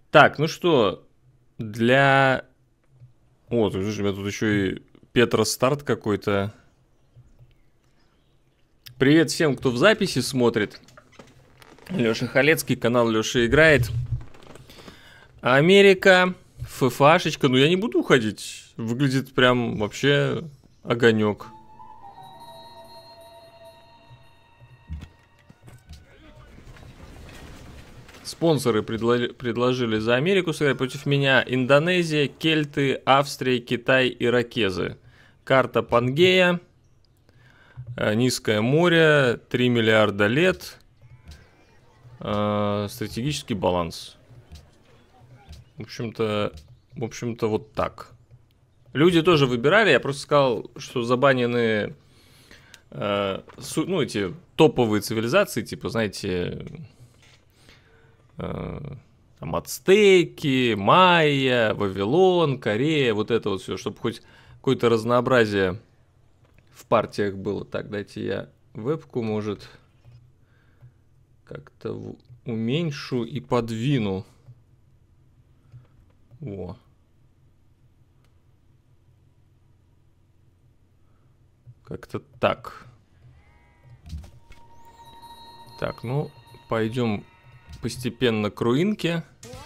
Так, ну что, для... О, слушай, у меня тут еще и Петра старт какой-то. Привет всем, кто в записи смотрит. Леша Халецкий, канал Леша играет. Америка, ФФАшечка. Ну я не буду уходить. Выглядит прям вообще огонек. Спонсоры предложили за Америку сыграть против меня. Индонезия, Кельты, Австрия, Китай, Иракезы. Карта Пангея. Низкое море. 3 миллиарда лет. Стратегический баланс. В общем-то вот так. Люди тоже выбирали. Я просто сказал, что забанены ну, эти топовые цивилизации, типа, знаете... Там ацтеки, майя, Вавилон, Корея, вот это вот все, чтобы хоть какое-то разнообразие в партиях было. Так, дайте я вебку, может, как-то уменьшу и подвину. Во. Как-то так. Так, ну, пойдем постепенно к руинке.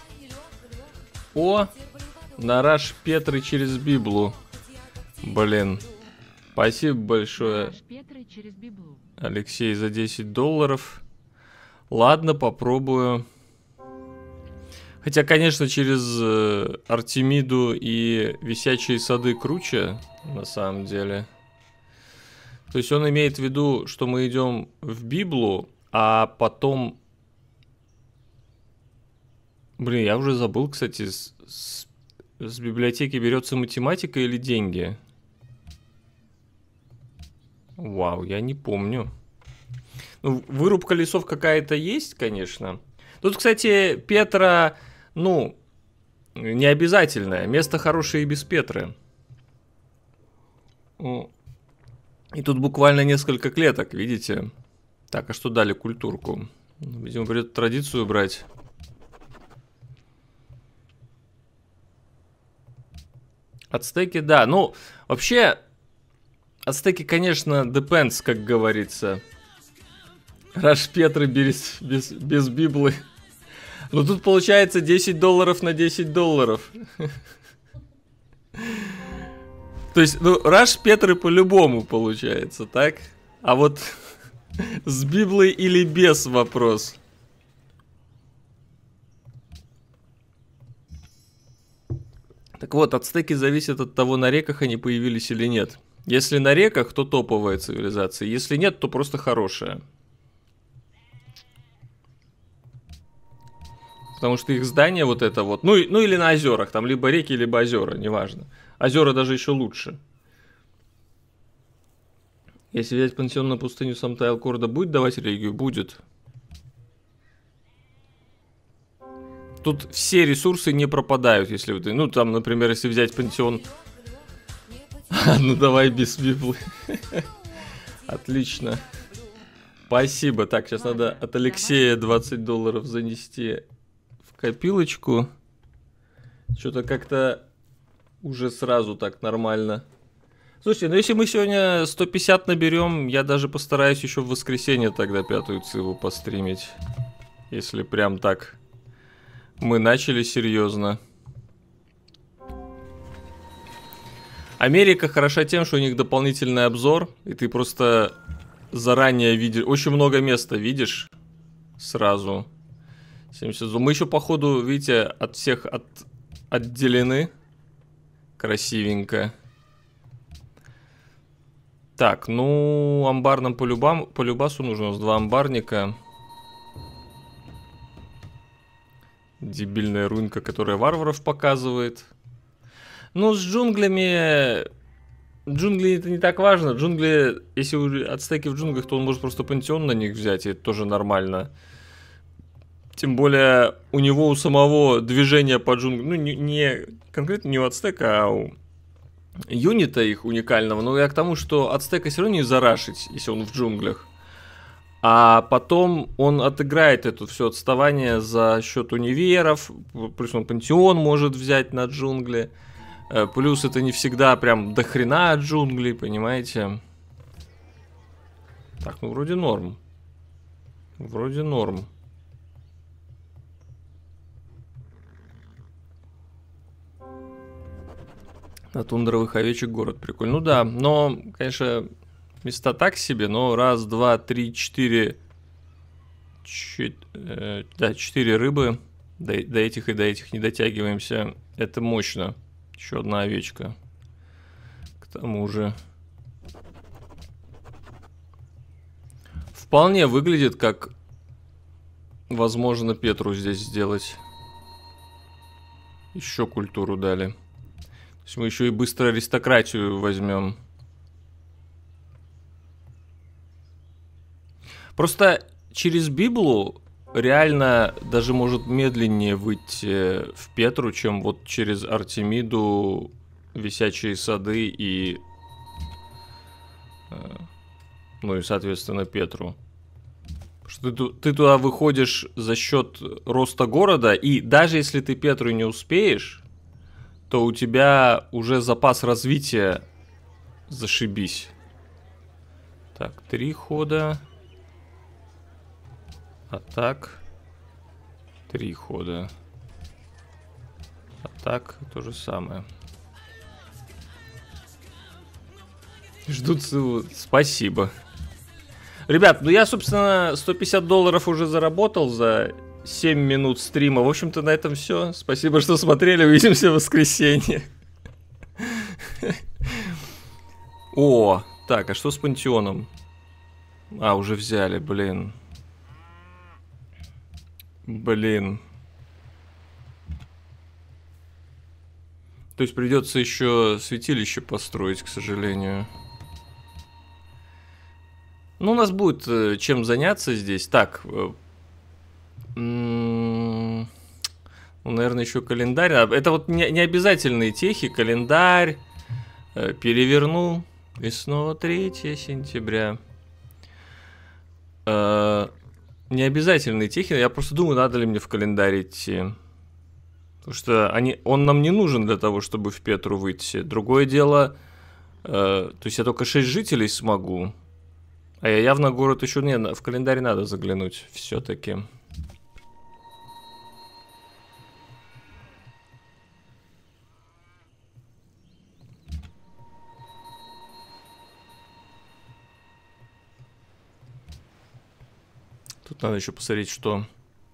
О, Нараш Петры через Библу. Блин. Спасибо большое, Алексей, за $10. Ладно, попробую. Хотя, конечно, через Артемиду и Висячие сады круче, на самом деле. То есть он имеет в виду, что мы идем в Библу, а потом... Блин, я уже забыл, кстати, с библиотеки берется математика или деньги? Вау, я не помню. Ну, вырубка лесов какая-то есть, конечно. Тут, кстати, Петра, ну, не обязательное. Место хорошее и без Петры. И тут буквально несколько клеток, видите? Так, а что дали культурку? Видимо, придется традицию брать. Ацтеки, да. Ну, вообще, ацтеки, конечно, depends, как говорится. Раш Петры без Библы. Но тут получается $10 на $10. То есть, ну, Раш Петры по-любому получается, так? А вот с Библой или без вопрос. Так вот, ацтеки зависят от того, на реках они появились или нет. Если на реках, то топовая цивилизация. Если нет, то просто хорошая. Потому что их здание вот это вот... Ну или на озерах. Там либо реки, либо озера, неважно. Озера даже еще лучше. Если взять пансион на пустыню Самтайл-Корда, будет давать религию? Будет. Тут все ресурсы не пропадают, если вот... Ну, там, например, если взять пансион... Ну, давай без Библы. Отлично. Спасибо. Так, сейчас надо от Алексея $20 занести в копилочку. Что-то как-то уже сразу так нормально. Слушайте, ну если мы сегодня 150 наберем, я даже постараюсь еще в воскресенье тогда 5-ю циву постримить. Если прям так... Мы начали серьезно. Америка хороша тем, что у них дополнительный обзор, и ты просто заранее видишь. Очень много места видишь сразу. 70. Мы еще, походу, видите, от всех отделены. Красивенько. Так, ну, амбар нам по любасу нужно. У нас 2 амбарника. Дебильная руинка, которая варваров показывает. Ну, с джунглями... Джунгли это не так важно. Джунгли, если у ацтеки в джунглях, то он может просто пантеон на них взять, и это тоже нормально. Тем более, у него у самого движения по джунглям... Ну, не конкретно не у ацтека, а у юнита их уникального. Но я к тому, что ацтека все равно не зарашить, если он в джунглях. А потом он отыграет это все отставание за счет универов, плюс он пантеон может взять на джунгли. Плюс это не всегда прям до хрена джунглей, понимаете? Так, ну вроде норм. Вроде норм. На тундровых овечек город прикольно. Ну да, но, конечно, места так себе, но раз, два, три, четыре... Да, 4 рыбы. До этих и до этих не дотягиваемся. Это мощно. Еще одна овечка. К тому же. Вполне выглядит как возможно Петру здесь сделать. Еще культуру дали. То есть мы еще и быстро аристократию возьмем. Просто через Библу реально даже может медленнее выйти в Петру, чем вот через Артемиду, Висячие сады и... Ну и, соответственно, Петру. Потому что ты туда выходишь за счет роста города, и даже если ты Петру не успеешь, то у тебя уже запас развития зашибись. Так, 3 хода. А так. 3 хода. А так, то же самое. Ждут ссылку. Спасибо. Ребят, ну я, собственно, $150 уже заработал за 7 минут стрима. В общем-то, на этом все. Спасибо, что смотрели. Увидимся в воскресенье. О, так, а что с пантеоном? А, уже взяли, блин. Блин. То есть придется еще святилище построить, к сожалению. Ну, у нас будет чем заняться здесь. Так. Ну, наверное, еще календарь. Это вот не обязательные техи. Календарь. Переверну. И снова 3 сентября. Не обязательные техи. Я просто думаю, надо ли мне в календарь идти. Потому что он нам не нужен для того, чтобы в Петру выйти. Другое дело, то есть я только 6 жителей смогу. А я явно город еще... Не, в календарь надо заглянуть все-таки. Тут надо еще посмотреть, что...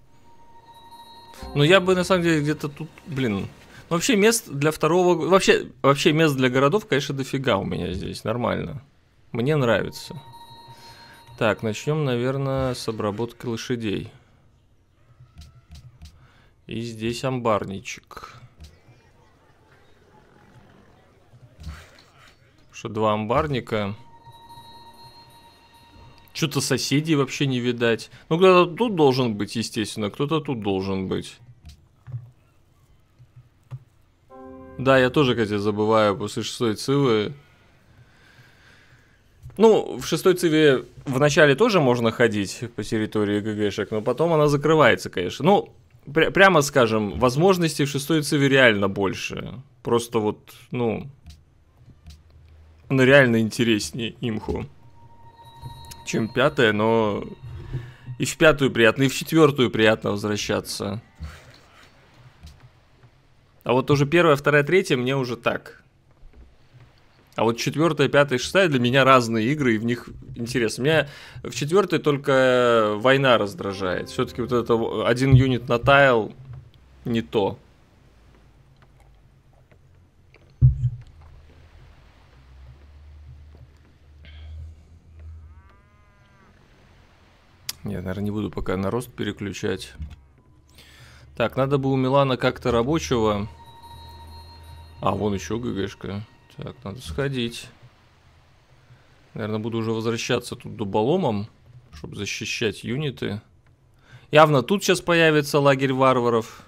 Ну, я бы, на самом деле, где-то тут... Блин. Ну, вообще, мест для второго... Вообще, мест для городов, конечно, дофига у меня здесь. Нормально. Мне нравится. Так, начнем, наверное, с обработки лошадей. И здесь амбарничек. Что 2 амбарника. Что-то соседей вообще не видать. Ну, кто-то тут должен быть, естественно, кто-то тут должен быть. Да, я тоже, кстати, забываю после 6-й цивы. Ну, в 6-й циве в начале тоже можно ходить по территории ГГшек, но потом она закрывается, конечно. Ну, прямо скажем, возможностей в 6-й циве реально больше. Просто вот, ну, она реально интереснее имху, чем 5-я, но и в 5-ю приятно, и в 4-ю приятно возвращаться. А вот уже 1-я, 2-я, 3-я мне уже так. А вот 4-я, 5-я и 6-я для меня разные игры, и в них интересно. Меня в 4-й только война раздражает. Все-таки вот это 1 юнит на тайл не то. Я, наверное, не буду пока на рост переключать. Так, надо бы у Милана как-то рабочего. А, вон еще ГГшка. Так, надо сходить. Наверное, буду уже возвращаться тут дуболомом, чтобы защищать юниты. Явно тут сейчас появится лагерь варваров.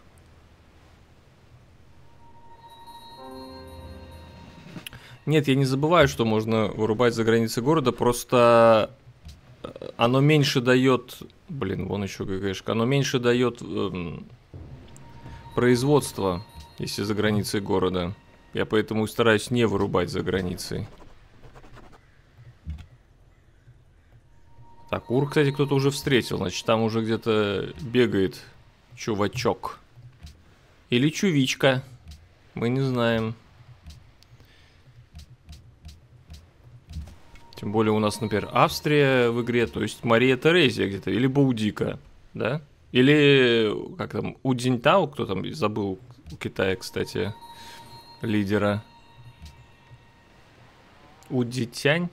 Нет, я не забываю, что можно вырубать за границы города. Просто оно меньше дает... Блин, вон еще ГГшка. Оно меньше дает производства, если за границей города. Я поэтому стараюсь не вырубать за границей. Так, Ур, кстати, кто-то уже встретил. Значит, там уже где-то бегает чувачок. Или чувичка. Мы не знаем. Тем более у нас, например, Австрия в игре. То есть Мария Терезия где-то. Или Баудика. Да? Или, как там, Удзиньтау. Кто там, забыл у Китая, кстати, лидера. Удитянь.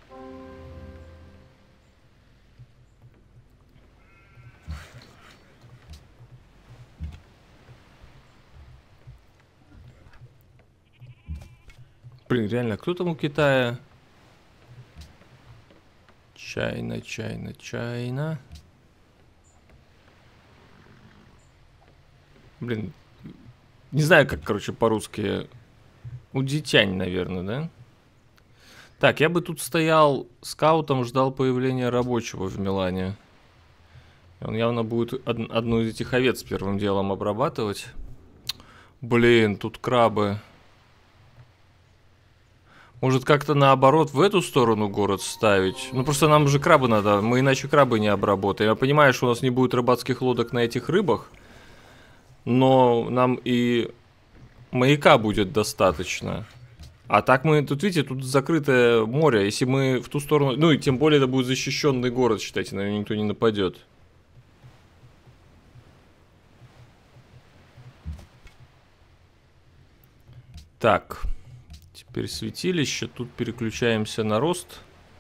Блин, реально, кто там у Китая? Чайна. Блин, не знаю, как, короче, по-русски. Удитянь, наверное, да? Так, я бы тут стоял скаутом, ждал появления рабочего в Милане. Он явно будет одну из этих овец первым делом обрабатывать. Блин, тут крабы. Может, как-то наоборот в эту сторону город ставить? Ну, просто нам же крабы надо, мы иначе крабы не обработаем. Я понимаю, что у нас не будет рыбацких лодок на этих рыбах, но нам и маяка будет достаточно. А так мы, тут видите, тут закрытое море. Если мы в ту сторону... Ну, и тем более это будет защищенный город, считайте, на него никто не нападет. Так... Теперь святилище. Тут переключаемся на рост.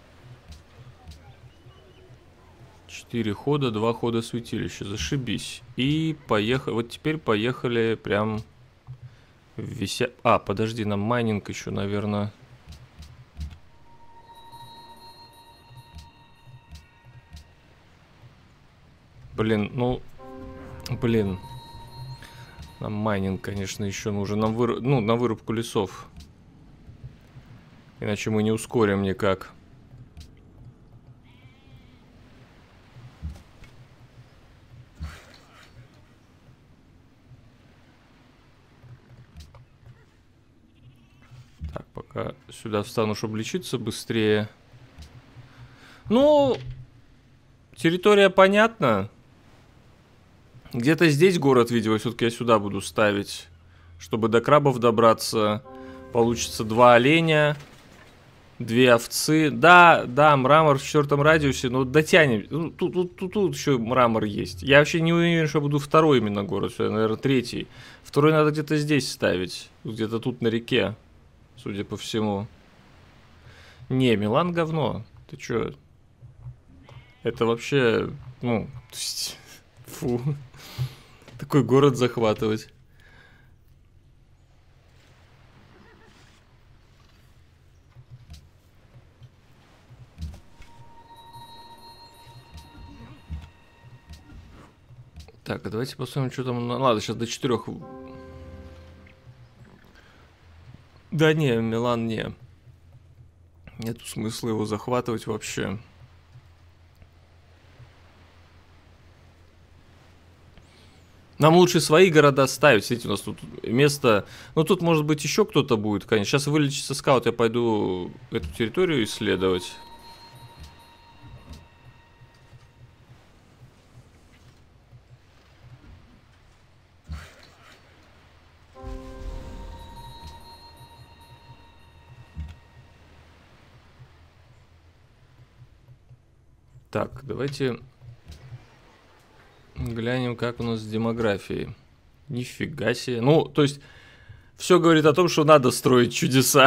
4 хода, 2 хода святилища. Зашибись. И поехали. Вот теперь поехали прям в А, подожди, нам майнинг еще, наверное. Блин, ну... Блин. Нам майнинг, конечно, еще нужен. Нам ну, на вырубку лесов. Иначе мы не ускорим никак. Так, пока сюда встану, чтобы лечиться быстрее. Ну, территория понятна. Где-то здесь город, видимо, все-таки я сюда буду ставить. Чтобы до крабов добраться. Получится 2 оленя. 2 овцы. Да, мрамор в 4-м радиусе, но дотянем. Ну, тут еще мрамор есть. Я вообще не уверен, что буду второй именно город. Все, наверное, 3-й. Второй надо где-то здесь ставить. Где-то тут на реке. Судя по всему. Не, Милан говно. Ты чё? Это вообще... Ну, фу. Такой город захватывать. Так, а давайте посмотрим, что там... Ладно, сейчас до 4. Да не, Милан не. Нету смысла его захватывать вообще. Нам лучше свои города ставить. Смотрите, у нас тут место... Ну, тут, может быть, еще кто-то будет, конечно. Сейчас вылечится скаут, я пойду эту территорию исследовать. Так, давайте глянем, как у нас с демографией. Нифига себе. Ну, то есть, все говорит о том, что надо строить чудеса.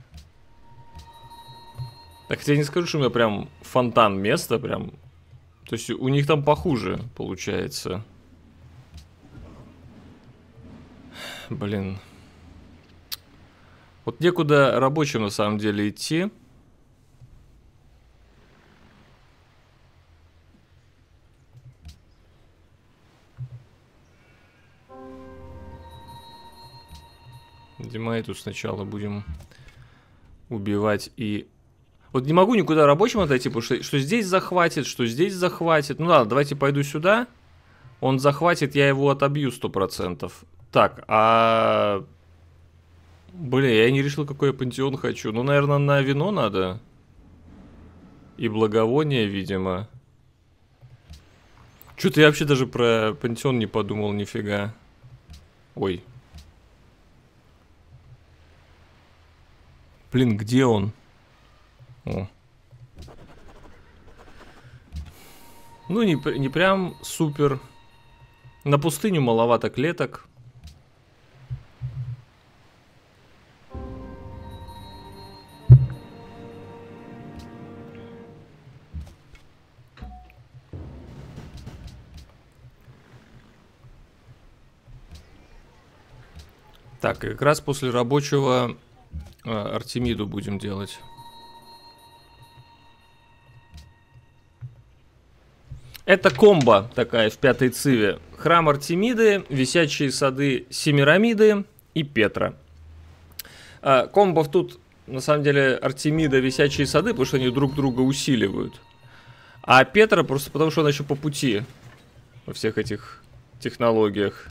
Так, хотя я не скажу, что у меня прям фонтан места, прям. То есть, у них там похуже получается. Блин. Вот некуда рабочим на самом деле идти. Димайту сначала будем убивать и... Вот не могу никуда рабочим отойти, потому что здесь захватит, что здесь захватит. Ну ладно, давайте пойду сюда. Он захватит, я его отобью 100%. Так, Блин, я не решил, какой я пантеон хочу. Ну, наверное, на вино надо. И благовоние, видимо. Что-то я вообще даже про пантеон не подумал, нифига. Ой. Блин, где он? О. Ну, не прям супер. На пустыню маловато клеток. Так, как раз после рабочего Артемиду будем делать. Это комбо такая в пятой циве. Храм Артемиды, висячие сады Семирамиды и Петра. Комбов тут, на самом деле, Артемида, висячие сады, потому что они друг друга усиливают. А Петра просто потому, что она еще по пути во всех этих технологиях.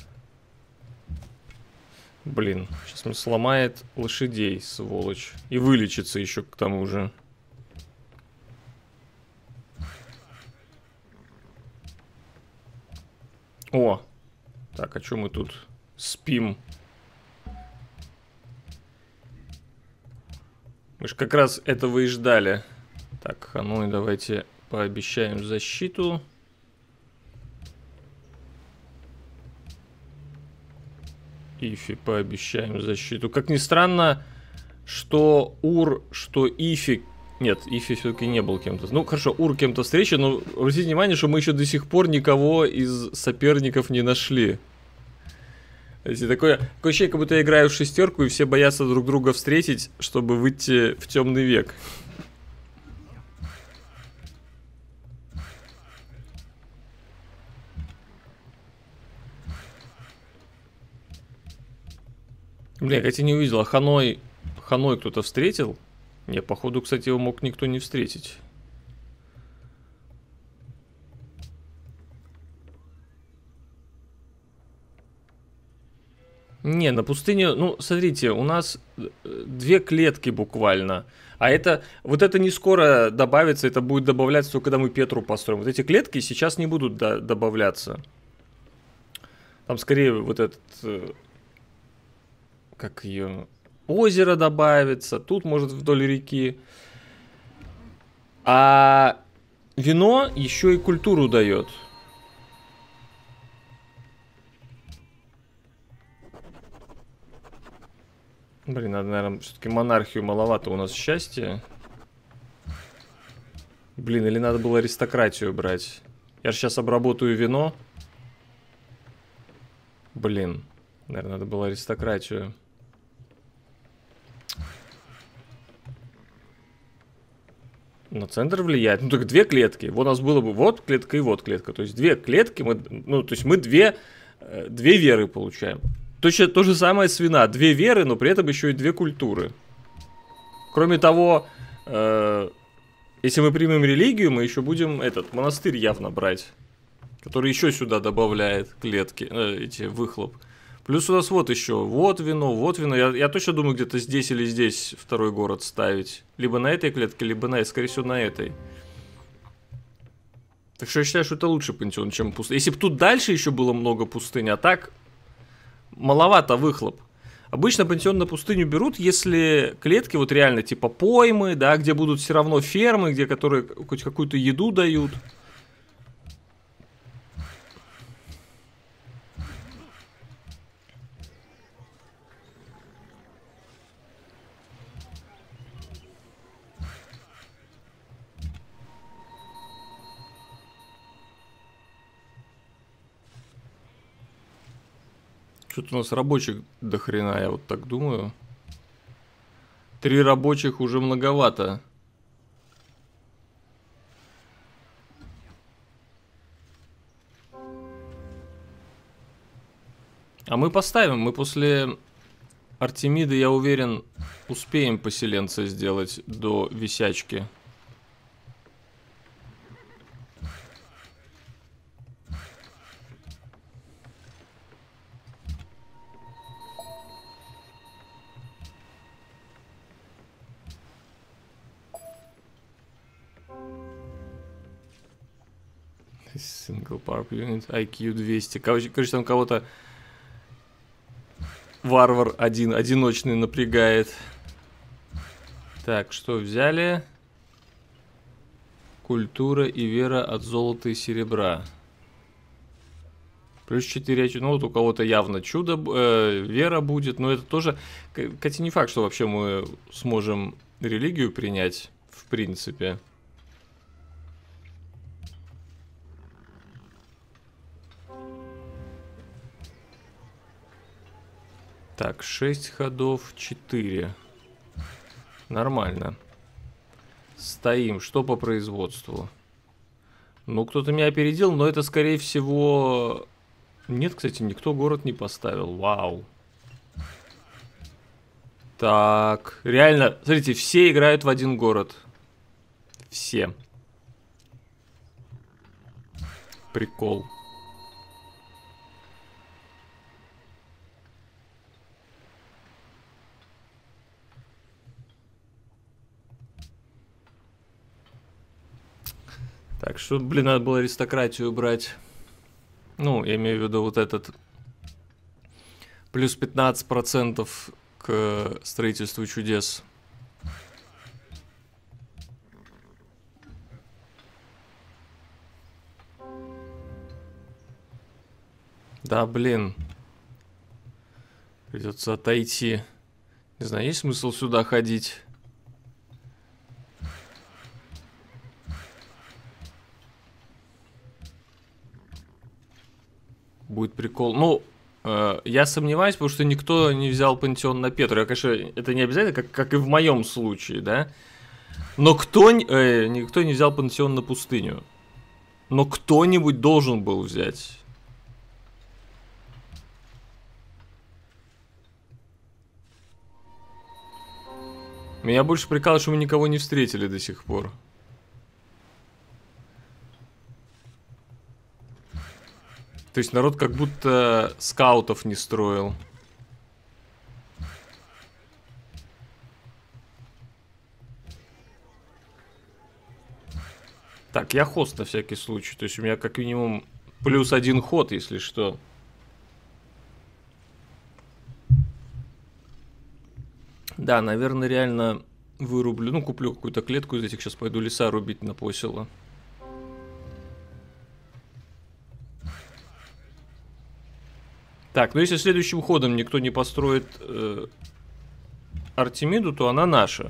Блин, сейчас мне сломает лошадей, сволочь. И вылечится еще к тому же. О! Так, а что мы тут спим? Мы же как раз этого и ждали. Так, а ну и давайте пообещаем защиту. Ифи пообещаем защиту. Как ни странно, что Ур, что Ифи... Нет, Ифи все-таки не был кем-то. Ну, хорошо, Ур кем-то встречен, но обратите внимание, что мы еще до сих пор никого из соперников не нашли. Такое ощущение, как будто я играю в шестерку, и все боятся друг друга встретить, чтобы выйти в темный век. Бля, я, кстати, не увидел, а Ханой кто-то встретил? Не, походу, кстати, его мог никто не встретить. Не, на пустыне, ну, смотрите, у нас 2 клетки буквально. А это, вот это не скоро добавится, это будет добавляться только когда мы Петру построим. Вот эти клетки сейчас не будут добавляться. Там скорее вот этот, как ее, озеро добавится, тут может вдоль реки. А вино еще и культуру дает. Блин, надо, наверное, все-таки монархию маловато у нас счастья. Блин, или надо было аристократию брать. Я же сейчас обработаю вино. Блин, наверное, надо было аристократию. На центр влияет. Ну, так 2 клетки. Вот у нас было бы вот клетка и вот клетка. То есть 2 клетки, ну, то есть мы 2 веры получаем. Точно то же самое с вина. 2 веры, но при этом еще и 2 культуры. Кроме того, если мы примем религию, мы еще будем этот монастырь явно брать. Который еще сюда добавляет клетки, эти выхлоп. Плюс у нас вот еще, вот вино. Я точно думаю, где-то здесь или здесь второй город ставить. Либо на этой клетке, либо на этой, скорее всего, на этой. Так что я считаю, что это лучше пантеон, чем пустыня. Если бы тут дальше еще было много пустыни, а так маловато выхлоп. Обычно пантеон на пустыню берут, если клетки вот реально типа поймы, да, где будут все равно фермы, где которые хоть какую-то еду дают. Что-то у нас рабочих до хрена, я вот так думаю. 3 рабочих уже многовато. А мы поставим, мы после Артемиды, я уверен, успеем поселенца сделать до висячки. Single Park Unit, IQ 200. Короче, там кого-то варвар одиночный напрягает. Так, что взяли? Культура и вера от золота и серебра. Плюс 4 очка. Ну, вот у кого-то явно чудо, вера будет. Но это тоже... Кстати, не факт, что вообще мы сможем религию принять, в принципе. Так, 6 ходов, 4. Нормально. Стоим. Что по производству? Ну, кто-то меня опередил, но это, скорее всего... Нет, кстати, никто город не поставил. Вау. Так, реально, смотрите, все играют в один город. Все. Прикол. Так, что, блин, надо было аристократию брать. Ну, я имею в виду вот этот. Плюс 15% к строительству чудес. Да, блин. Придется отойти. Не знаю, есть смысл сюда ходить? Будет прикол. Ну, я сомневаюсь, потому что никто не взял пантеон на Петру. Я, конечно, это не обязательно, как и в моем случае, да? Но никто не взял пантеон на пустыню. Но кто-нибудь должен был взять. Меня больше прикалывает, что мы никого не встретили до сих пор. То есть народ как будто скаутов не строил. Так, я хост на всякий случай. То есть у меня как минимум плюс 1 ход, если что. Да, наверное, реально вырублю. Ну, куплю какую-то клетку из этих. Сейчас пойду леса рубить на посело. Так, ну если следующим ходом никто не построит Артемиду, то она наша.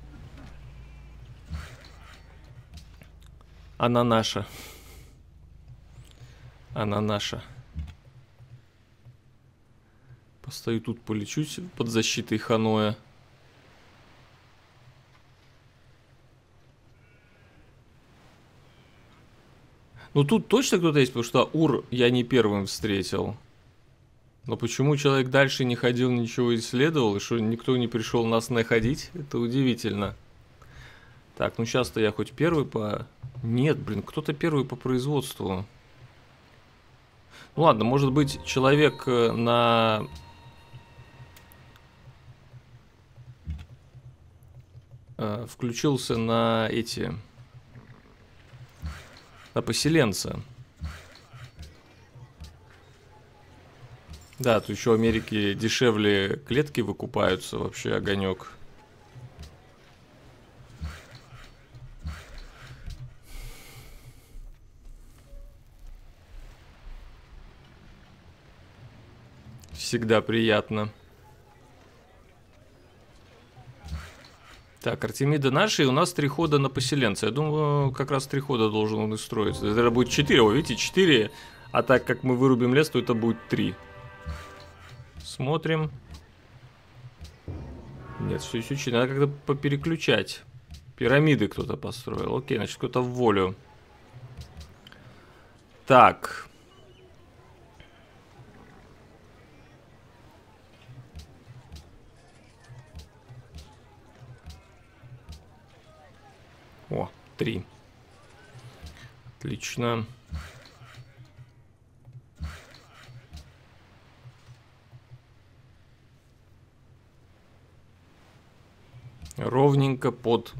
Она наша. Она наша. Постою тут, полечусь под защитой Ханоя. Ну тут точно кто-то есть, потому что Ур я не первым встретил. Но почему человек дальше не ходил, ничего исследовал, и что никто не пришел нас находить, это удивительно. Так, ну сейчас-то я хоть первый по... Нет, блин, кто-то первый по производству. Ну ладно, может быть, человек на... включился на эти... На поселенца. Да, тут еще в Америке дешевле клетки выкупаются, вообще огонек. Всегда приятно. Так, Артемида наши, и у нас 3 хода на поселенца. Я думаю, как раз 3 хода должен он и строиться. Это будет 4, вы видите, 4. А так как мы вырубим лес, то это будет 3. Смотрим. Нет, все еще 4. Надо как-то попереключать. Пирамиды кто-то построил. Окей, значит, кто-то в волю. Так. О, 3. Отлично. Ровненько под.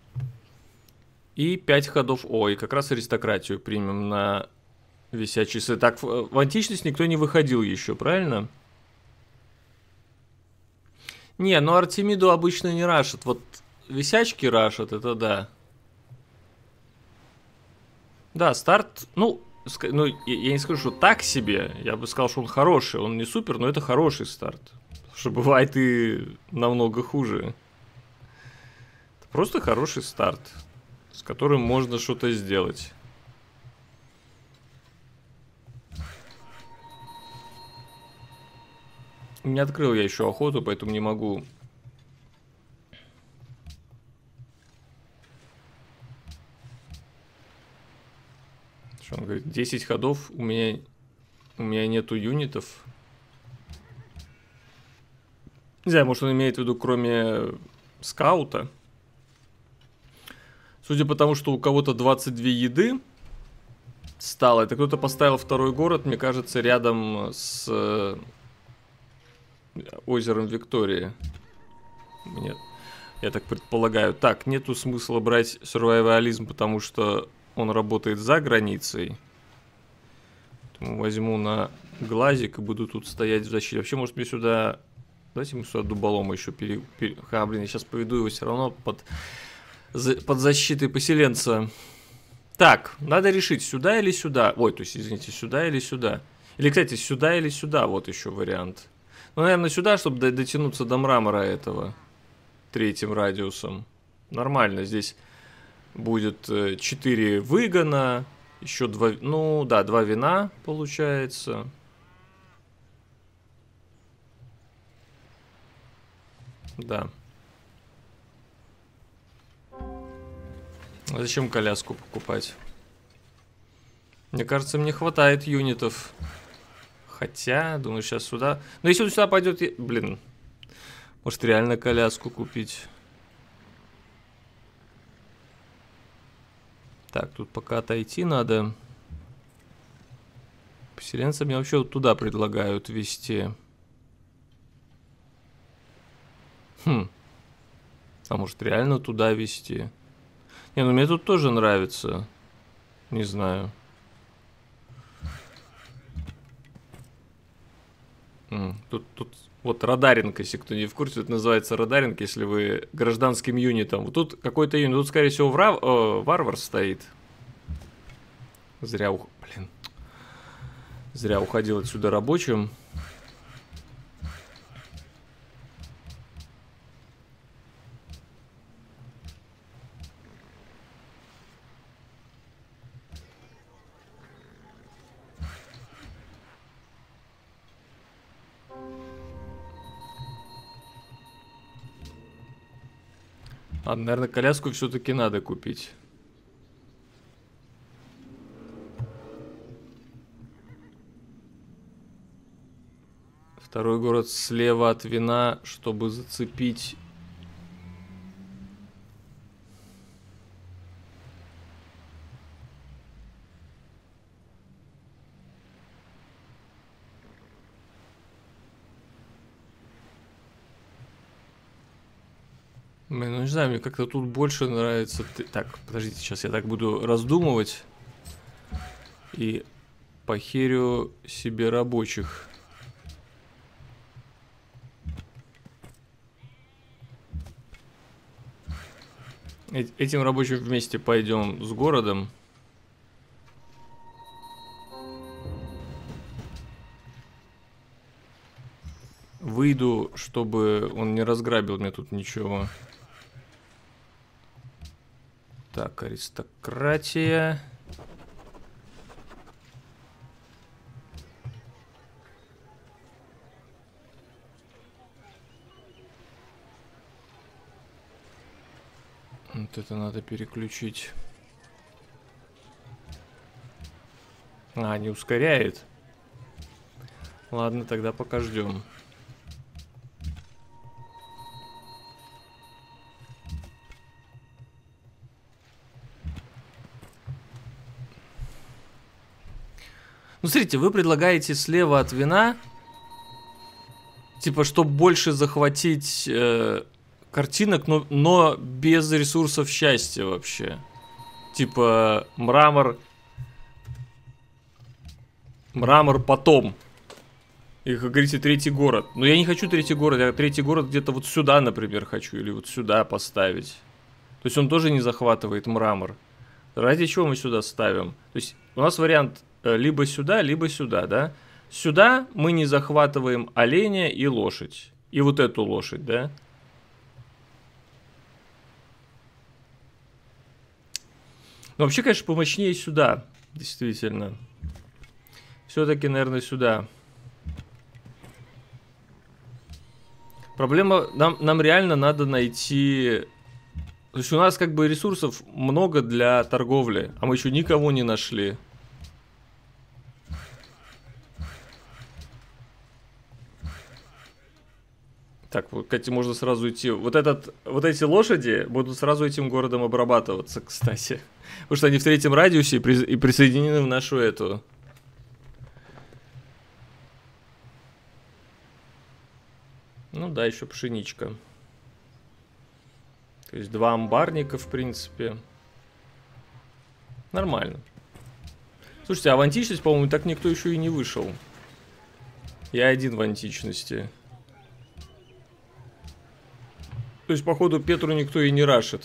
И 5 ходов. Ой, как раз аристократию примем на висячие часы. Так, в античность никто не выходил еще, правильно? Не, ну Артемиду обычно не рашат. Вот висячки рашат, это да. Да, старт, ну, я не скажу, что так себе. Я бы сказал, что он хороший. Он не супер, но это хороший старт. Потому что бывает и намного хуже. Это просто хороший старт, с которым можно что-то сделать. Не открыл я еще охоту, поэтому не могу. Что он говорит? 10 ходов, у меня нету юнитов. Не знаю, может он имеет в виду кроме скаута. Судя по тому, что у кого-то 22 еды стало, это кто-то поставил второй город, мне кажется, рядом с озером Виктории. Нет, я так предполагаю. Так, нету смысла брать сурвайвализм, потому что он работает за границей. Поэтому возьму на глазик и буду тут стоять в защите. Вообще, может, мне сюда... Давайте мы сюда дуболома еще Ха, блин, я сейчас поведу его все равно под защитой поселенца. Так, надо решить, сюда или сюда. Ой, то есть, извините, сюда или сюда. Или, кстати, сюда или сюда. Вот еще вариант. Ну, наверное, сюда, чтобы дотянуться до мрамора этого. Третьим радиусом. Нормально, здесь будет 4 выгона. Еще 2, ну да, 2 вина получается. Да. А зачем коляску покупать? Мне кажется, мне хватает юнитов. Хотя, думаю, сейчас сюда... Ну, если он сюда пойдет... Блин. Может, реально коляску купить. Так, тут пока отойти надо. Поселенца мне вообще вот туда предлагают везти. А может, реально туда везти? Не, ну мне тут тоже нравится. Не знаю. Тут вот радаринг, если кто не в курсе, это называется радаринг, если вы гражданским юнитом. Вот тут какой-то юнит, тут, скорее всего, варвар стоит. Зря уходил отсюда рабочим. А, наверное, коляску все-таки надо купить. Второй город слева от вина, чтобы зацепить. Блин, ну не знаю, мне как-то тут больше нравится... Так, подождите, сейчас я так буду раздумывать. И похерю себе рабочих. Этим рабочим вместе пойдем с городом. Выйду, чтобы он не разграбил мне тут ничего. Так, аристократия. Вот это надо переключить. А, не ускоряет. Ладно, тогда пока ждем. Ну, смотрите, вы предлагаете слева от вина, типа, чтобы больше захватить картинок, но без ресурсов счастья вообще. Типа, мрамор потом. И, как говорите, третий город. Но я не хочу третий город, я третий город где-то вот сюда, например, хочу. Или вот сюда поставить. То есть он тоже не захватывает мрамор. Ради чего мы сюда ставим? То есть у нас вариант либо сюда, да? Сюда мы не захватываем оленя и лошадь. И вот эту лошадь, да? Но вообще, конечно, помощнее сюда. Действительно. Все-таки, наверное, сюда. Проблема, нам реально надо найти... То есть у нас как бы ресурсов много для торговли, а мы еще никого не нашли. Так, вот, кстати, можно сразу идти. Вот эти лошади будут сразу этим городом обрабатываться, кстати. Потому что они в третьем радиусе и присоединены в нашу эту... Ну да, еще пшеничка. То есть 2 амбарника, в принципе. Нормально. Слушайте, а в античность, по-моему, так никто еще и не вышел. Я один в античности. То есть, походу, Петру никто и не рашит.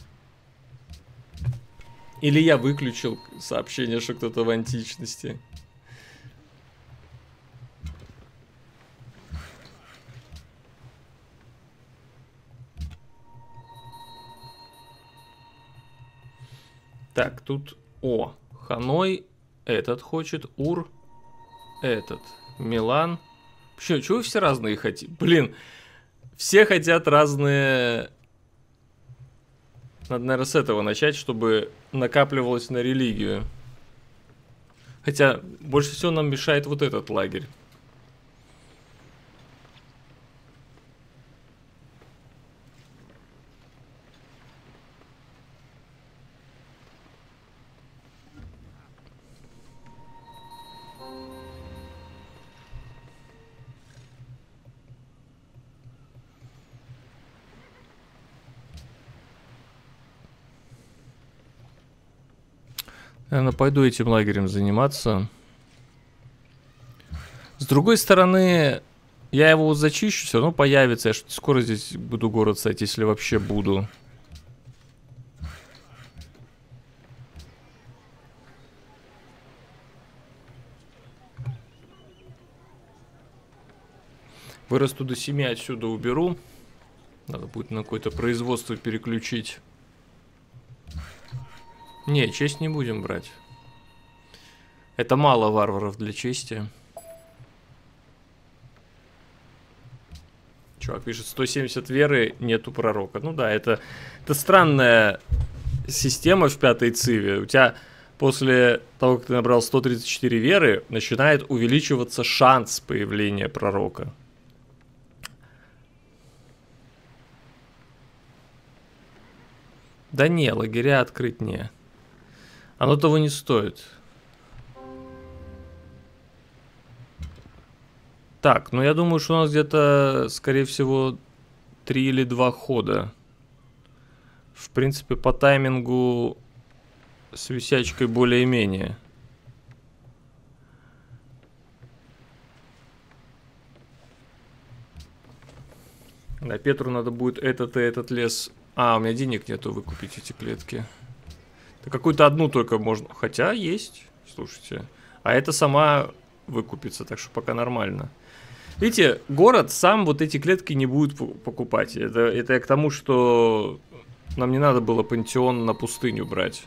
Или я выключил сообщение, что кто-то в античности. Так, тут... О, Ханой этот хочет, Ур этот, Милан. Почему? Чего вы все разные хотите? Блин, все хотят разные... Надо, наверное, с этого начать, чтобы накапливалось на религию. Хотя, больше всего нам мешает вот этот лагерь. Наверное, пойду этим лагерем заниматься. С другой стороны, я его вот зачищу, все равно появится. Я скоро здесь буду город ставить, если вообще буду. Вырасту до 7, отсюда уберу. Надо будет на какое-то производство переключить. Не, честь не будем брать. Это мало варваров для чести. Чувак пишет, 170 веры, нету пророка. Ну да, это странная система в 5-й циве. У тебя после того, как ты набрал 134 веры, начинает увеличиваться шанс появления пророка. Да не, лагеря открыть не. Оно того не стоит. Так, ну я думаю, что у нас где-то, скорее всего, 3 или 2 хода. В принципе, по таймингу с висячкой более-менее. Да, Петру надо будет этот и этот лес... А, у меня денег нету выкупить эти клетки. Да какую-то одну только можно... Хотя есть, слушайте. А это сама выкупится, так что пока нормально. Видите, город сам вот эти клетки не будет покупать. Это я к тому, что нам не надо было пантеон на пустыню брать.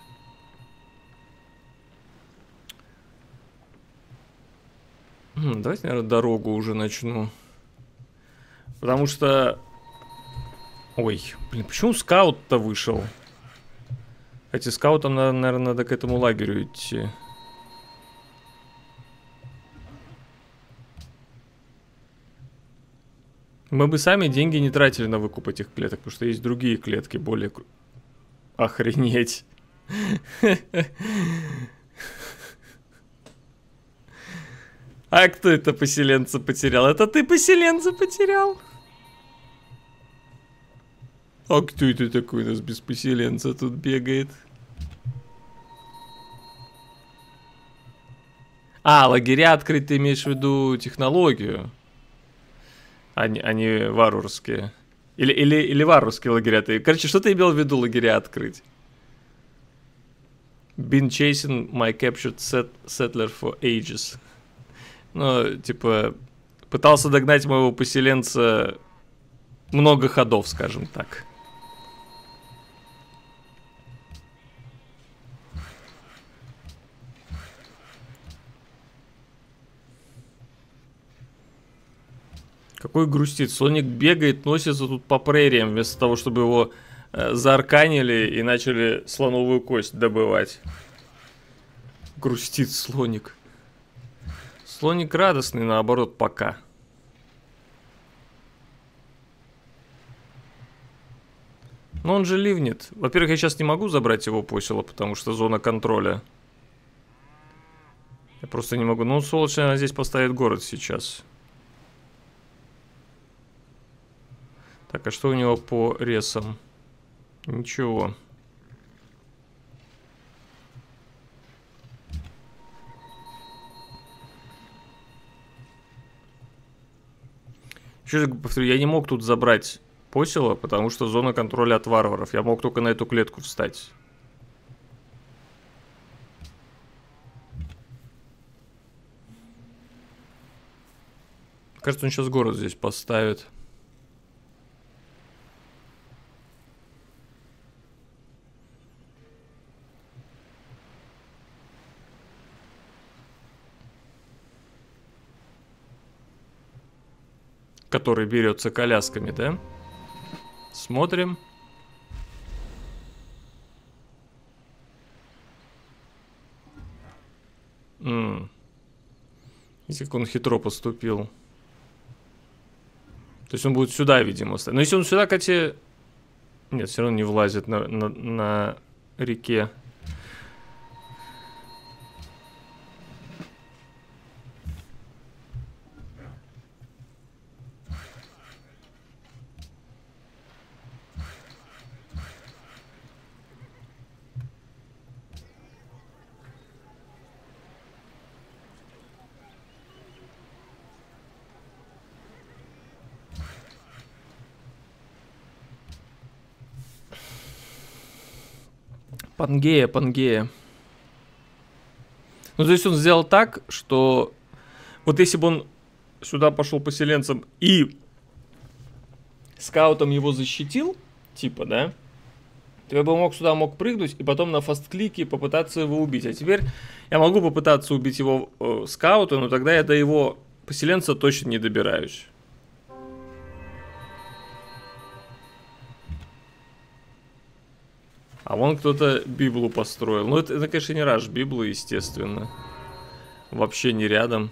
Давайте, наверное, дорогу уже начну. Потому что... Ой, блин, почему скаут-то вышел? Хотя скаутам, наверное, надо к этому лагерю идти. Мы бы сами деньги не тратили на выкуп этих клеток, потому что есть другие клетки более... Охренеть. А кто это поселенца потерял? Это ты поселенца потерял? А кто это такой у нас без поселенца тут бегает? А, лагеря открыть, ты имеешь в виду технологию, а не варварские. Или варварские лагеря. Короче, что ты имел в виду лагеря открыть? Been chasing my captured settler for ages. Ну, типа, пытался догнать моего поселенца много ходов, скажем так. Какой грустит. Соник бегает, носится тут по прериям, вместо того, чтобы его заарканили и начали слоновую кость добывать. Грустит слоник. Слоник радостный, наоборот, пока. Но он же ливнет. Во-первых, я сейчас не могу забрать его посело, потому что зона контроля. Я просто не могу. Ну, сволочь, наверное, здесь поставит город сейчас. Так, а что у него по ресам? Ничего. Еще раз повторю, я не мог тут забрать посело, потому что зона контроля от варваров. Я мог только на эту клетку встать. Кажется, он сейчас город здесь поставит. Который берется колясками, да? Смотрим. Видите, как он хитро поступил. То есть он будет сюда, видимо, ставить. Но если он сюда, кстати... Нет, все равно не влазит на реке. Пангея, Пангея. Ну, то есть он сделал так, что... Вот если бы он сюда пошел поселенцем и скаутом его защитил, типа, да, то я бы мог прыгнуть и потом на фаст-клике попытаться его убить. А теперь я могу попытаться убить его скаута, но тогда я до его поселенца точно не добираюсь. А вон кто-то Библу построил. Ну, это, конечно, не Раш Библа, естественно. Вообще не рядом.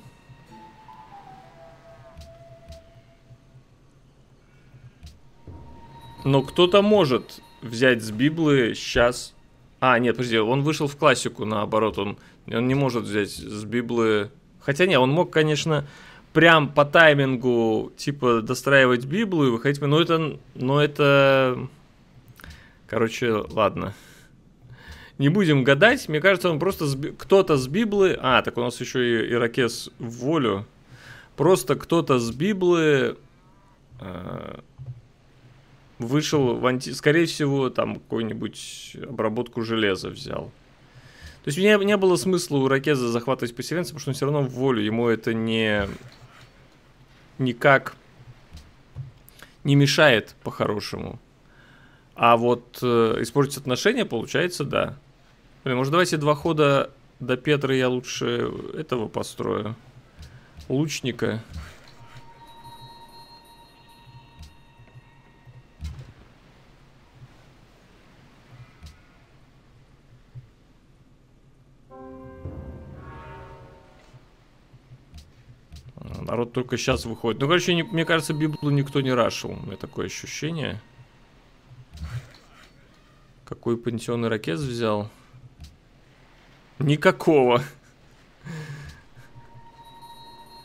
Но кто-то может взять с Библы сейчас... А, нет, подожди, он вышел в классику, наоборот. Он не может взять с Библы... Хотя не, он мог, конечно, прям по таймингу, типа, достраивать Библу и выходить... Но это... Короче, ладно. Не будем гадать. Мне кажется, он просто... Кто-то с Библы... А, так у нас еще и Иракез в волю. Просто кто-то с Библы... Вышел в скорее всего, там какую-нибудь обработку железа взял. То есть мне не было смысла у Иракеза захватывать поселенцев, потому что он все равно в волю. Ему это никак не мешает по-хорошему. А вот испортить отношения, получается, да. Блин, может, давайте 2 хода до Петры я лучше этого построю. Лучника. Народ только сейчас выходит. Ну, короче, мне кажется, Библу никто не рашил. У меня такое ощущение. Какой пантеон Иракез взял? Никакого.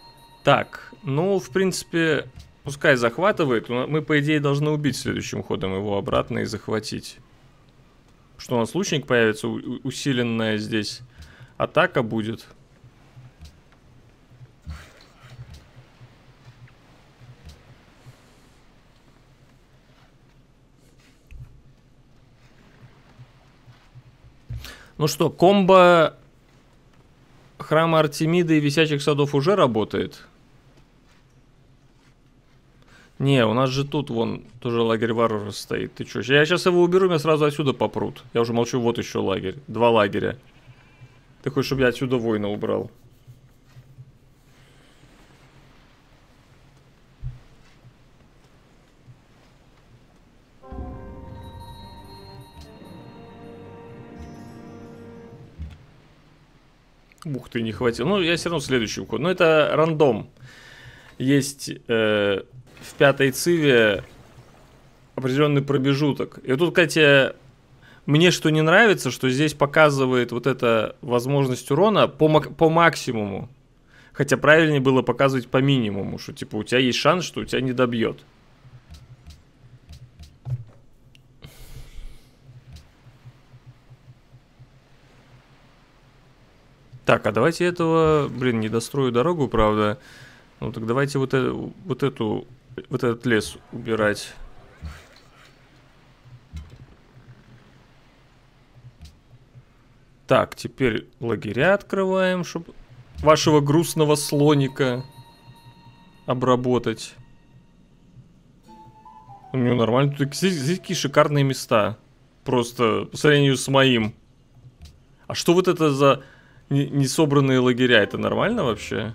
Так, ну, в принципе, пускай захватывает. Мы, по идее, должны убить следующим ходом его обратно и захватить. Что у нас лучник появится, усиленная здесь атака будет. Ну что, комбо храма Артемиды и висячих садов уже работает? Не, у нас же тут вон тоже лагерь варваров стоит. Ты чё? Я сейчас его уберу, меня сразу отсюда попрут. Я уже молчу, вот еще лагерь. 2 лагеря. Ты хочешь, чтобы я отсюда воина убрал? Ух ты, не хватило. Ну, я все равно следующий уход. Но это рандом. Есть в 5-й циве определенный промежуток. И тут, кстати, мне что не нравится, что здесь показывает вот эта возможность урона по максимуму. Хотя правильнее было показывать по минимуму, что типа у тебя есть шанс, что у тебя не добьет. Так, а давайте этого, блин, не дострою дорогу, правда. Ну так давайте вот этот лес убирать. Так, теперь лагеря открываем, чтобы вашего грустного слоника обработать. У него нормально. Тут здесь такие шикарные места. Просто по сравнению с моим. А что вот это за несобранные лагеря? Это нормально вообще?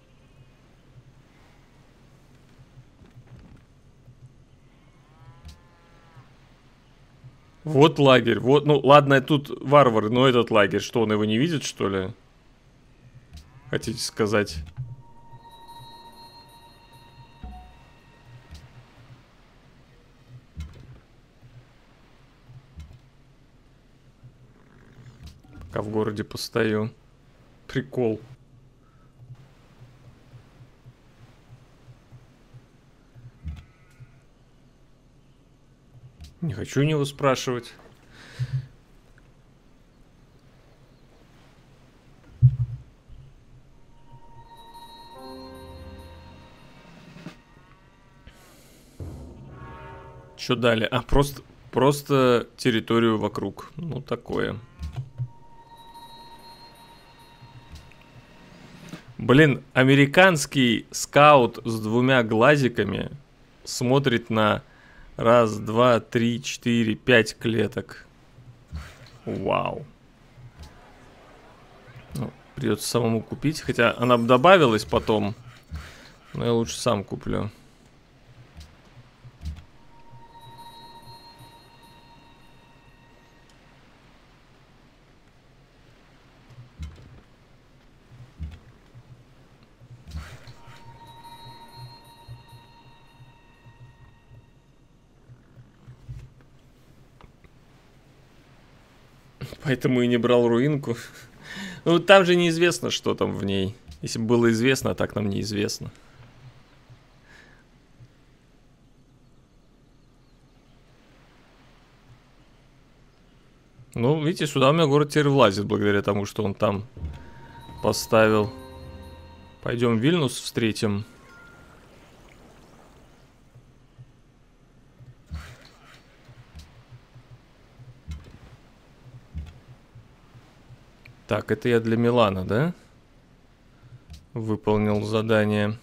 Вот лагерь. Вот, ну ладно, тут варвары, но этот лагерь, что он его не видит, что ли? Хотите сказать? Пока в городе постою. Прикол. Не хочу у него спрашивать. Что далее? А, просто территорию вокруг. Ну, такое. Блин, американский скаут с 2 глазиками смотрит на 1, 2, 3, 4, 5 клеток. Вау. Ну, придется самому купить. Хотя она бы добавилась потом. Но я лучше сам куплю. Поэтому и не брал руинку. Ну, там же неизвестно, что там в ней. Если бы было известно, а так нам неизвестно. Ну, видите, сюда у меня город теперь влазит, благодаря тому, что он там поставил. Пойдем Вильнюс встретим. Так, это я для Милана, да? Выполнил задание.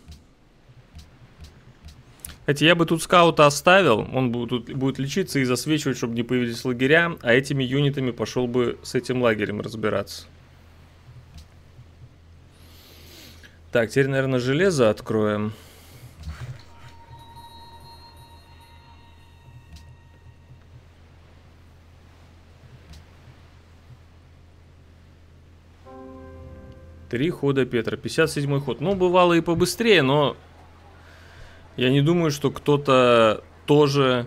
Хотя я бы тут скаута оставил. Он будет лечиться и засвечивать, чтобы не появились лагеря. А этими юнитами пошел бы с этим лагерем разбираться. Так, теперь, наверное, железо откроем. Три хода Петра, 57-й ход. Ну, бывало и побыстрее, но я не думаю, что кто-то тоже...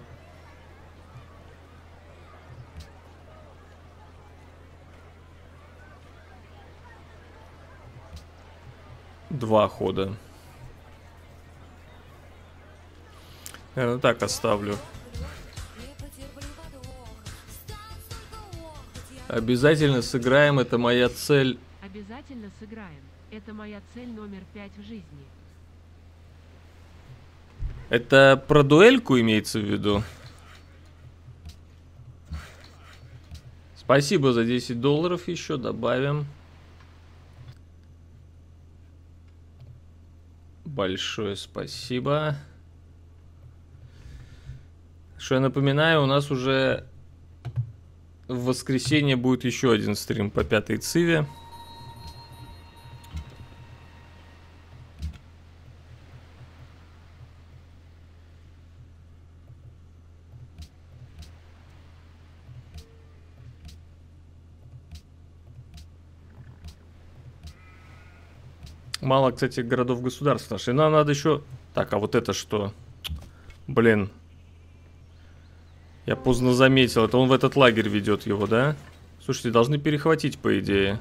Два хода. Наверное, так оставлю. Обязательно сыграем, это моя цель. Обязательно сыграем. Это моя цель номер 5 в жизни. Это про дуэльку имеется в виду? Спасибо за 10 долларов еще, добавим. Большое спасибо. Что я напоминаю, у нас уже в воскресенье будет еще один стрим по 5-й циве. Мало, кстати, городов-государств нашли. Нам надо еще... Так, а вот это что? Блин. Я поздно заметил. Это он в этот лагерь ведет его, да? Слушайте, должны перехватить, по идее.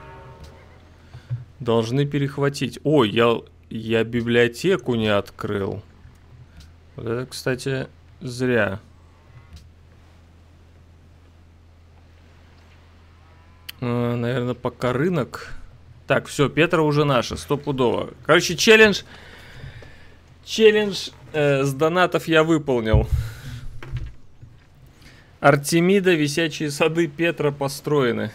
Должны перехватить. Ой, я библиотеку не открыл. Вот это, кстати, зря. Наверное, пока рынок... Так, все, Петра уже наша, стопудово. Короче, челлендж с донатов я выполнил. Артемида, висячие сады Петра построены.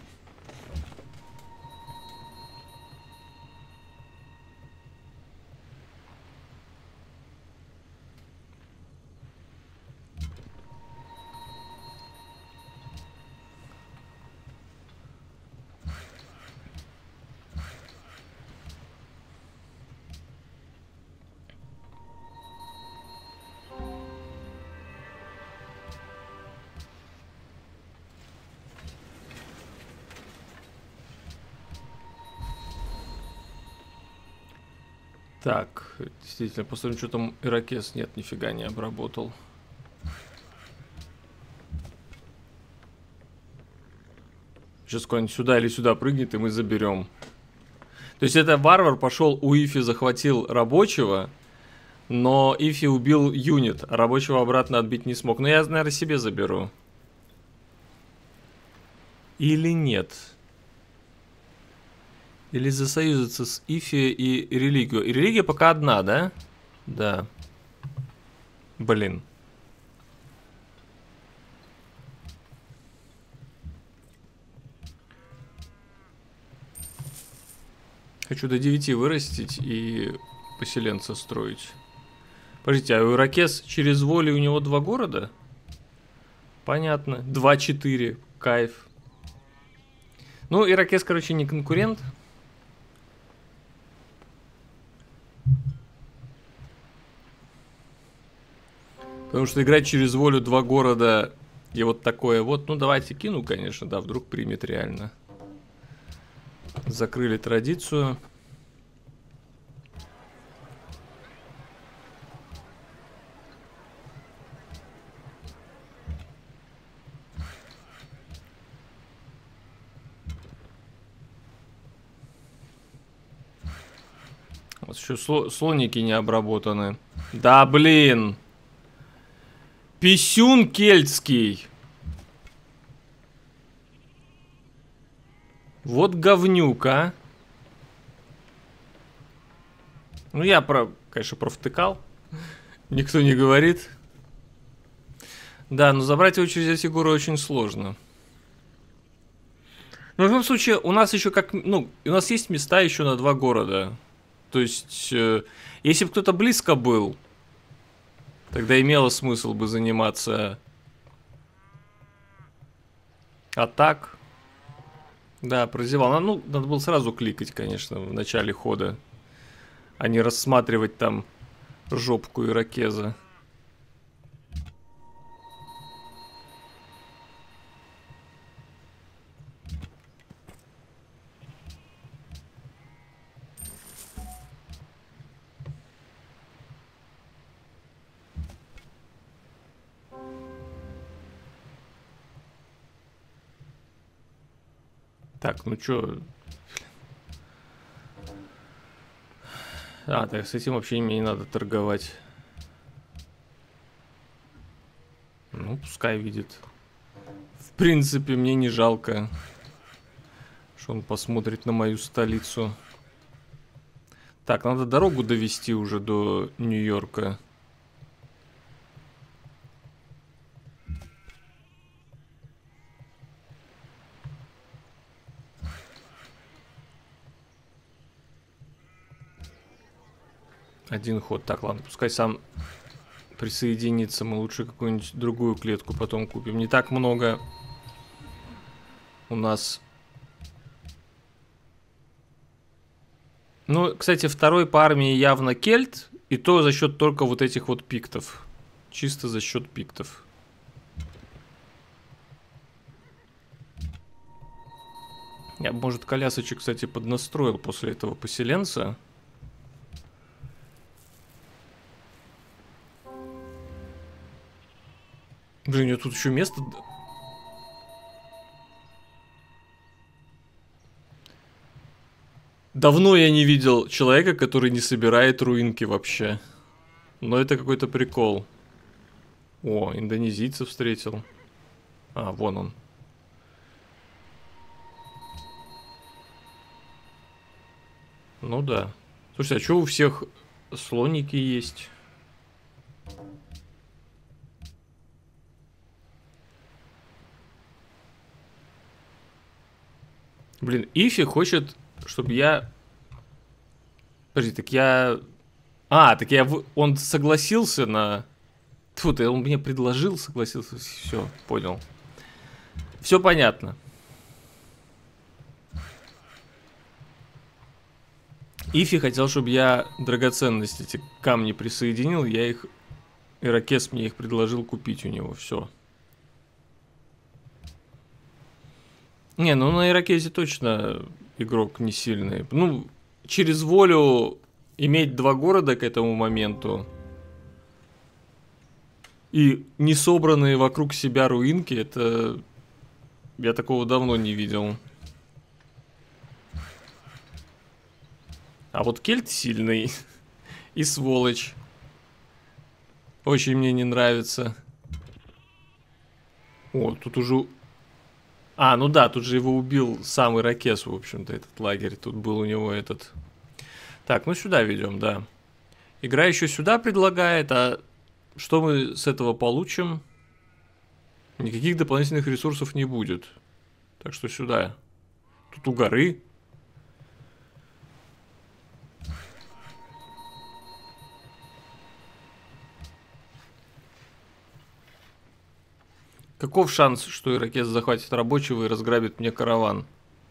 Так, действительно, посмотрим, что там Иракез. Нет, нифига не обработал. Сейчас куда-нибудь сюда или сюда прыгнет, и мы заберем. То есть это варвар пошел у Ифи, захватил рабочего, но Ифи убил юнит, а рабочего обратно отбить не смог. Но я, наверное, себе заберу. Или нет? Или засоюзиться с Ифи и религию. И религия пока одна, да? Да. Блин. Хочу до 9 вырастить и поселенца строить. Подождите, а у Иракез через волю у него 2 города? Понятно. 2-4. Кайф. Ну, Иракез, короче, не конкурент. Потому что играть через волю 2 города и вот такое вот. Ну, давайте кину, конечно, да, вдруг примет реально. Закрыли традицию. Вот еще слоники не обработаны. Да, блин. Писюн кельтский. Вот говнюк, а. Ну, я, конечно, провтыкал. Никто не говорит. Да, но забрать его через эти горы очень сложно. Но в любом случае, у нас еще как... Ну, у нас есть места еще на 2 города. То есть, если бы кто-то близко был, тогда имело смысл бы заниматься. А так... Да, прозевал. Ну, надо было сразу кликать, конечно, в начале хода. А не рассматривать там жопку иракеза. Так, ну чё... А, так с этим вообще мне не надо торговать. Ну, пускай видит. В принципе, мне не жалко, что он посмотрит на мою столицу. Так, надо дорогу довести уже до Нью-Йорка. Один ход. Так, ладно, пускай сам присоединится. Мы лучше какую-нибудь другую клетку потом купим. Не так много у нас. Ну, кстати, второй по армии явно кельт. И то за счет только вот этих вот пиктов. Чисто за счет пиктов. Я, может, колясочек, кстати, поднастроил после этого поселенца. Блин, у меня тут еще место... Давно я не видел человека, который не собирает руинки вообще. Но это какой-то прикол. О, индонезийца встретил. А, вон он. Ну да. Слушайте, а что у всех слоники есть? Блин, Ифи хочет, чтобы я... Подожди, так я... А, так я... Он согласился на... Тьфу ты, он мне предложил, согласился. Все, понял. Все понятно. Ифи хотел, чтобы я драгоценности, эти камни присоединил. Я их... Иракес мне их предложил купить у него. Все. Не, ну на Иракезе точно игрок не сильный. Ну, через волю иметь два города к этому моменту и не собранные вокруг себя руинки, это... Я такого давно не видел. А вот кельт сильный и сволочь. Очень мне не нравится. О, тут уже... А, ну да, тут же его убил сам Иракес, в общем-то, этот лагерь. Тут был у него этот... Так, ну сюда ведем, да. Игра еще сюда предлагает, а что мы с этого получим? Никаких дополнительных ресурсов не будет. Так что сюда. Тут у горы. Каков шанс, что Иракес захватит рабочего и разграбит мне караван?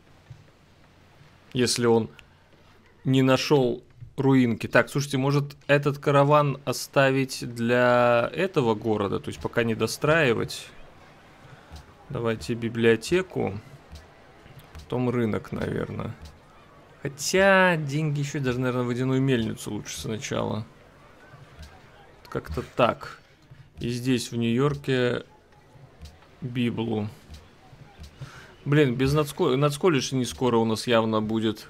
Если он не нашел руинки. Так, слушайте, может этот караван оставить для этого города? То есть пока не достраивать. Давайте библиотеку. Потом рынок, наверное. Хотя деньги еще даже, наверное, водяную мельницу лучше сначала. Как-то так. И здесь, в Нью-Йорке... Библу. Блин, без нацколледж не скоро у нас явно будет.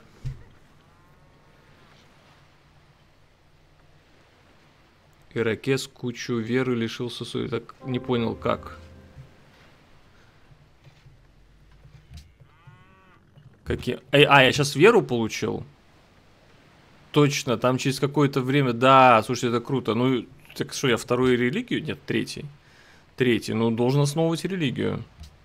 Иракес кучу веры лишился своей. Так не понял как. Какие? Я сейчас веру получил. Точно, там через какое-то время. Да, слушайте, это круто. Ну, так что, я вторую религию? Нет, третий. Третий, ну, должен основывать религию.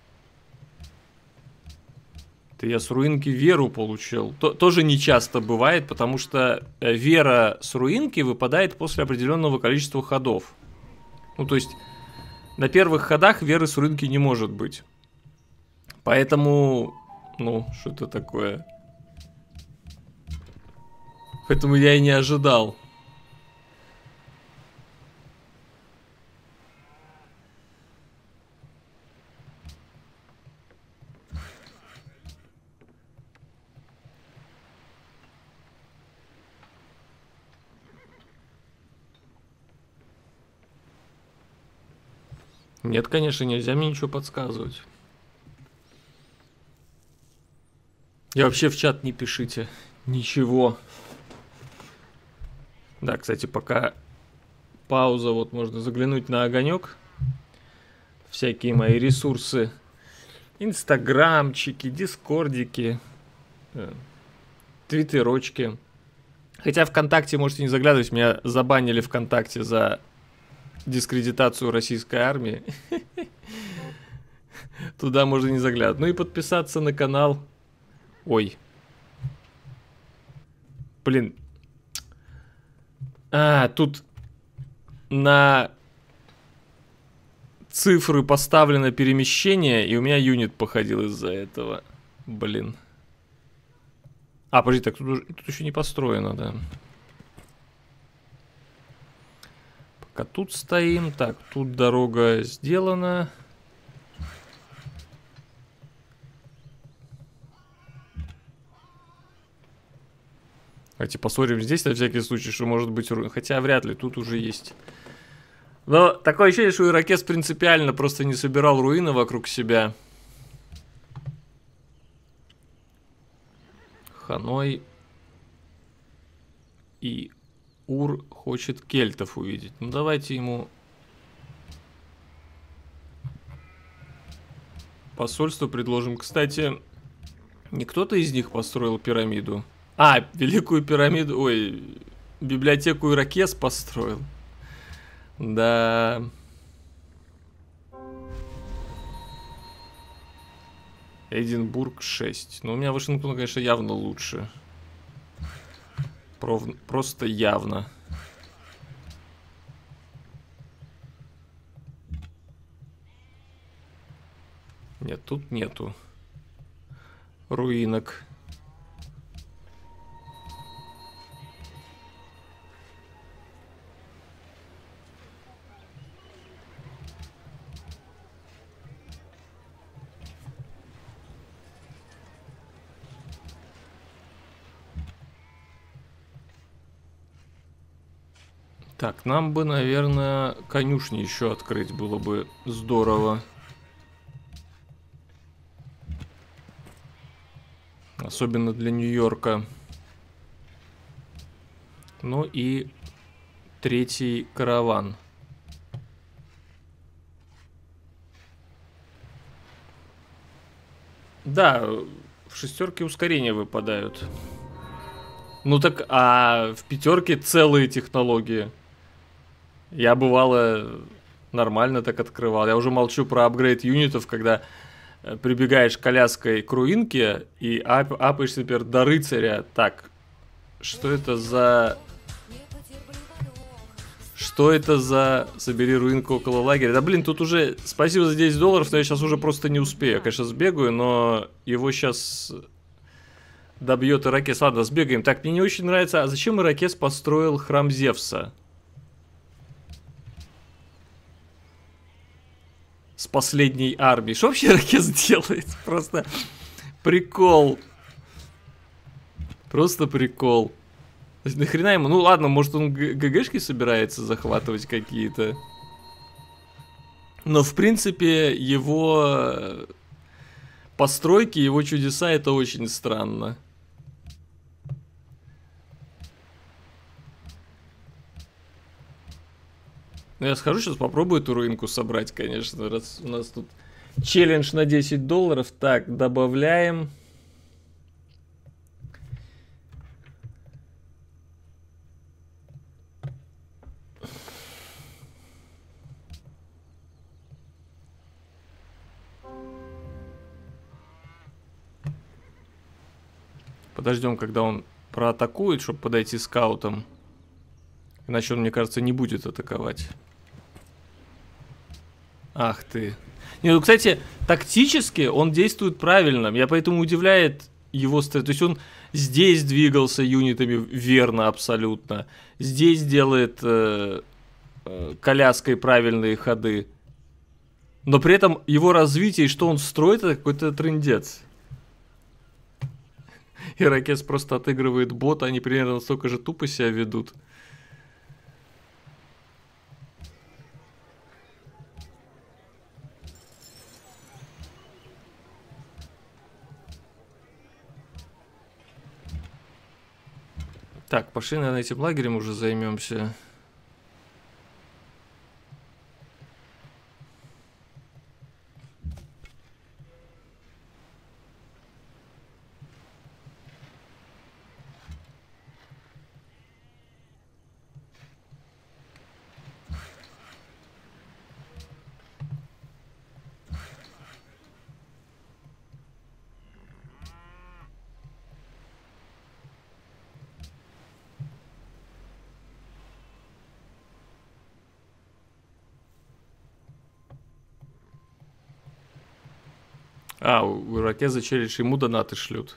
Это я с руинки веру получил. Тоже не часто бывает, потому что вера с руинки выпадает после определенного количества ходов. Ну, то есть, на первых ходах веры с руинки не может быть. Поэтому, ну, что это такое? Поэтому я и не ожидал. Нет, конечно, нельзя мне ничего подсказывать. И вообще в чат не пишите. Ничего. Да, кстати, пока пауза, вот можно заглянуть на огонек. всякие мои ресурсы. Инстаграмчики, дискордики, твиттерочки. Хотя ВКонтакте можете не заглядывать, меня забанили ВКонтакте за дискредитацию российской армии. Туда можно не заглядывать. Ну и подписаться на канал. Ой. Блин. Тут на цифры поставлено перемещение, и у меня юнит походил из-за этого. Блин. Подожди, так тут еще не построено, да. Пока тут стоим. Так, тут дорога сделана. Давайте посмотрим здесь, на всякий случай, что может быть... Хотя вряд ли, тут уже есть. Но такое ощущение, что Иракез принципиально просто не собирал руины вокруг себя. Ханой и Ур хочет кельтов увидеть. Ну давайте ему посольство предложим. Кстати, не кто-то из них построил пирамиду. Великую пирамиду. Ой, библиотеку Иракез построил. Да. Эдинбург 6. Но у меня Вашингтон, конечно, явно лучше. Просто явно. Нет, тут нету руинок. Так, нам бы, наверное, конюшни еще открыть было бы здорово. Особенно для Нью-Йорка. Ну и третий караван. Да, в шестерке ускорения выпадают. Ну так, в пятерке целые технологии. Я бывало нормально так открывал. Я уже молчу про апгрейд юнитов, когда прибегаешь коляской к руинке и апаешь теперь до рыцаря. Так, что это за... Что это за... Собери руинку около лагеря. Да блин, тут уже... Спасибо за $10, но я сейчас уже просто не успею. Я, конечно, сбегаю, но его сейчас добьет Иракез. Ладно, сбегаем. Так, мне не очень нравится... А зачем Иракез построил храм Зевса? С последней армией. Что вообще Иракез делает? Просто прикол. Просто прикол. Нахрена ему? Ну ладно, может он ГГшки собирается захватывать какие-то. Но в принципе его постройки, его чудеса, это очень странно. Ну, я схожу сейчас, попробую эту руинку собрать, конечно, раз у нас тут челлендж на $10. Так, добавляем. Подождем, когда он проатакует, чтобы подойти скаутом. Иначе он, мне кажется, не будет атаковать. Ах ты. Не, ну, кстати, тактически он действует правильно. Меня поэтому удивляет его стратегия. То есть он здесь двигался юнитами верно абсолютно. Здесь делает коляской правильные ходы. Но при этом его развитие и что он строит, это какой-то трындец. Иракез просто отыгрывает бота, они примерно настолько же тупо себя ведут. Так, пошли, наверное, этим лагерем уже займемся. А, у Иракеза челлендж, ему донаты шлют.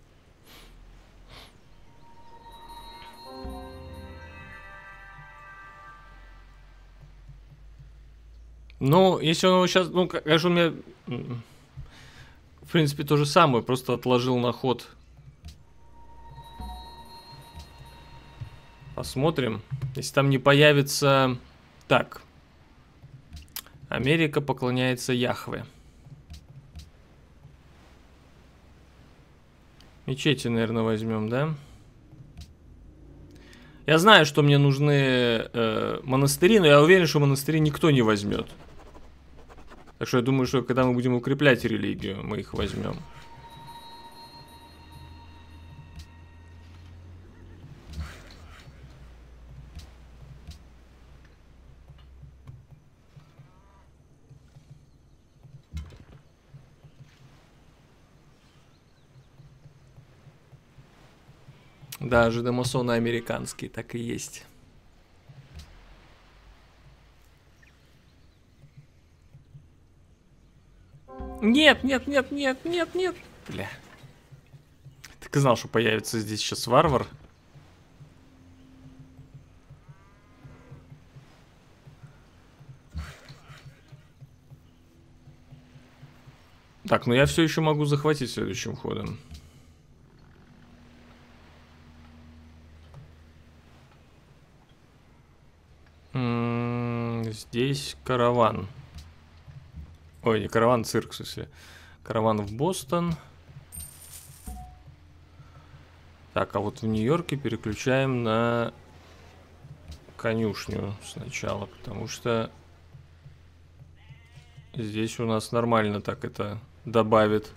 Ну, если он его сейчас... Ну, конечно, у меня... В принципе, то же самое, просто отложил на ход. Посмотрим. Если там не появится... Так. Америка поклоняется Яхве. Мечети, наверное, возьмем, да? Я знаю, что мне нужны монастыри, но я уверен, что монастыри никто не возьмет. Так что я думаю, что когда мы будем укреплять религию, мы их возьмем. Да, жидомасоны американские, так и есть. Нет, нет, нет, нет, нет, нет. Бля. Так и знал, что появится здесь сейчас варвар. Так, ну я все еще могу захватить следующим ходом. Здесь караван. Ой, не караван, цирк, в смысле. Караван в Бостон. Так, а вот в Нью-Йорке переключаем на конюшню сначала, потому что здесь у нас нормально так это добавит.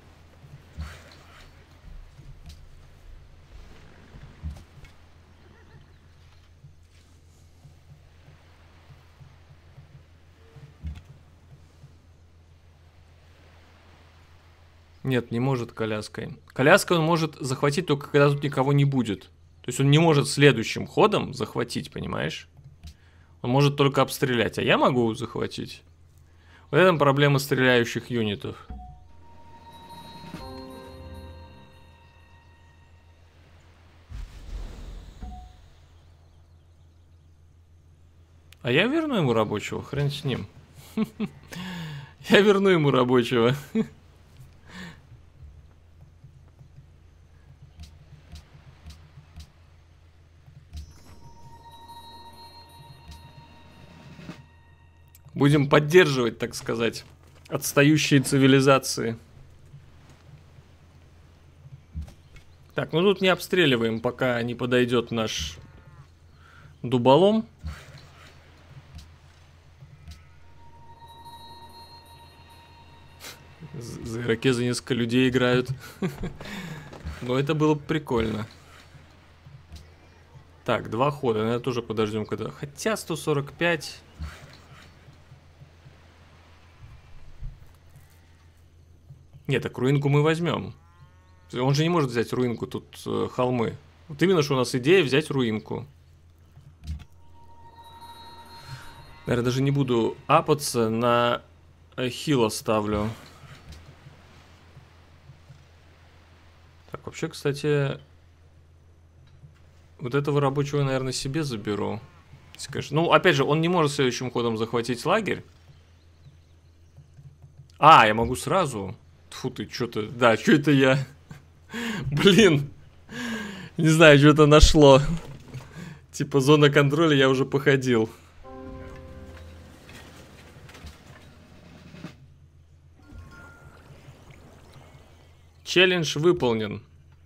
Нет, не может коляской. Коляской он может захватить только когда тут никого не будет. То есть он не может следующим ходом захватить, понимаешь? Он может только обстрелять, а я могу захватить. Вот это проблема стреляющих юнитов. А я верну ему рабочего, хрен с ним. Я верну ему рабочего. Будем поддерживать, так сказать, отстающие цивилизации. Так, ну тут не обстреливаем, пока не подойдет наш дуболом. За ирокезы несколько людей играют. Но это было бы прикольно. Так, 2 хода. Наверное, тоже подождем, когда... Хотя 145... Нет, так руинку мы возьмем. Он же не может взять руинку, тут холмы. Вот именно, что у нас идея взять руинку. Наверное, даже не буду апаться, на хил оставлю. Так, вообще, кстати, вот этого рабочего, наверное, себе заберу. Ну, опять же, он не может следующим ходом захватить лагерь. А, я могу сразу... Тьфу ты, что-то... Да, что это я? Блин. Не знаю, что-то нашло. Типа зона контроля я уже походил. Челлендж выполнен.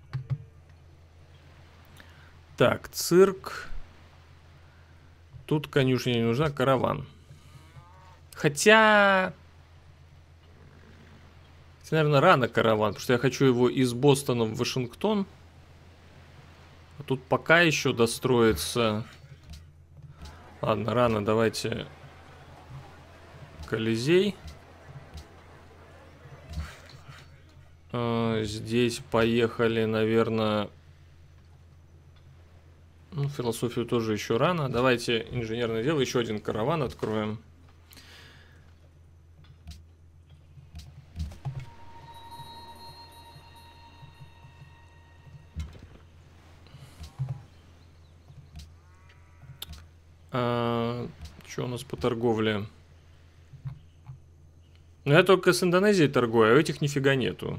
Так, цирк. Тут конюшня не нужна, караван. Хотя... Наверное, рано караван, потому что я хочу его из Бостона в Вашингтон. А тут пока еще достроится. Ладно, рано, давайте Колизей. Здесь поехали, наверное... Ну, философию тоже еще рано. Давайте инженерное дело, еще один караван откроем. Что у нас по торговле? Ну, я только с Индонезией торгую, а у этих нифига нету.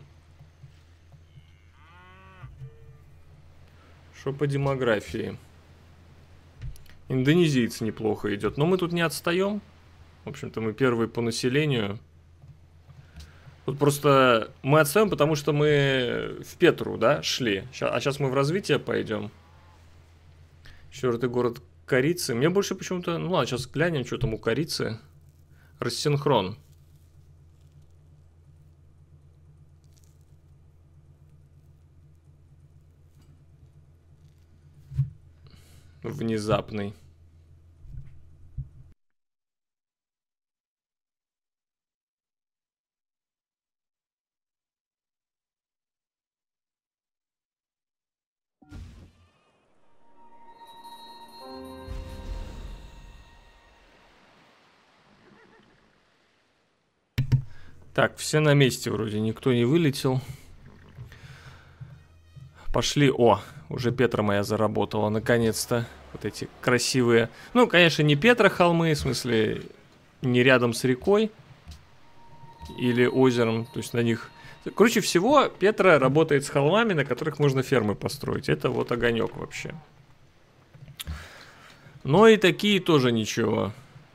Что по демографии? Индонезийцы неплохо идет. Но мы тут не отстаем. В общем-то, мы первые по населению. Тут просто мы отстаем, потому что мы в Петру, да, шли. А сейчас мы в развитие пойдем. 4-й город Корицы. Мне больше почему-то... Ну ладно, сейчас глянем, что там у Корицы. Рассинхрон. Внезапный. Так, все на месте вроде, никто не вылетел. Пошли. О, уже Петра моя заработала, наконец-то. Вот эти красивые... Ну, конечно, не Петра холмы, в смысле, не рядом с рекой или озером, то есть на них... Круче всего, Петра работает с холмами, на которых можно фермы построить. Это вот огонек вообще. Но и такие тоже ничего.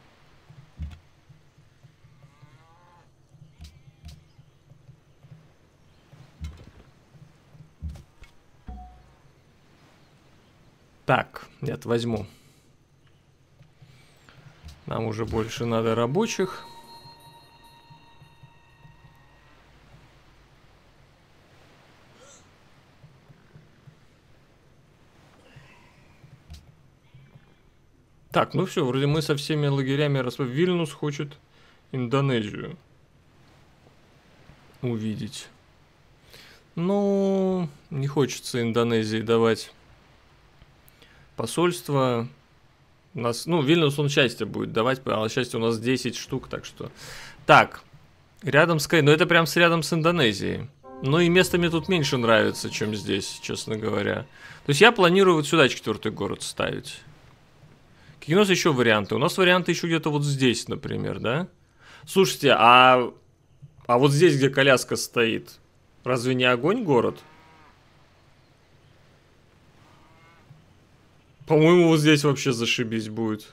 Так, нет, возьму. Нам уже больше надо рабочих. Так, ну все, вроде мы со всеми лагерями Вильнюс хочет Индонезию увидеть. Ну, не хочется Индонезии давать посольство. У нас, ну, Вильнюс он счастье будет давать, а счастье у нас 10 штук, так что... Так, рядом с... Ну, это прям рядом с Индонезией. Ну, и место мне тут меньше нравится, чем здесь, честно говоря. То есть я планирую вот сюда 4-й город ставить. Какие у нас еще варианты? У нас варианты еще где-то вот здесь, например, да? Слушайте, а вот здесь, где коляска стоит, разве не огонь город? По-моему, вот здесь вообще зашибись будет.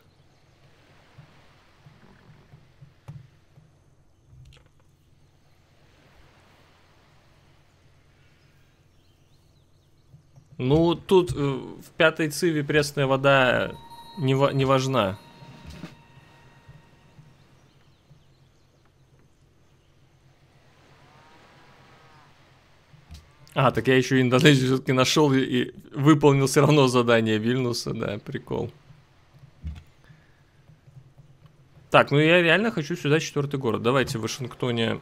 Ну, тут в 5-й циве пресная вода не важна. А, так я еще Индонезию все-таки нашел и выполнил все равно задание Вильнюса, да, прикол. Так, ну я реально хочу сюда 4-й город. Давайте в Вашингтоне...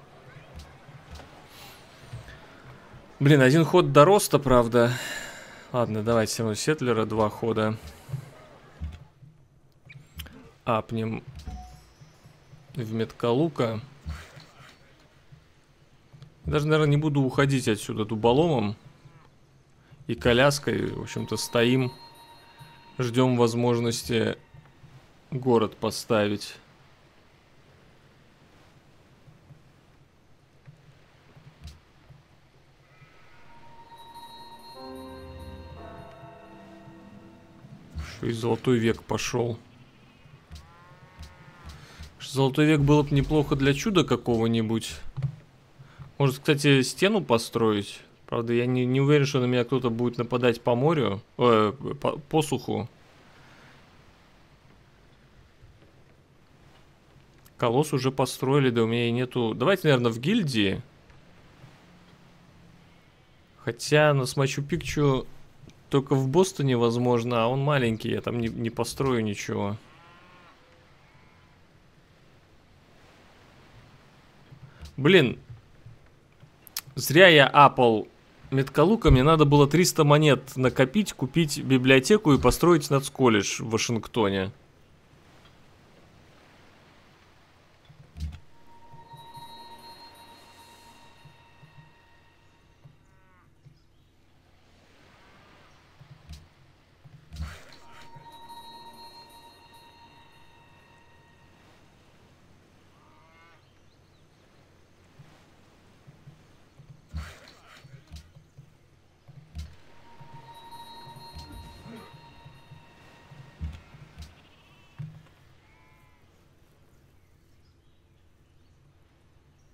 Блин, один ход до роста, правда. Ладно, давайте у Сетлера 2 хода. Апнем в Меткалука. Даже, наверное, не буду уходить отсюда дуболомом и коляской. В общем-то, стоим. Ждем возможности город поставить. Что и золотой век пошел. Золотой век было бы неплохо для чуда какого-нибудь. Может, кстати, стену построить. Правда, я не уверен, что на меня кто-то будет нападать по морю. По суху. Колосс уже построили, да у меня и нету... Давайте, наверное, в гильдии. Хотя на Мачу-Пикчу только в Бостоне возможно, а он маленький, я там не построю ничего. Блин, зря я апал Меткалука, мне надо было 300 монет накопить, купить библиотеку и построить нацколледж в Вашингтоне.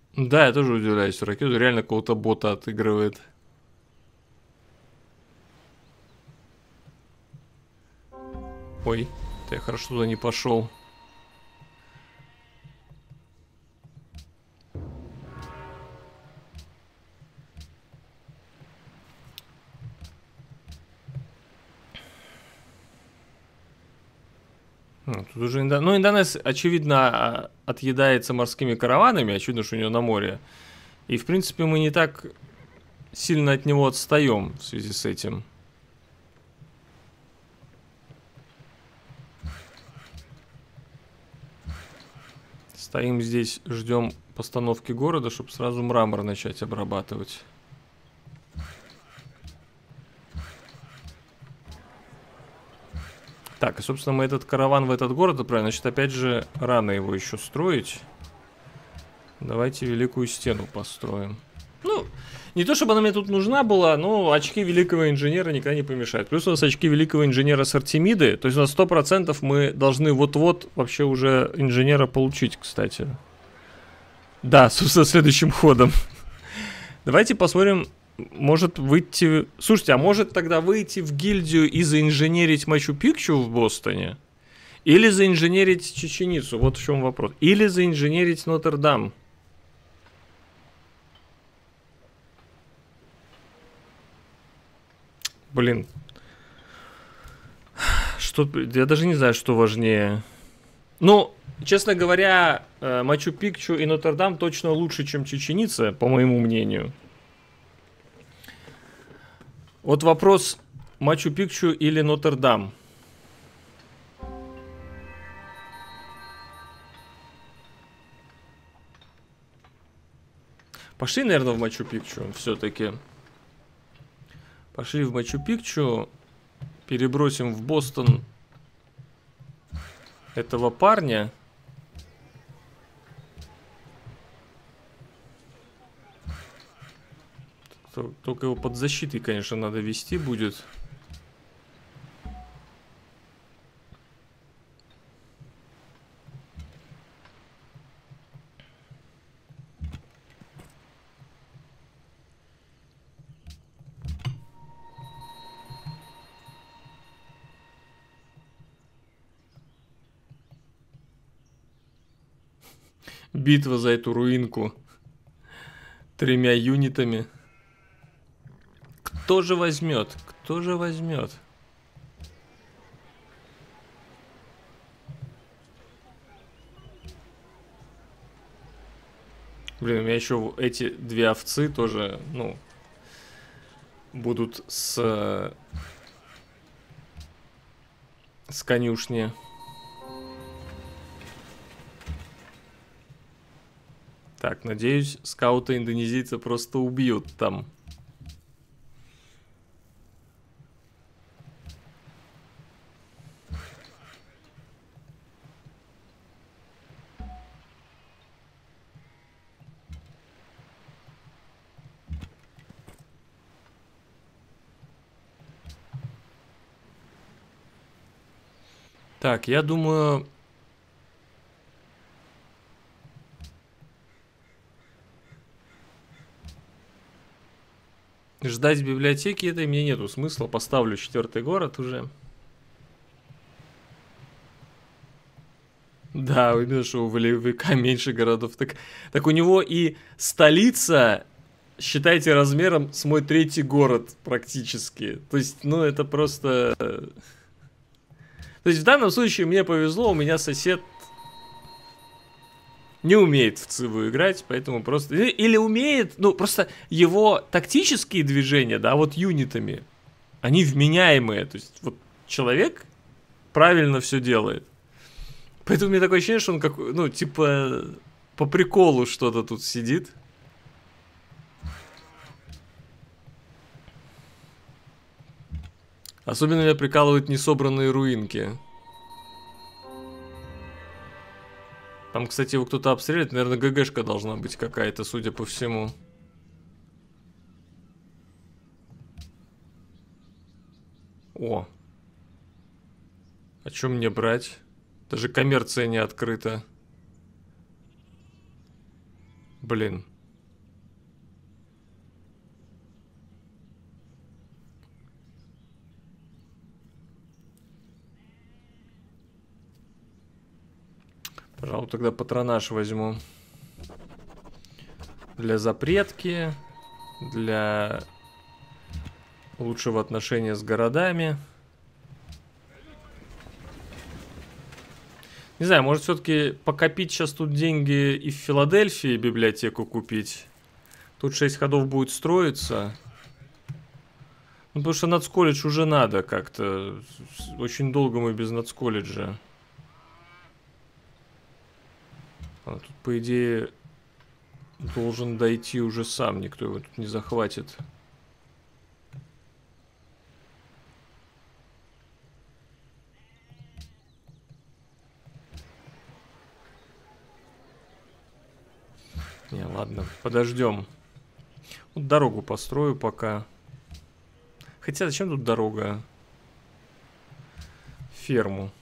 Да, я тоже удивляюсь. Ракету реально какого-то бота отыгрывает. Ой, я хорошо туда не пошел. Тут уже ну, Индонез, очевидно, отъедается морскими караванами. Очевидно, что у него на море. И, в принципе, мы не так сильно от него отстаем в связи с этим. Стоим здесь, ждем постановки города, чтобы сразу мрамор начать обрабатывать. Так, и, собственно, мы этот караван в этот город отправим. Значит, опять же, рано его еще строить. Давайте Великую Стену построим. Ну, не то, чтобы она мне тут нужна была, но очки Великого Инженера никогда не помешают. Плюс у нас очки Великого Инженера с Артемиды. То есть у нас 100% мы должны вот-вот вообще уже Инженера получить, кстати. Да, собственно, следующим ходом. Давайте посмотрим... Может выйти... Слушайте, а может тогда выйти в гильдию и заинженерить Мачу-Пикчу в Бостоне? Или заинженерить Чеченицу? Вот в чем вопрос. Или заинженерить Нотр-Дам? Блин. Что... Я даже не знаю, что важнее. Ну, честно говоря, Мачу-Пикчу и Нотр-Дам точно лучше, чем Чеченица, по моему мнению. Вот вопрос, Мачу-Пикчу или Нотр-Дам? Пошли, наверное, в Мачу-Пикчу все-таки. Пошли в Мачу-Пикчу. Перебросим в Бостон этого парня. Только его под защитой, конечно, надо вести будет. Битва за эту руинку 3 юнитами. Кто же возьмет? Кто же возьмет? Блин, у меня еще эти 2 овцы тоже, ну, будут с конюшни. Так, надеюсь, скаута индонезийца просто убьют там. Так, я думаю... Ждать библиотеки этой мне нету смысла. Поставлю 4-й город уже. Да, именно что у Волевика меньше городов. Так у него и столица, считайте, размером с мой 3-й город практически. То есть, ну это просто... То есть в данном случае мне повезло, у меня сосед не умеет в Циву играть, поэтому просто... Или умеет, ну просто его тактические движения, да, вот юнитами, они вменяемые. То есть вот человек правильно все делает. Поэтому у меня такое ощущение, что он как, ну, типа, по приколу что-то тут сидит. Особенно меня прикалывают несобранные руинки. Там, кстати, его кто-то обстреливает. Наверное, ГГшка должна быть какая-то, судя по всему. О. А что мне брать? Даже коммерция не открыта. Блин. Пожалуй, тогда патронаж возьму. Для запретки, для лучшего отношения с городами. Не знаю, может все-таки покопить сейчас тут деньги и в Филадельфии библиотеку купить. Тут 6 ходов будет строиться. Ну, потому что нацколледж уже надо как-то. Очень долго мы без нацколледжа. А тут, по идее, должен дойти уже сам. Никто его тут не захватит. Не, ладно, подождем. Вот дорогу построю пока. Хотя зачем тут дорога? Ферму.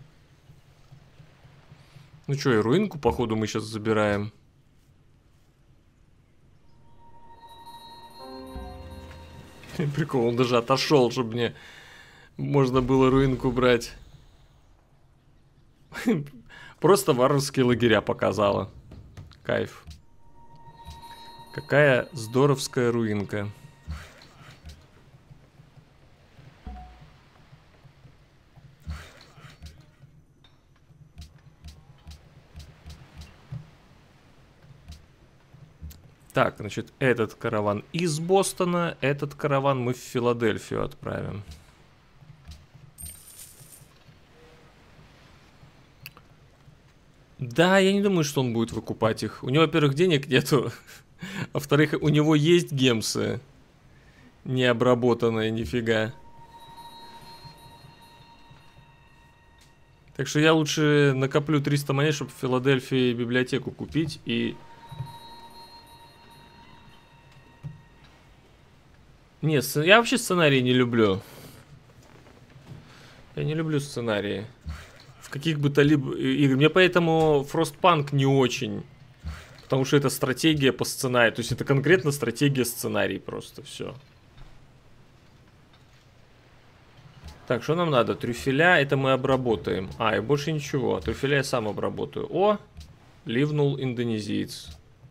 Ну что, и руинку, походу, мы сейчас забираем. Прикол, он даже отошел, чтобы мне можно было руинку брать. Просто варварские лагеря показала. Кайф. Какая здоровская руинка. Так, значит, этот караван из Бостона, этот караван мы в Филадельфию отправим. Да, я не думаю, что он будет выкупать их. У него, во-первых, денег нету. А во-вторых, у него есть гемсы. Необработанные, нифига. Так что я лучше накоплю 300 монет, чтобы в Филадельфии библиотеку купить. И... Нет, я вообще сценарии не люблю. Я не люблю сценарии. В каких бы то либо играх. Мне поэтому Frostpunk не очень. Потому что это стратегия по сценарию. То есть это конкретно стратегия сценарий просто. Все. Так, что нам надо? Трюфеля, это мы обработаем. А, и больше ничего. Трюфеля я сам обработаю. О, ливнул индонезиец.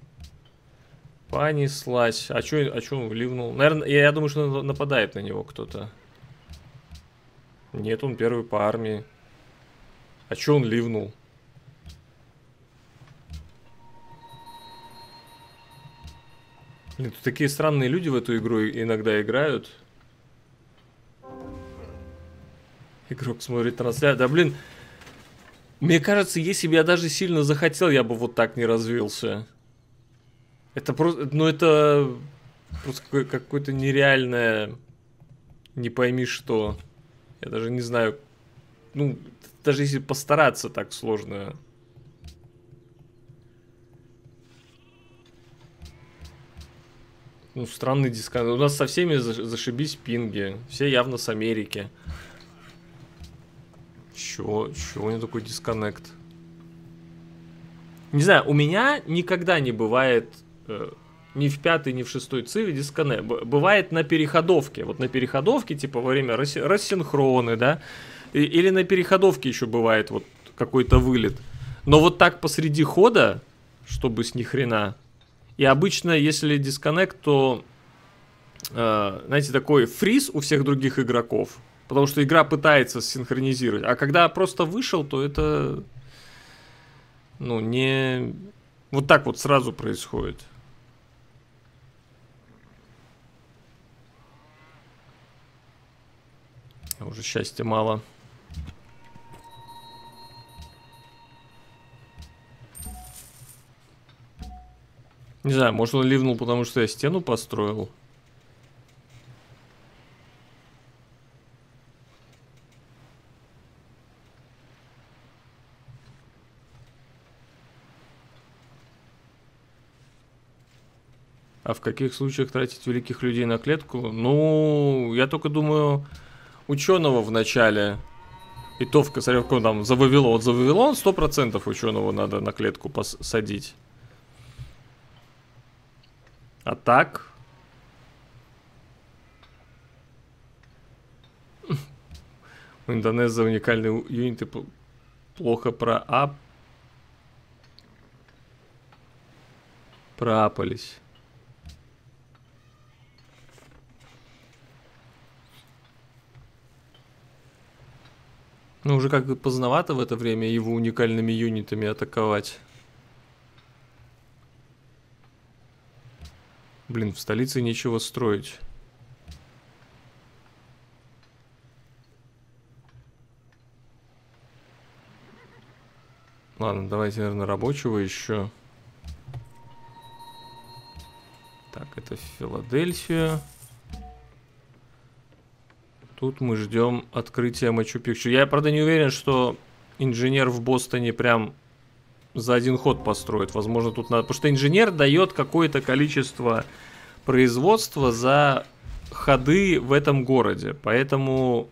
Понеслась. А чё он ливнул? Наверное, я думаю, что нападает на него кто-то. Нет, он первый по армии. А чё он ливнул? Блин, тут такие странные люди в эту игру иногда играют. Игрок смотрит трансляцию. Да блин, мне кажется, если бы я даже сильно захотел, я бы вот так не развился. Это просто, ну это просто какое-то нереальное, не пойми что. Я даже не знаю, ну даже если постараться, так сложно. Ну, странный дисконнект. У нас со всеми зашибись пинги. Все явно с Америки. Чего у него такой дисконнект? Не знаю, у меня никогда не бывает ни в 5-й, ни в 6-й циве дисконнект. Бывает на переходовке. Вот на переходовке, типа во время рассинхроны, да? Или на переходовке еще бывает вот какой-то вылет. Но вот так посреди хода, чтобы с ни хрена. И обычно, если дисконнект, то, знаете, такой фриз у всех других игроков. Потому что игра пытается синхронизировать. А когда просто вышел, то это, ну, не... Вот так вот сразу происходит. Уже счастья мало. Не знаю, может он ливнул, потому что я стену построил. А в каких случаях тратить великих людей на клетку? Ну, я только думаю, ученого в начале. И то в Косаревку там за Вавилон. Вот за Вавилон 100% ученого надо на клетку посадить. А так... У Индонезии уникальные юниты плохо проапались. Ну, уже как бы поздновато в это время его уникальными юнитами атаковать. Блин, в столице нечего строить. Ладно, давайте, наверное, рабочего еще. Так, это Филадельфия. Тут мы ждем открытия Мачу-Пикчу. Я, правда, не уверен, что инженер в Бостоне прям за один ход построит. Возможно, тут надо... Потому что инженер дает какое-то количество производства за ходы в этом городе. Поэтому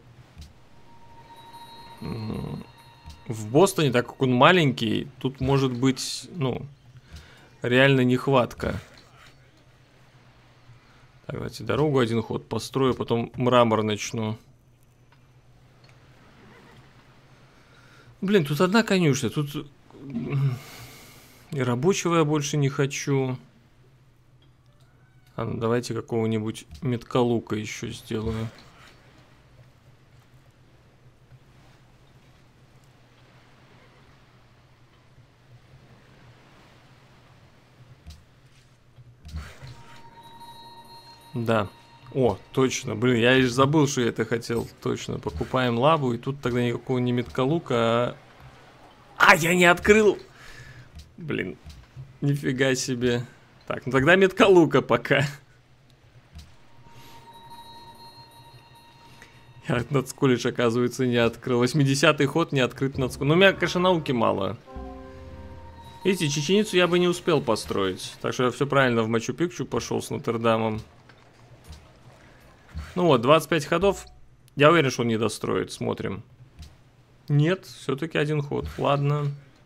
в Бостоне, так как он маленький, тут может быть, ну, реально нехватка. Так, давайте дорогу один ход построю, потом мрамор начну. Блин, тут одна конюшня, тут и рабочего я больше не хочу. А, ну, давайте какого-нибудь меткалука еще сделаю. Да. О, точно. Блин, я лишь забыл, что я это хотел. Точно. Покупаем лабу, и тут тогда никакого не меткалука, а... А, я не открыл! Блин. Нифига себе. Так, ну тогда меткалука пока. Я нацколледж, оказывается, не открыл. 80-й ход не открыт нацколледж. Ну, у меня, конечно, науки мало. Видите, чеченицу я бы не успел построить. Так что я все правильно в Мачу-Пикчу пошел с Нотр-Дамом. Ну вот, 25 ходов. Я уверен, что он не достроит. Смотрим. Нет, все-таки один ход. Ладно.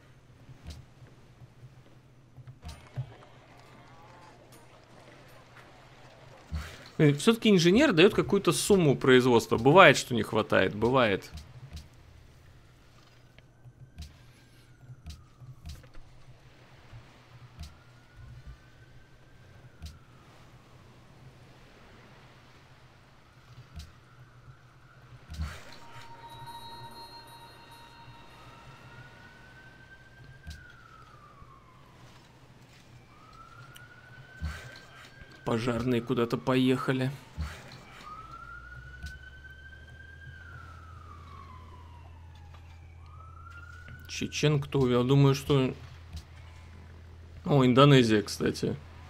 Все-таки инженер дает какую-то сумму производства. Бывает, что не хватает. Бывает. Пожарные куда-то поехали. Чечен кто? Я думаю, что... О, Индонезия, кстати.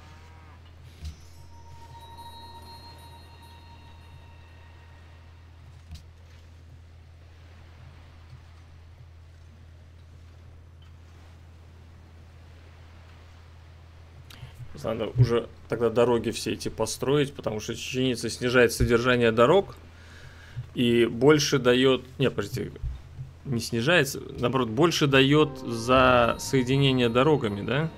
Надо уже тогда дороги все эти построить, потому что чеченица снижает содержание дорог и больше дает... Не, подождите, не снижается, наоборот, больше дает за соединение дорогами, да?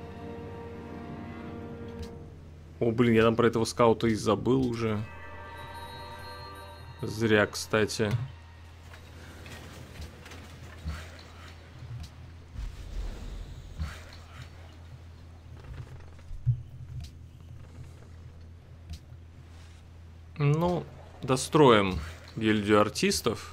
О, блин, я там про этого скаута и забыл уже. Зря, кстати. Ну, достроим гильдию артистов.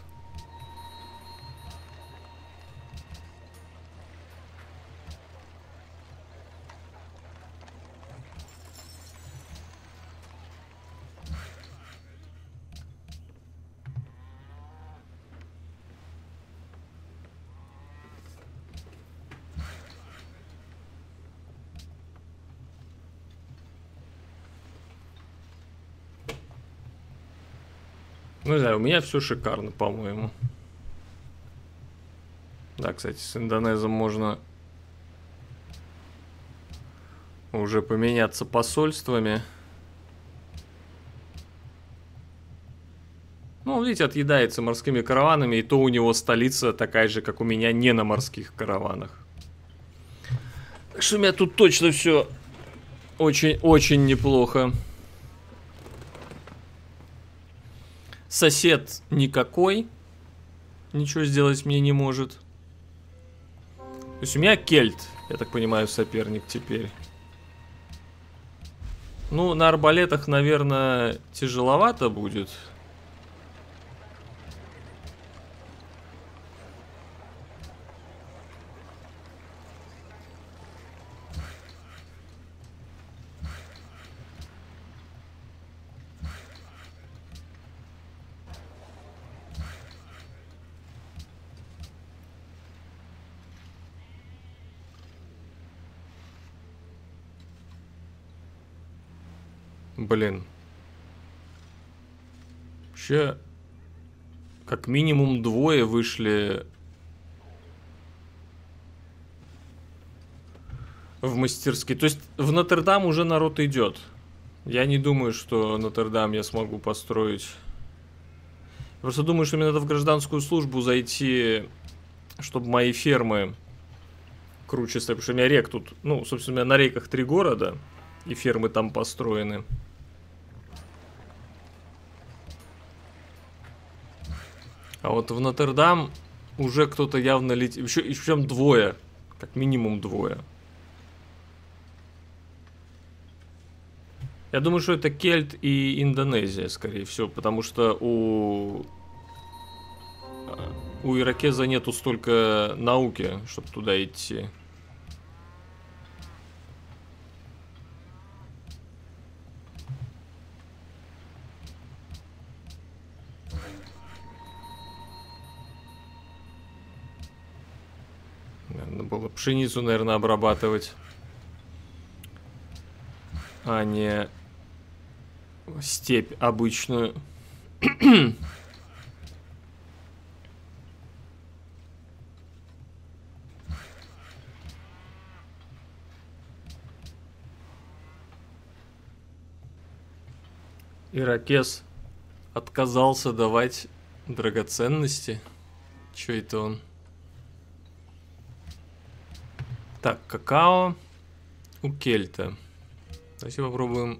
Ну, не знаю, у меня все шикарно, по-моему. Да, кстати, с Индонезом можно уже поменяться посольствами. Ну, видите, отъедается морскими караванами, и то у него столица такая же, как у меня, не на морских караванах. Так что у меня тут точно все Очень неплохо. Сосед никакой. Ничего сделать мне не может. То есть у меня кельт, я так понимаю, соперник теперь. Ну, на арбалетах, наверное, тяжеловато будет. Блин. Вообще, как минимум двое вышли в мастерские. То есть в Нотр-Дам уже народ идет. Я не думаю, что Нотр-Дам я смогу построить. Я просто думаю, что мне надо в гражданскую службу зайти, чтобы мои фермы круче стали. Потому что у меня рек тут, ну, собственно, у меня на реках 3 города, и фермы там построены. А вот в Нотр-Дам уже кто-то явно летит. Еще, причем двое. Как минимум двое. Я думаю, что это Кельт и Индонезия, скорее всего. Потому что у Иракеза нету столько науки, чтобы туда идти. Надо было пшеницу, наверное, обрабатывать, а не степь обычную. Иракез отказался давать драгоценности. Чё это он? Так, какао у Кельта. Давайте попробуем.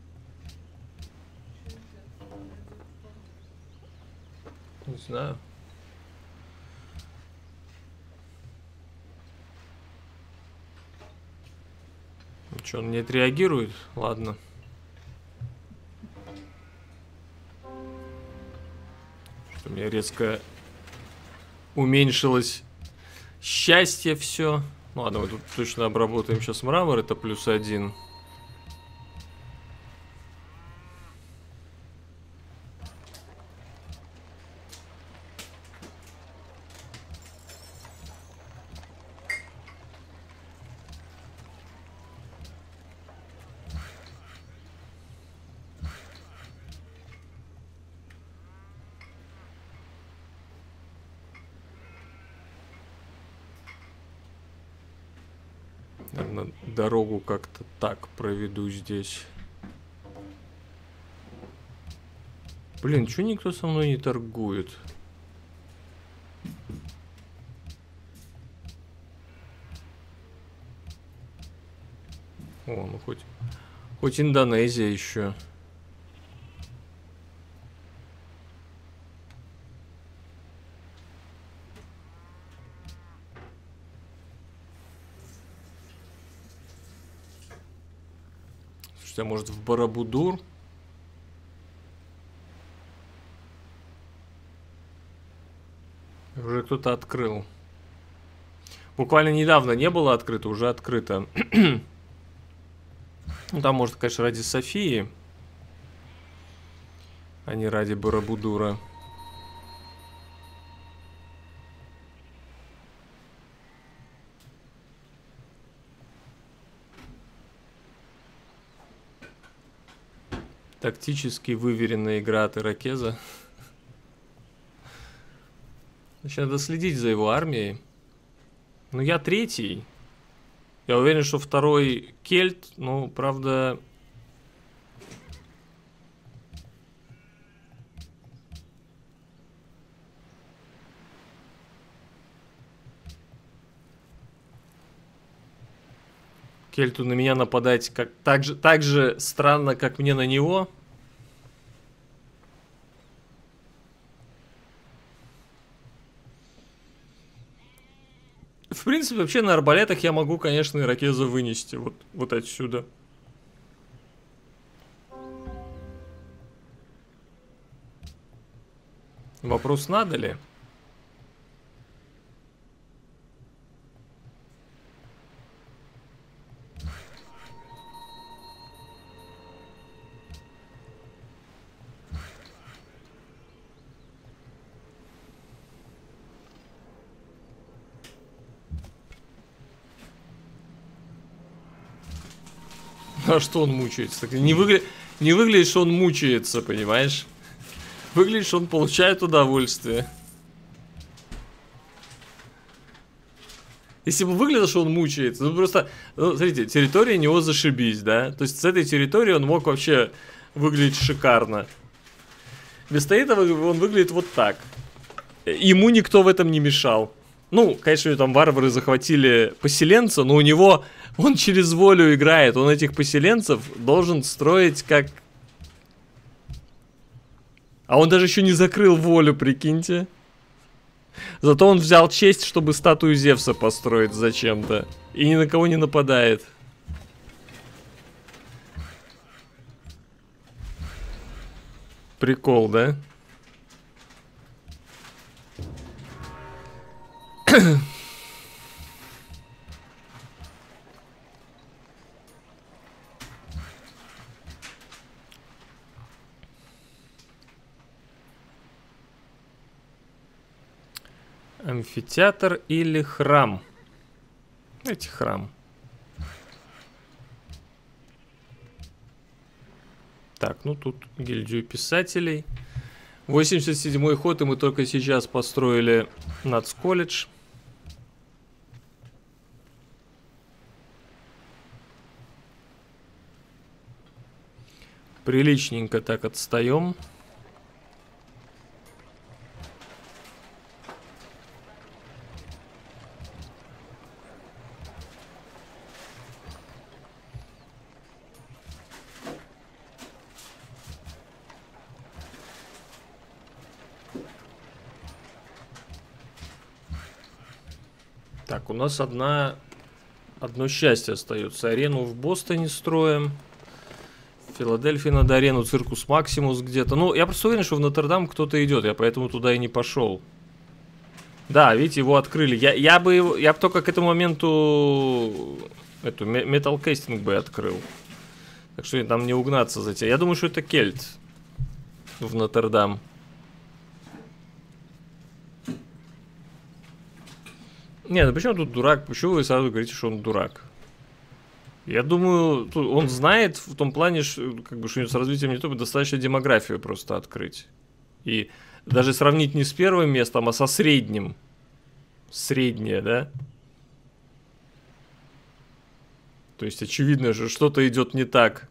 Не знаю. Ну что, он не отреагирует? Ладно. Что у меня резко уменьшилось счастье все. Ну ладно, мы тут точно обработаем сейчас мрамор, это +1. Наверное, дорогу как-то так проведу здесь. Блин, чё никто со мной не торгует? О, ну хоть Индонезия еще. Слушайте, а может в Барабудур? Уже кто-то открыл. Буквально недавно не было открыто, уже открыто. Ну, там, может, конечно, ради Софии, а не ради Барабудура. Тактически выверенная игра от Иракеза. Значит, надо следить за его армией. Ну, я третий. Я уверен, что второй Кельт, ну, правда... Кельту на меня нападать как так же странно, как мне на него. В принципе, вообще на арбалетах я могу, конечно, ирокеза вынести вот отсюда. Вопрос, надо ли? А что он мучается? Так не выглядит, что он мучается, понимаешь? Выглядит, что он получает удовольствие. Если бы выглядело, что он мучается, ну просто, ну, смотрите, территория него зашибись, да? То есть с этой территории он мог вообще выглядеть шикарно. Вместо этого он выглядит вот так. Ему никто в этом не мешал. Ну, конечно, там варвары захватили поселенца, но у него... Он через волю играет. Он этих поселенцев должен строить как... А он даже еще не закрыл волю, прикиньте. Зато он взял честь, чтобы статую Зевса построить зачем-то. И ни на кого не нападает. Прикол, да? Амфитеатр или храм? Давайте храм. Так, ну тут гильдию писателей. 87-й ход, и мы только сейчас построили Нацколледж. Приличненько так отстаем. Так, у нас одно счастье остается. Арену в Бостоне строим. В Филадельфии надо арену, Циркус Максимус где-то. Ну, я просто уверен, что в Нотр-Дам кто-то идет. Я поэтому туда и не пошел. Да, видите, его открыли. Я бы только к этому моменту эту Metal Casting бы открыл. Так что там не угнаться за тебя. Я думаю, что это Кельт в Нотр-Дам. Не, ну почему тут дурак? Почему вы сразу говорите, что он дурак? Я думаю, он знает в том плане, что, как бы, что с развитием Ютуба достаточно демографию просто открыть. И даже сравнить не с первым местом, а со средним. Среднее, да? То есть очевидно, что что-то идет не так.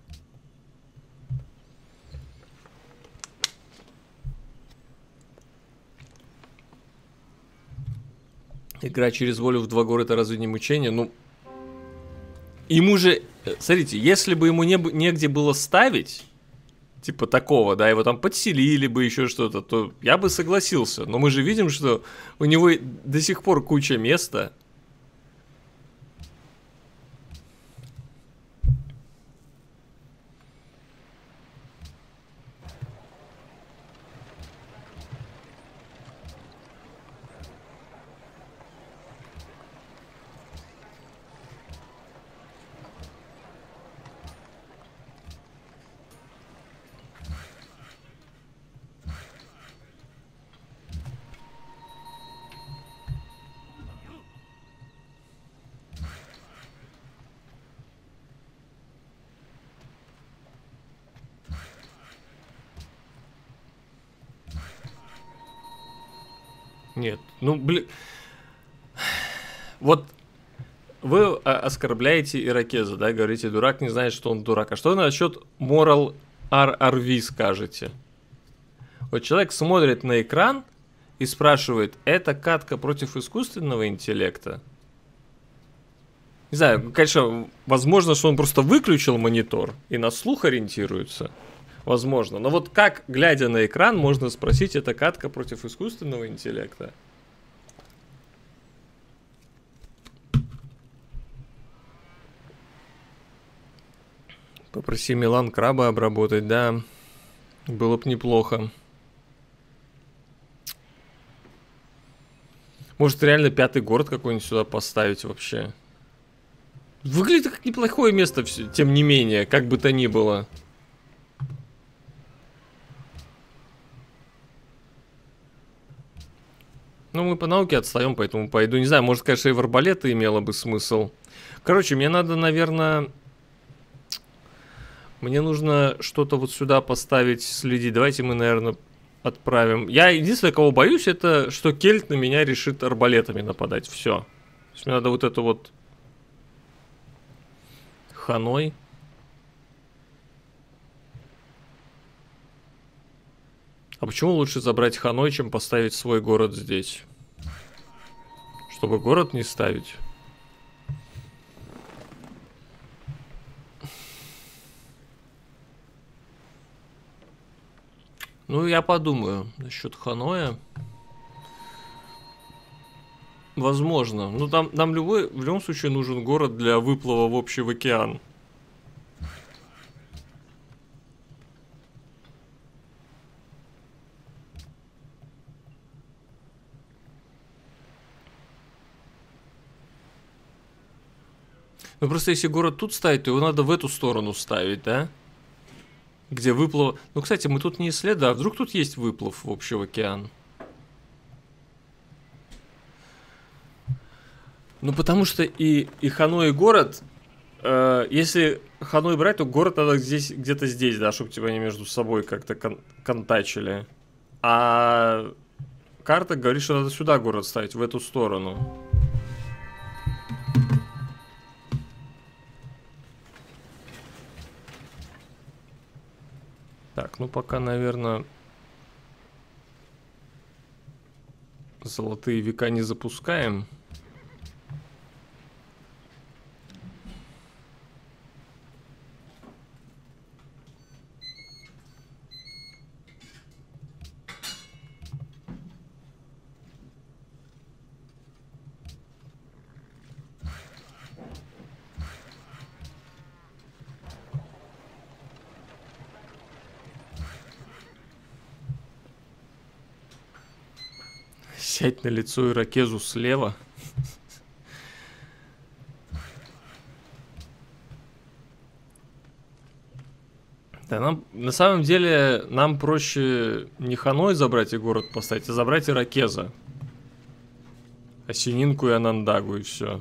Игра через волю в 2 года — это разве не мучение? Ну, ему же... Смотрите, если бы ему негде было ставить, типа такого, да, его там подселили бы, еще что-то, то я бы согласился. Но мы же видим, что у него до сих пор куча места. Нет, ну, блин. Вот вы оскорбляете ирокеза, да, говорите, дурак не знает, что он дурак. А что насчет Moral RRV скажете? Вот человек смотрит на экран и спрашивает, это катка против искусственного интеллекта? Не знаю, конечно, возможно, что он просто выключил монитор и на слух ориентируется. Возможно. Но вот как, глядя на экран, можно спросить, это катка против искусственного интеллекта? Попроси Милан краба обработать, да. Было бы неплохо. Может, реально 5-й город какой-нибудь сюда поставить вообще? Выглядит как неплохое место, тем не менее, как бы то ни было. Ну, мы по науке отстаем, поэтому пойду. Не знаю, может, конечно, и в арбалеты имело бы смысл. Короче, мне надо, наверное... Мне нужно что-то вот сюда поставить, следить. Давайте мы, наверное, отправим. Я единственное, кого боюсь, это что Кельт на меня решит арбалетами нападать. Все. То есть мне надо вот это вот... Ханой. А почему лучше забрать Ханой, чем поставить свой город здесь? Чтобы город не ставить. Ну, я подумаю насчет Ханоя. Возможно. Ну, там нам в любом случае нужен город для выплава в общий океан. Ну, просто если город тут ставить, то его надо в эту сторону ставить, да? Где выплыв... Ну, кстати, мы тут не исследовали. А вдруг тут есть выплыв в общий океан? Ну, потому что и Ханой, и город... если Ханой брать, то город надо здесь, где-то здесь, да, чтобы типа они между собой как-то контачили. А карта говорит, что надо сюда город ставить, в эту сторону. Так, ну пока, наверное, золотые века не запускаем. Сядь на лицо ирокезу слева. Да, нам, на самом деле, нам проще не Ханой забрать и город поставить, а забрать ирокеза. Осенинку и Анандагу, и все.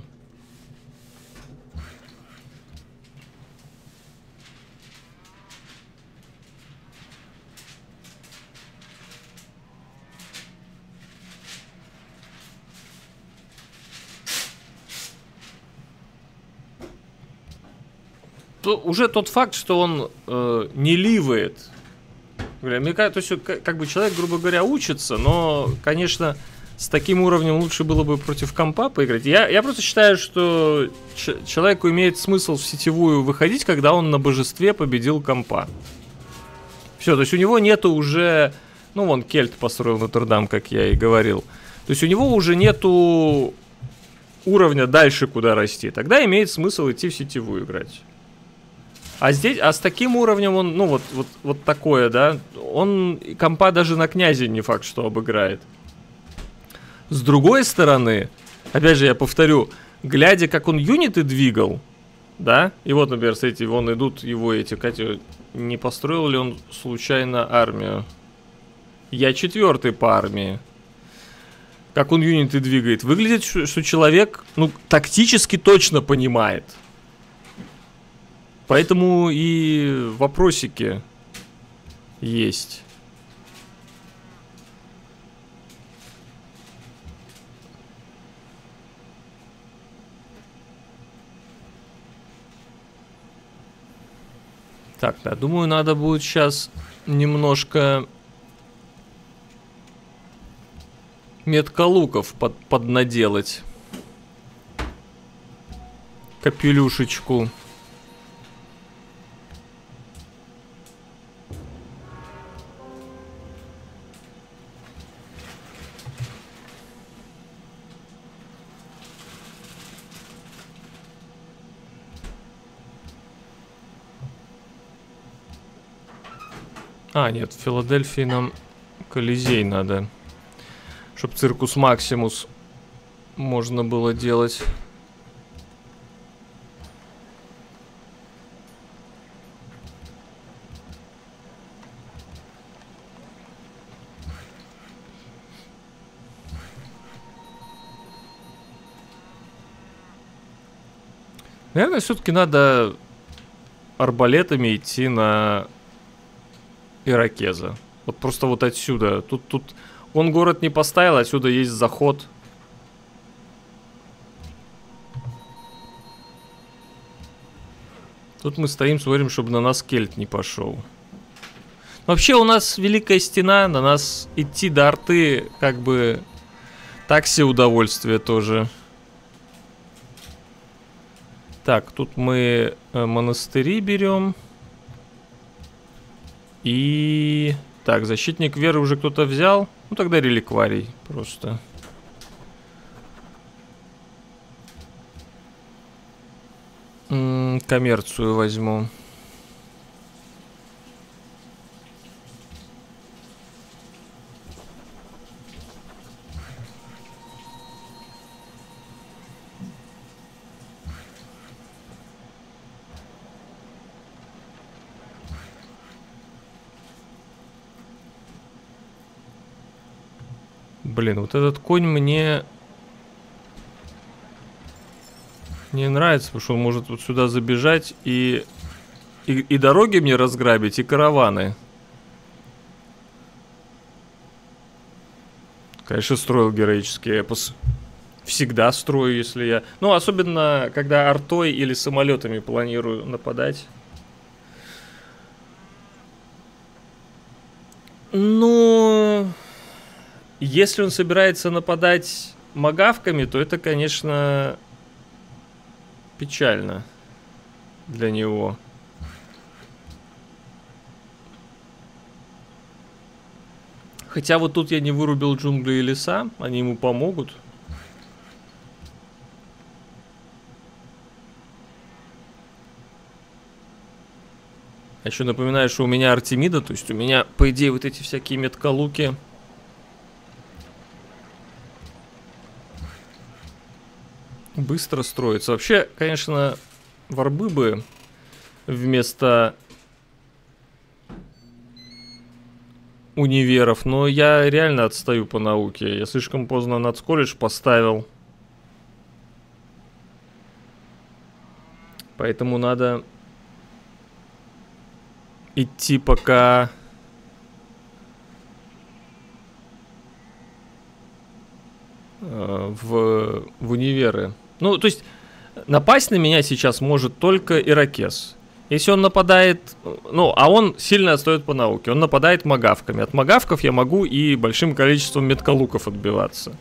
Уже тот факт, что он не ливает. Мне кажется, то есть, как бы человек, грубо говоря, учится, но, конечно, с таким уровнем лучше было бы против компа поиграть. Я просто считаю, что человеку имеет смысл в сетевую выходить, когда он на божестве победил компа. Все, то есть у него нету уже... Ну, вон, Кельт построил Нотр-Дам, как я и говорил. То есть у него уже нету уровня дальше, куда расти. Тогда имеет смысл идти в сетевую играть. А здесь, с таким уровнем он, ну вот такое, да, он компа даже на князе не факт, что обыграет. С другой стороны, опять же я повторю, глядя, как он юниты двигал, да, и вот, например, смотрите, вон идут его эти, Катя, не построил ли он случайно армию? Я 4-й по армии. Как он юниты двигает, выглядит, что человек, ну, тактически точно понимает. Поэтому и вопросики есть. Так, да, думаю, надо будет сейчас немножко меткалуков поднаделать. капелюшечку. А, нет, в Филадельфии нам Колизей надо. Чтоб Циркус Максимус можно было делать. Наверное, все-таки надо арбалетами идти на Иракеза. Вот просто вот отсюда. Тут он город не поставил, отсюда есть заход. Тут мы стоим, смотрим, чтобы на нас кельт не пошел. Вообще у нас Великая Стена, на нас идти до арты как бы так себе удовольствие тоже. Так, тут мы монастыри берем. И... Так, защитник веры уже кто-то взял. Ну тогда реликварий просто. Коммерцию возьму. Блин, вот этот конь мне не нравится, потому что он может вот сюда забежать и дороги мне разграбить, и караваны. Конечно, строил героический эпос. Всегда строю, если я... Ну, особенно, когда артой или самолетами планирую нападать. Ну... Если он собирается нападать магавками, то это, конечно, печально для него. Хотя вот тут я не вырубил джунгли и леса, они ему помогут. Еще напоминаю, что у меня Артемида, то есть у меня, по идее, вот эти всякие меткалуки... Быстро строится. Вообще, конечно, варбы бы вместо универов, но я реально отстаю по науке. Я слишком поздно нацколледж поставил. Поэтому надо идти пока... в универы. Ну, то есть, напасть на меня сейчас может только Иракез. Если он нападает... Ну, а он сильно отстает по науке. Он нападает магавками. От магавков я могу и большим количеством меткалуков отбиваться.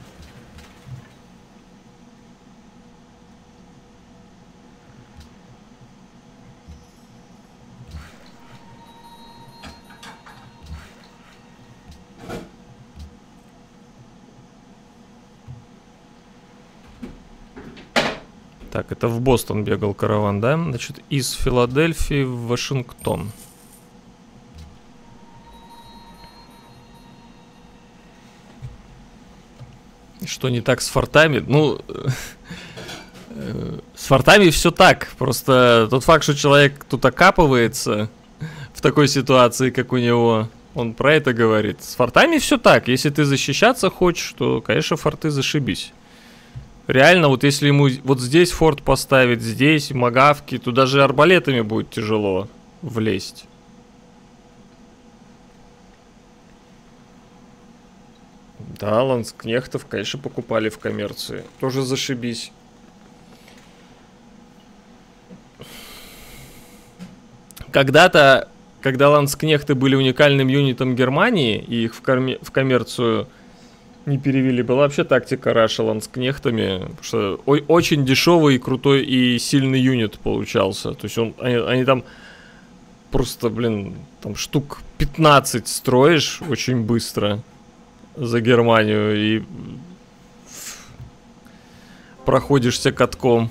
Так, это в Бостон бегал караван, да? Значит, из Филадельфии в Вашингтон. Что не так с фортами? Ну, с фортами все так. Просто тот факт, что человек тут окапывается в такой ситуации, как у него, он про это говорит. С фортами все так. Если ты защищаться хочешь, то, конечно, форты зашибись. Реально, вот если ему вот здесь форт поставить, здесь магавки, то даже арбалетами будет тяжело влезть. Да, ланскнехтов, конечно, покупали в коммерции. Тоже зашибись. Когда-то, когда ланскнехты были уникальным юнитом Германии, и их в коммерцию не перевели. Была вообще тактика Рашелан с кнехтами, потому что очень дешевый, и крутой и сильный юнит получался. То есть они там просто, блин, там штук 15 строишь очень быстро за Германию и проходишься катком.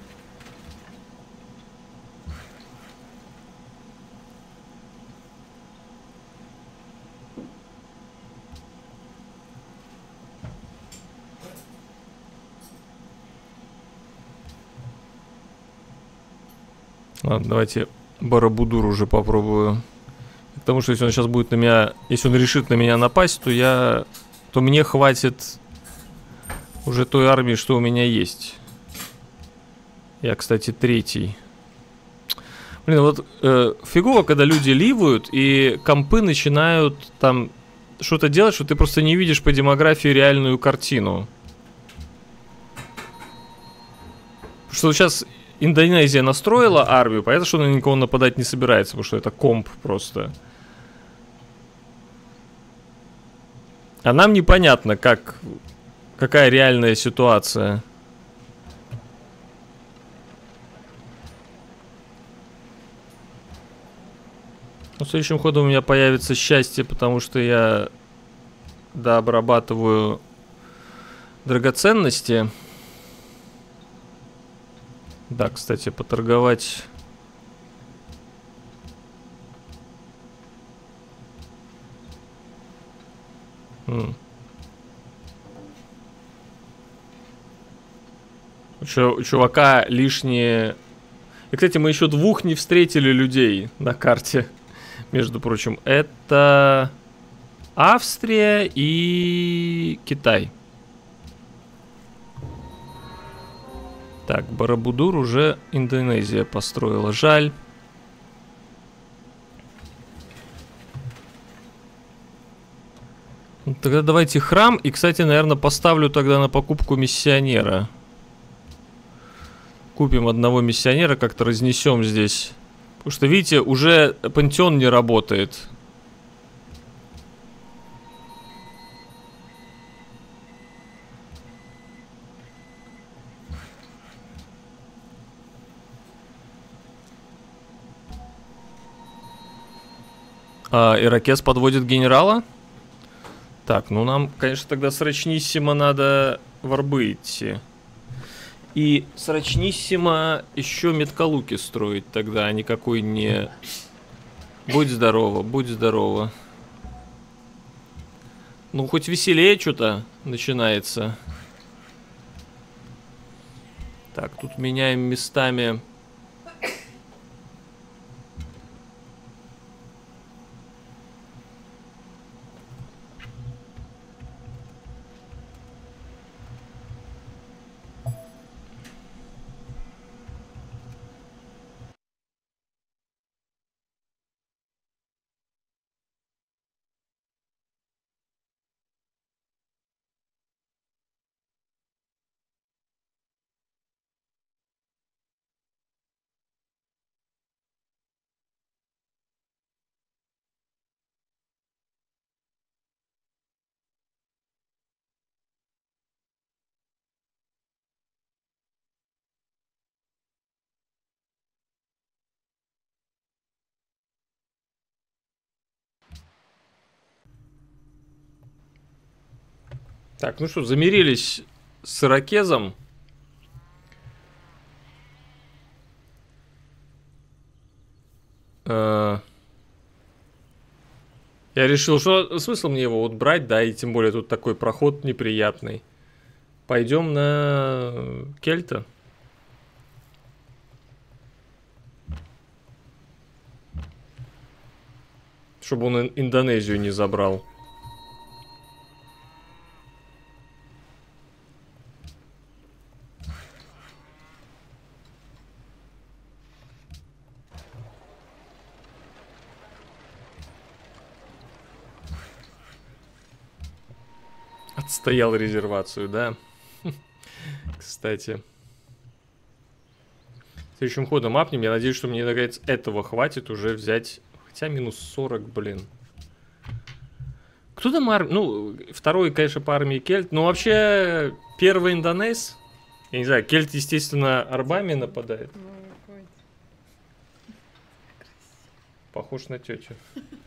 Ладно, давайте Барабудур уже попробую. Потому что если он сейчас будет на меня... Если он решит на меня напасть, то мне хватит уже той армии, что у меня есть. Я, кстати, третий. Блин, вот фигово, когда люди ливают, и компы начинают там что-то делать, что ты просто не видишь по демографии реальную картину. Потому что вот сейчас... Индонезия настроила армию, понятно, что она на никого нападать не собирается, потому что это комп просто. А нам непонятно, какая реальная ситуация. Ну, следующим ходом у меня появится счастье, потому что я дообрабатываю драгоценности. Да, кстати, поторговать. У чувака лишние... И, кстати, мы еще двух не встретили людей на карте. Между прочим, это Австрия и Китай. Так, Барабудур уже Индонезия построила. Жаль. Тогда давайте храм. И, кстати, наверное, поставлю тогда на покупку миссионера. Купим одного миссионера, как-то разнесем здесь. Потому что, видите, уже пантеон не работает. Иракез подводит генерала. Так, ну нам, конечно, тогда срочниссимо надо в арбы идти. И срочниссимо еще меткалуки строить тогда, а никакой не... Будь здорово, будь здорово. Ну, хоть веселее что-то начинается. Так, тут меняем местами... Так, ну что, замирились с иракезом. Я решил, что смысл мне его вот брать, да, и тем более тут такой проход неприятный. Пойдем на Кельта. Чтобы он Индонезию не забрал. Отстоял резервацию, да? Кстати. Следующим ходом апнем. Я надеюсь, что мне, наконец, этого хватит уже взять. Хотя минус 40, блин. Кто там Ну, второй, конечно, по армии кельт. Но вообще, первый индонез. Я не знаю, кельт, естественно, арбами нападает. Похож на тетю.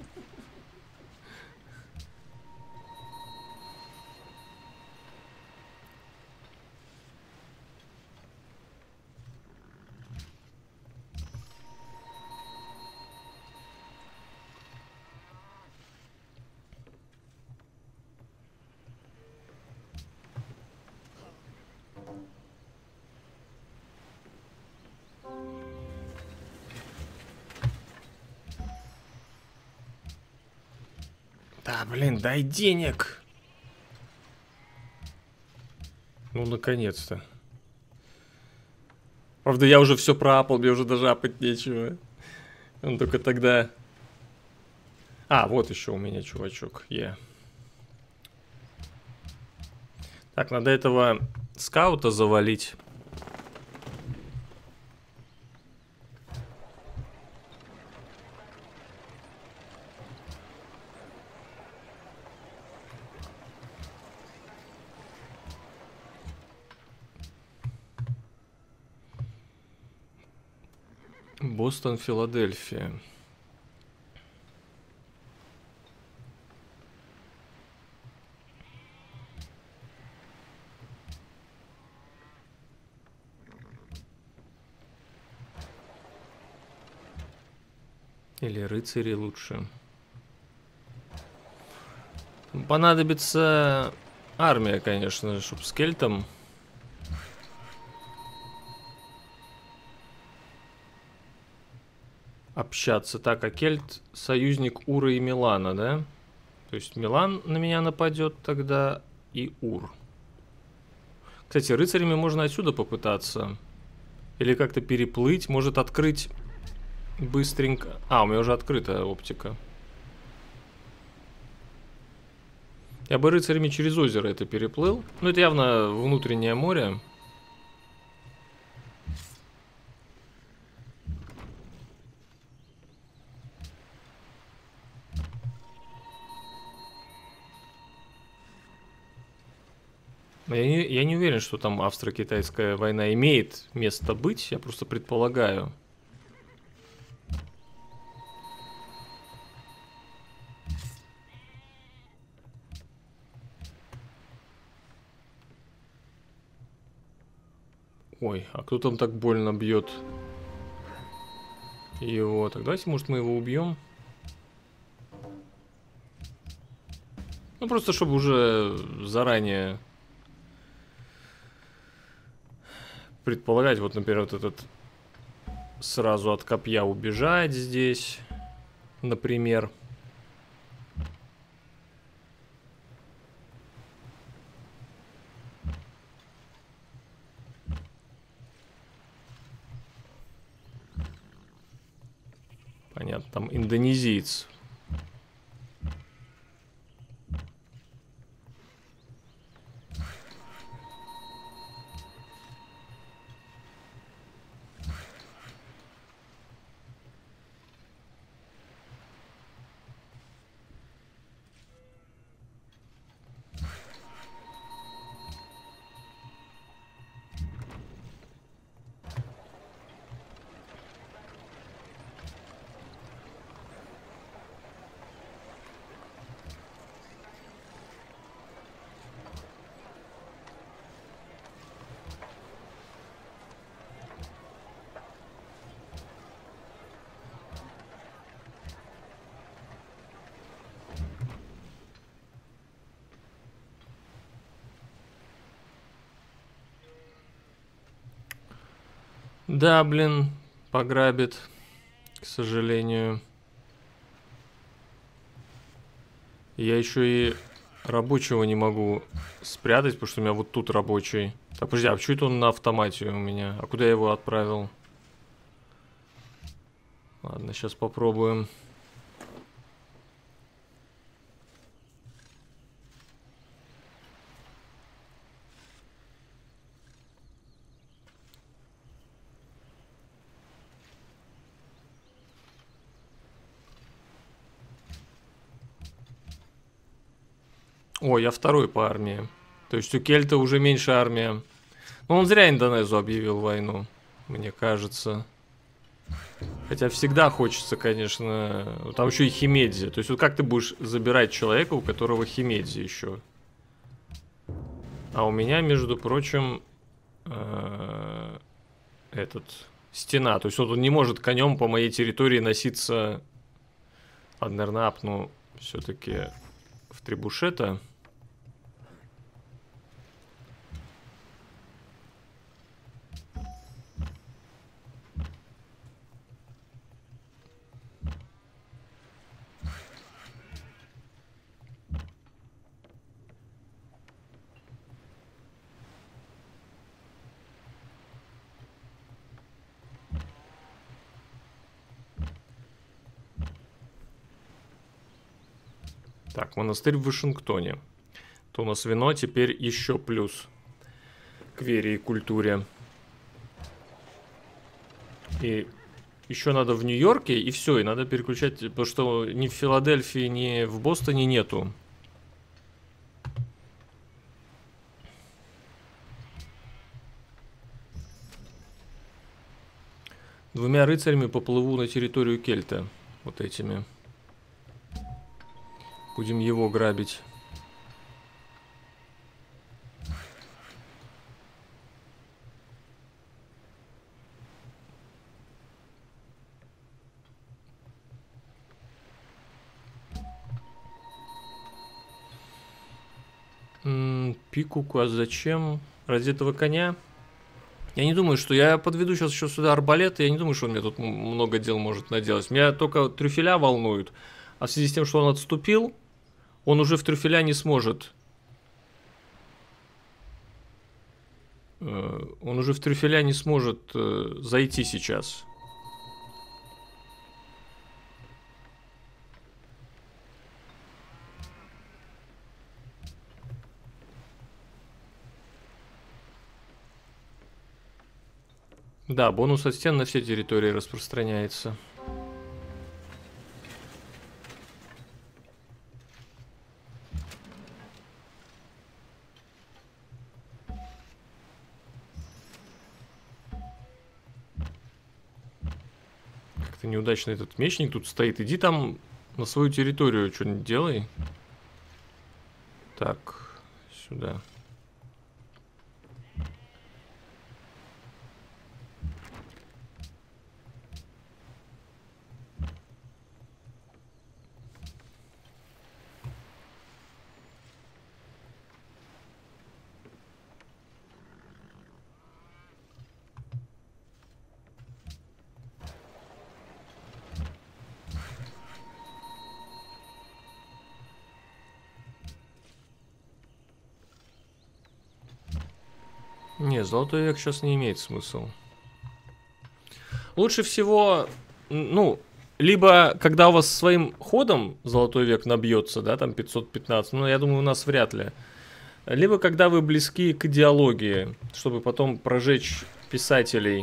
Да, блин, дай денег. Ну, наконец-то. Правда, я уже все проапал, мне уже даже апать нечего. Он только тогда... А, вот еще у меня чувачок. Так, надо этого скаута завалить. Бостон, Филадельфия. Или рыцари лучше. Понадобится армия, конечно, чтобы с кельтом. Общаться. Так, а кельт союзник Ура и Милана, да? То есть Милан на меня нападет тогда и Ур. Кстати, рыцарями можно отсюда попытаться. Или как-то переплыть. Может открыть быстренько. А, у меня уже открыта оптика. Я бы рыцарями через озеро это переплыл. Ну, это явно внутреннее море. Я не уверен, что там австро-китайская война имеет место быть. Я просто предполагаю. Ой, а кто там так больно бьет его? Так давайте, может, мы его убьем. Ну, просто чтобы уже заранее предполагать. Вот, например, вот этот сразу от копья убежать здесь, например. Понятно, там индонезиец. Да, блин, пограбит, к сожалению. Я еще и рабочего не могу спрятать, потому что у меня вот тут рабочий. Так, подожди, а почему это он на автомате у меня? А куда я его отправил? Ладно, сейчас попробуем. О, я второй по армии. То есть у Кельта уже меньше армия. Ну, он зря Индонезу объявил войну, мне кажется. Хотя всегда хочется, конечно... Там еще и Химедзи. То есть вот как ты будешь забирать человека, у которого Химедзи еще? А у меня, между прочим, этот... Стена. То есть вот он не может конем по моей территории носиться... Ладно, наверное, апну все-таки в трибушета. Так, монастырь в Вашингтоне. То у нас вино теперь еще плюс к вере и культуре. И еще надо в Нью-Йорке, и все, и надо переключать, потому что ни в Филадельфии, ни в Бостоне нету. Двумя рыцарями поплыву на территорию Кельта. Вот этими. Будем его грабить. Пикуку, а зачем? Ради этого коня? Я не думаю, что... Я подведу сейчас еще сюда арбалет, и я не думаю, что он мне тут много дел может наделать. Меня только трюфеля волнуют. А в связи с тем, что он отступил, он уже в трюфеля не сможет. Он уже в трюфеля не сможет зайти сейчас. Да, бонус от стен на все территории распространяется. Как-то неудачно этот мечник тут стоит. Иди там на свою территорию что-нибудь делай. Так, сюда. Не, золотой век сейчас не имеет смысла. Лучше всего, ну, либо когда у вас своим ходом золотой век набьется, да, там 515, но я думаю, у нас вряд ли. Либо когда вы близки к идеологии, чтобы потом прожечь писателей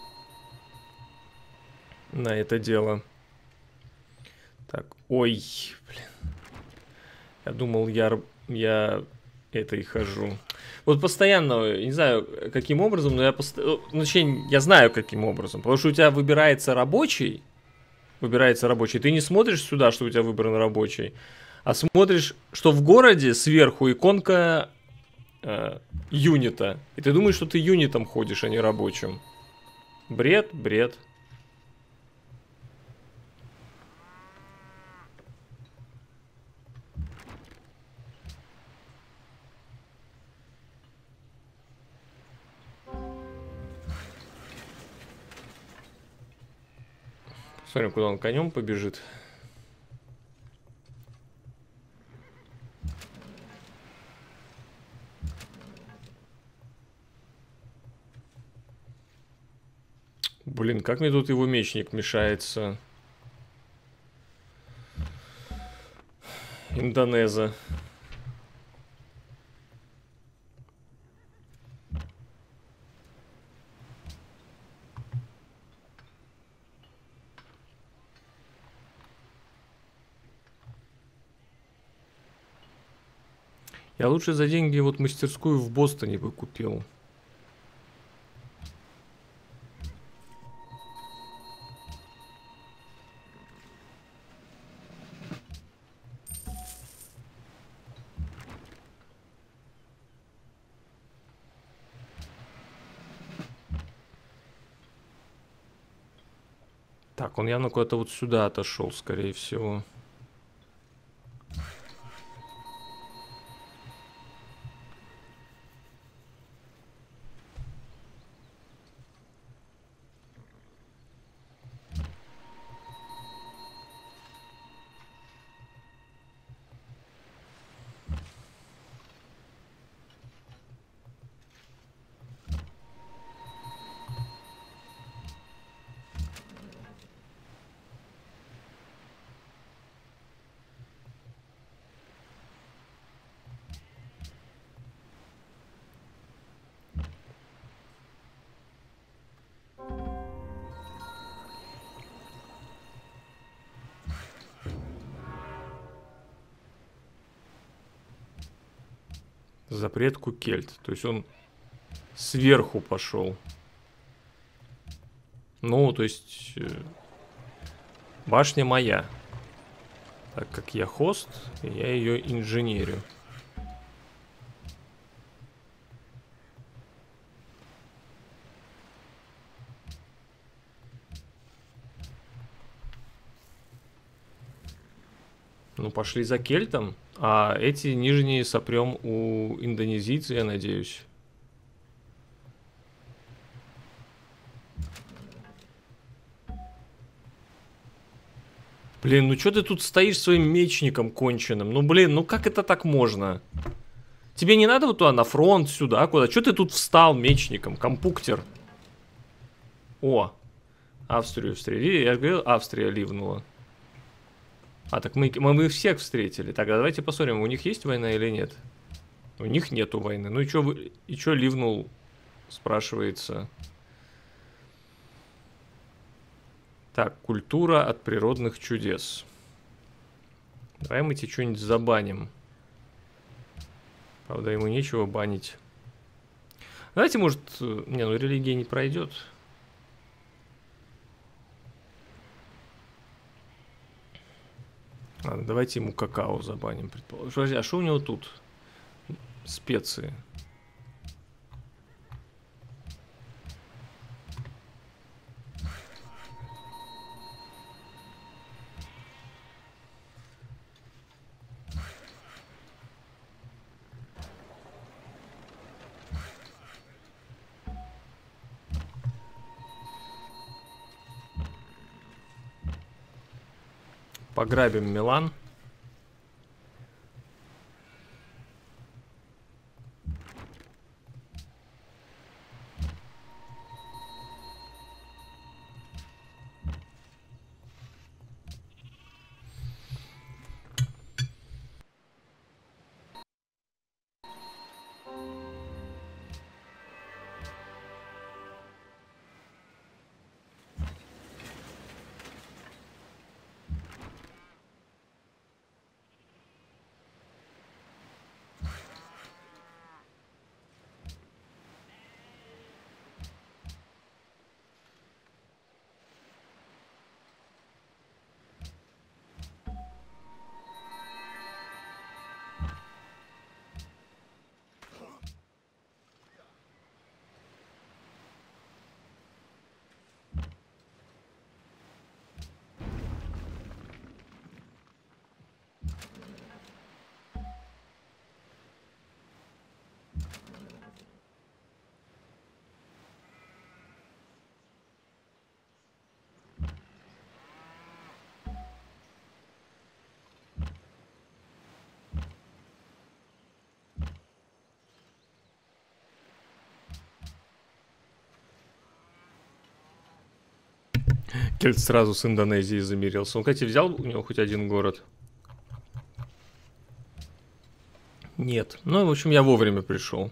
на это дело. Так, ой, блин. Я думал, я этой хожу. Вот постоянно, не знаю, каким образом, но я знаю, каким образом. Потому что у тебя выбирается рабочий, ты не смотришь сюда, что у тебя выбран рабочий, а смотришь, что в городе сверху иконка юнита. И ты думаешь, что ты юнитом ходишь, а не рабочим. Бред, бред. Смотрим, куда он конем побежит. Блин, как мне тут его мечник мешается. Индонеза. Я лучше за деньги вот мастерскую в Бостоне бы купил. Так, он явно куда-то вот сюда отошел, скорее всего. Запретку Кельт. То есть он сверху пошел. Ну, то есть башня моя. Так как я хост, я ее инженерю. Ну, пошли за Кельтом. А эти нижние сопрем у индонезийца, я надеюсь. Блин, ну что ты тут стоишь своим мечником конченым? Ну, блин, ну как это так можно? Тебе не надо вот туда, на фронт, сюда, куда? Что ты тут встал мечником, компуктер? О, Австрию встретили. Я же говорил, Австрия ливнула. А, так мы всех встретили. Так, а давайте посмотрим, у них есть война или нет? У них нету войны. Ну и чё ливнул, спрашивается. Так, культура от природных чудес. Давай мы тебе что-нибудь забаним. Правда, ему нечего банить. Давайте, может... Не, ну религия не пройдет. Ладно, давайте ему какао забаним, предположим. Подожди, а что у него тут? Специи. Пограбим Милан. Кельт сразу с Индонезией замирился. Он, кстати, взял у него хоть один город? Нет. Ну, в общем, я вовремя пришел.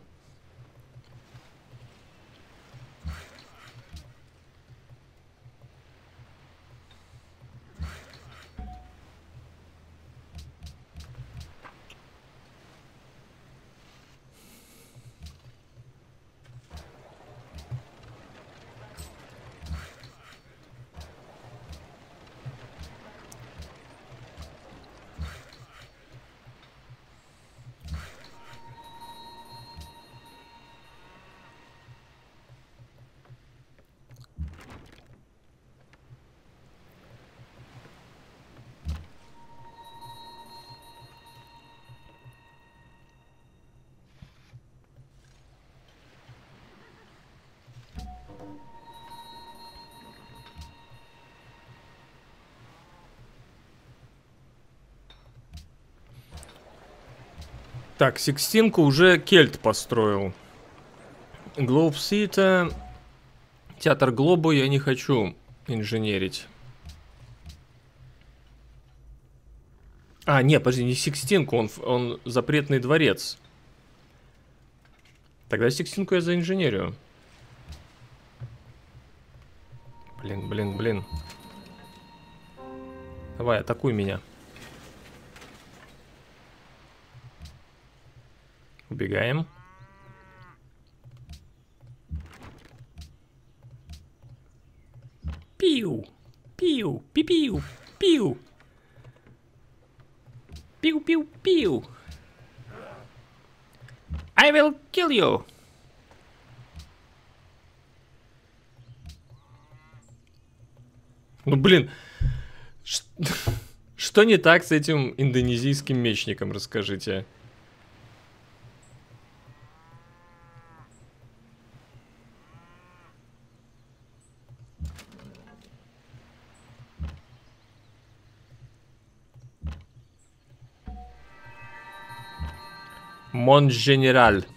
Так, Сикстинку уже Кельт построил. Глоб Сита. Театр Глобу я не хочу инженерить. А, не, подожди, не Сикстинку, он запретный дворец. Тогда Сикстинку я заинженерю. Блин. Давай, атакуй меня. Убегаем. Пиу, пиу, пипиу, пиу. Пиу. I will kill you. Ну, блин. Что не так с этим индонезийским мечником, расскажите. Монженераль.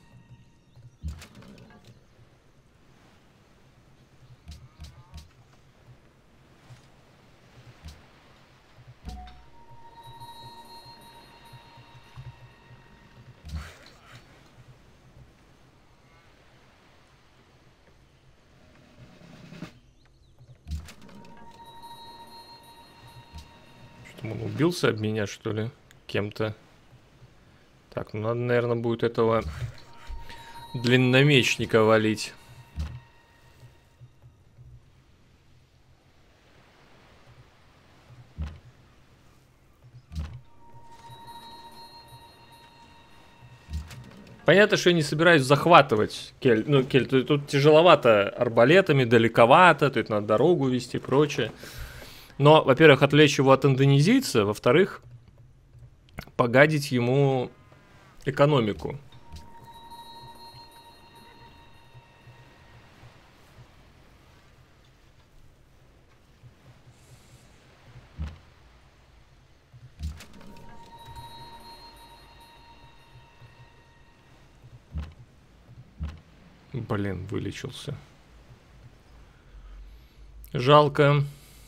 Что, он убился об меня, что ли? Кем-то. Так, ну надо, наверное, будет этого длинномечника валить. Понятно, что я не собираюсь захватывать Кель. Ну, Кель, тут тяжеловато арбалетами, далековато, тут надо дорогу вести и прочее. Но, во-первых, отвлечь его от индонезийца, во-вторых, погадить ему экономику. Блин, вылечился. Жалко.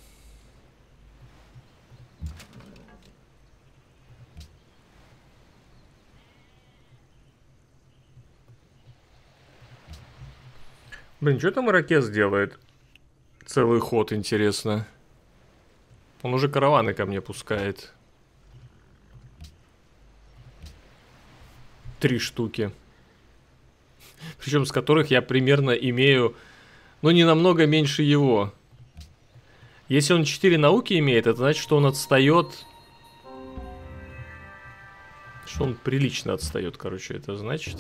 Блин, что там Ирокез делает? Целый ход, интересно. Он уже караваны ко мне пускает. 3 штуки. Причем с которых я примерно имею, ну, не намного меньше его. Если он 4 науки имеет, это значит, что он отстает. Что он прилично отстает, короче, это значит.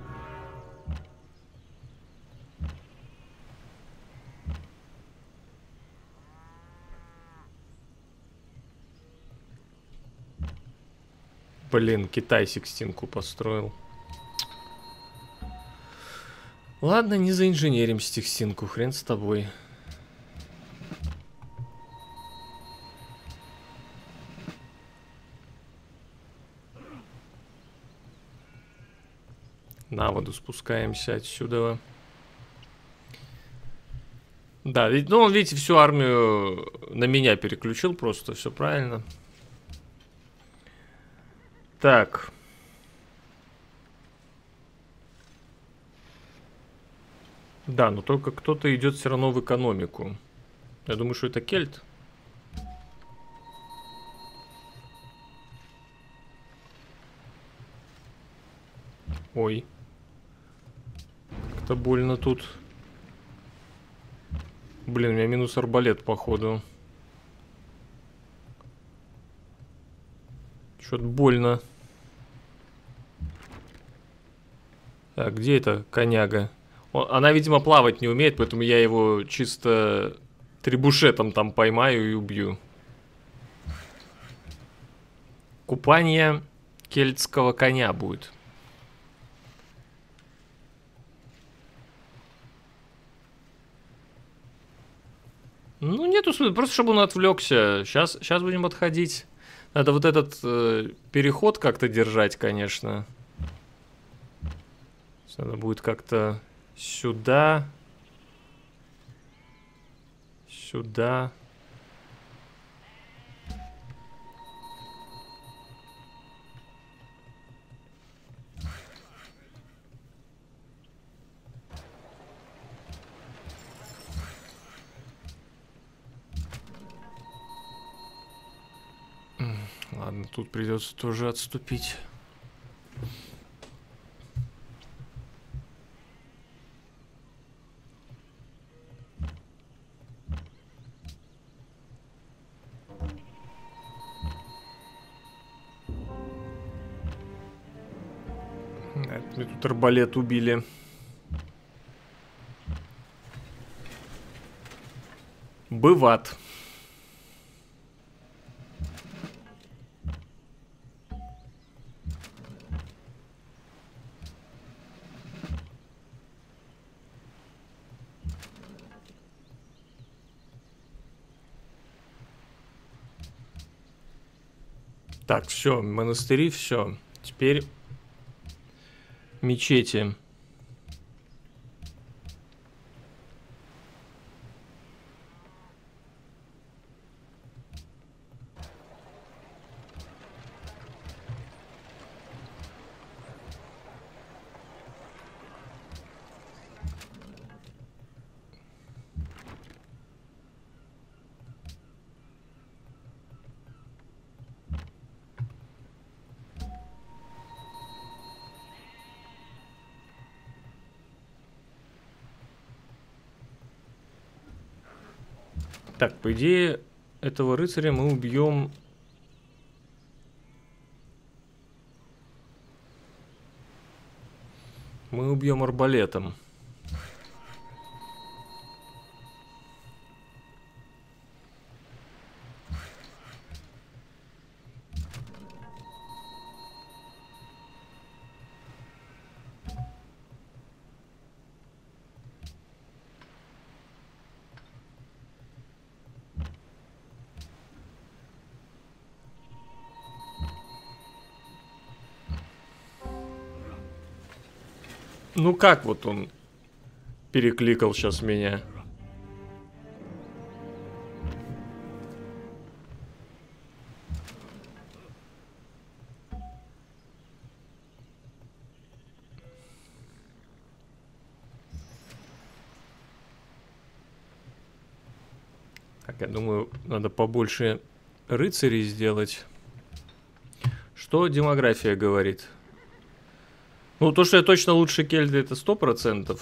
Блин, Китай Сикстинку построил. Ладно, не заинженерим Сикстинку, хрен с тобой. На воду спускаемся отсюда. Да, ведь, ну, он, видите, всю армию на меня переключил просто, все правильно. Так. Да, но только кто-то идет все равно в экономику. Я думаю, что это Кельт. Ой. Как-то больно тут. Блин, у меня минус арбалет, походу. Что-то больно. Так, где эта коняга? Она, видимо, плавать не умеет, поэтому я его чисто требушетом там поймаю и убью. Купание кельтского коня будет. Ну, нету смысла, просто чтобы он отвлекся. Сейчас будем отходить. Надо вот этот переход как-то держать, конечно. Надо будет как-то сюда. Сюда. Ладно, тут придется тоже отступить. Мы тут арбалет убили. Бывает. Так, все, монастыри, все. Теперь мечети. Так, по идее, этого рыцаря мы убьем. Мы убьем арбалетом. Ну как вот он перекликал сейчас меня? Так, я думаю, надо побольше рыцарей сделать. Что демография говорит? Ну, то, что я точно лучше кельты, это 100%.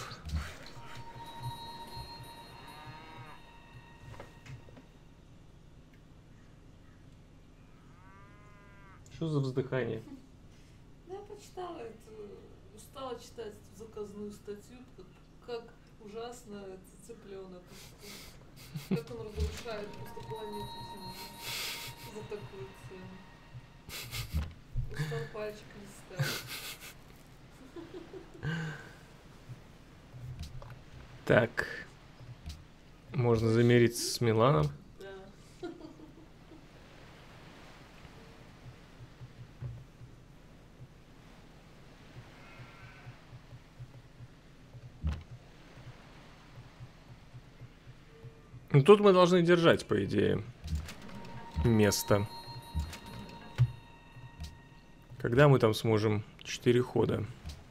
Что за вздыхание? Да, я почитала эту, стала читать эту заказную статью, как ужасно это цыпленок. Как он разрушает просто планету Землю за такую цену. Стал пальчик листать. Так. Можно замериться с Миланом. Да. Ну, тут мы должны держать, по идее, место. Когда мы там сможем? 4 хода.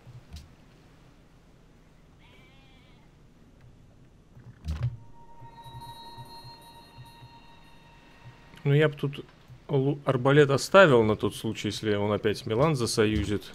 Ну, я бы тут арбалет оставил на тот случай, если он опять Милан засоюзит.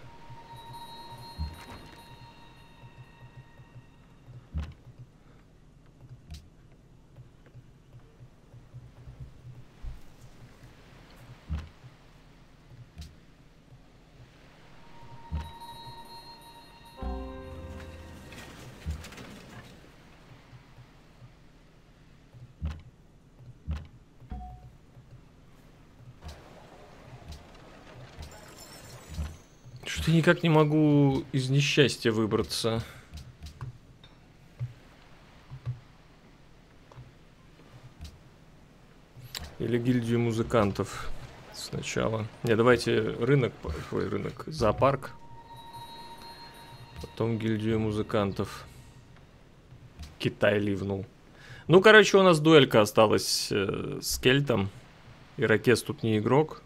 Что-то никак не могу из несчастья выбраться. Или гильдию музыкантов. Сначала. Не, давайте рынок, ой, рынок, зоопарк. Потом гильдию музыкантов. Китай ливнул. Ну, короче, у нас дуэлька осталась с Кельтом. Ирокез тут не игрок.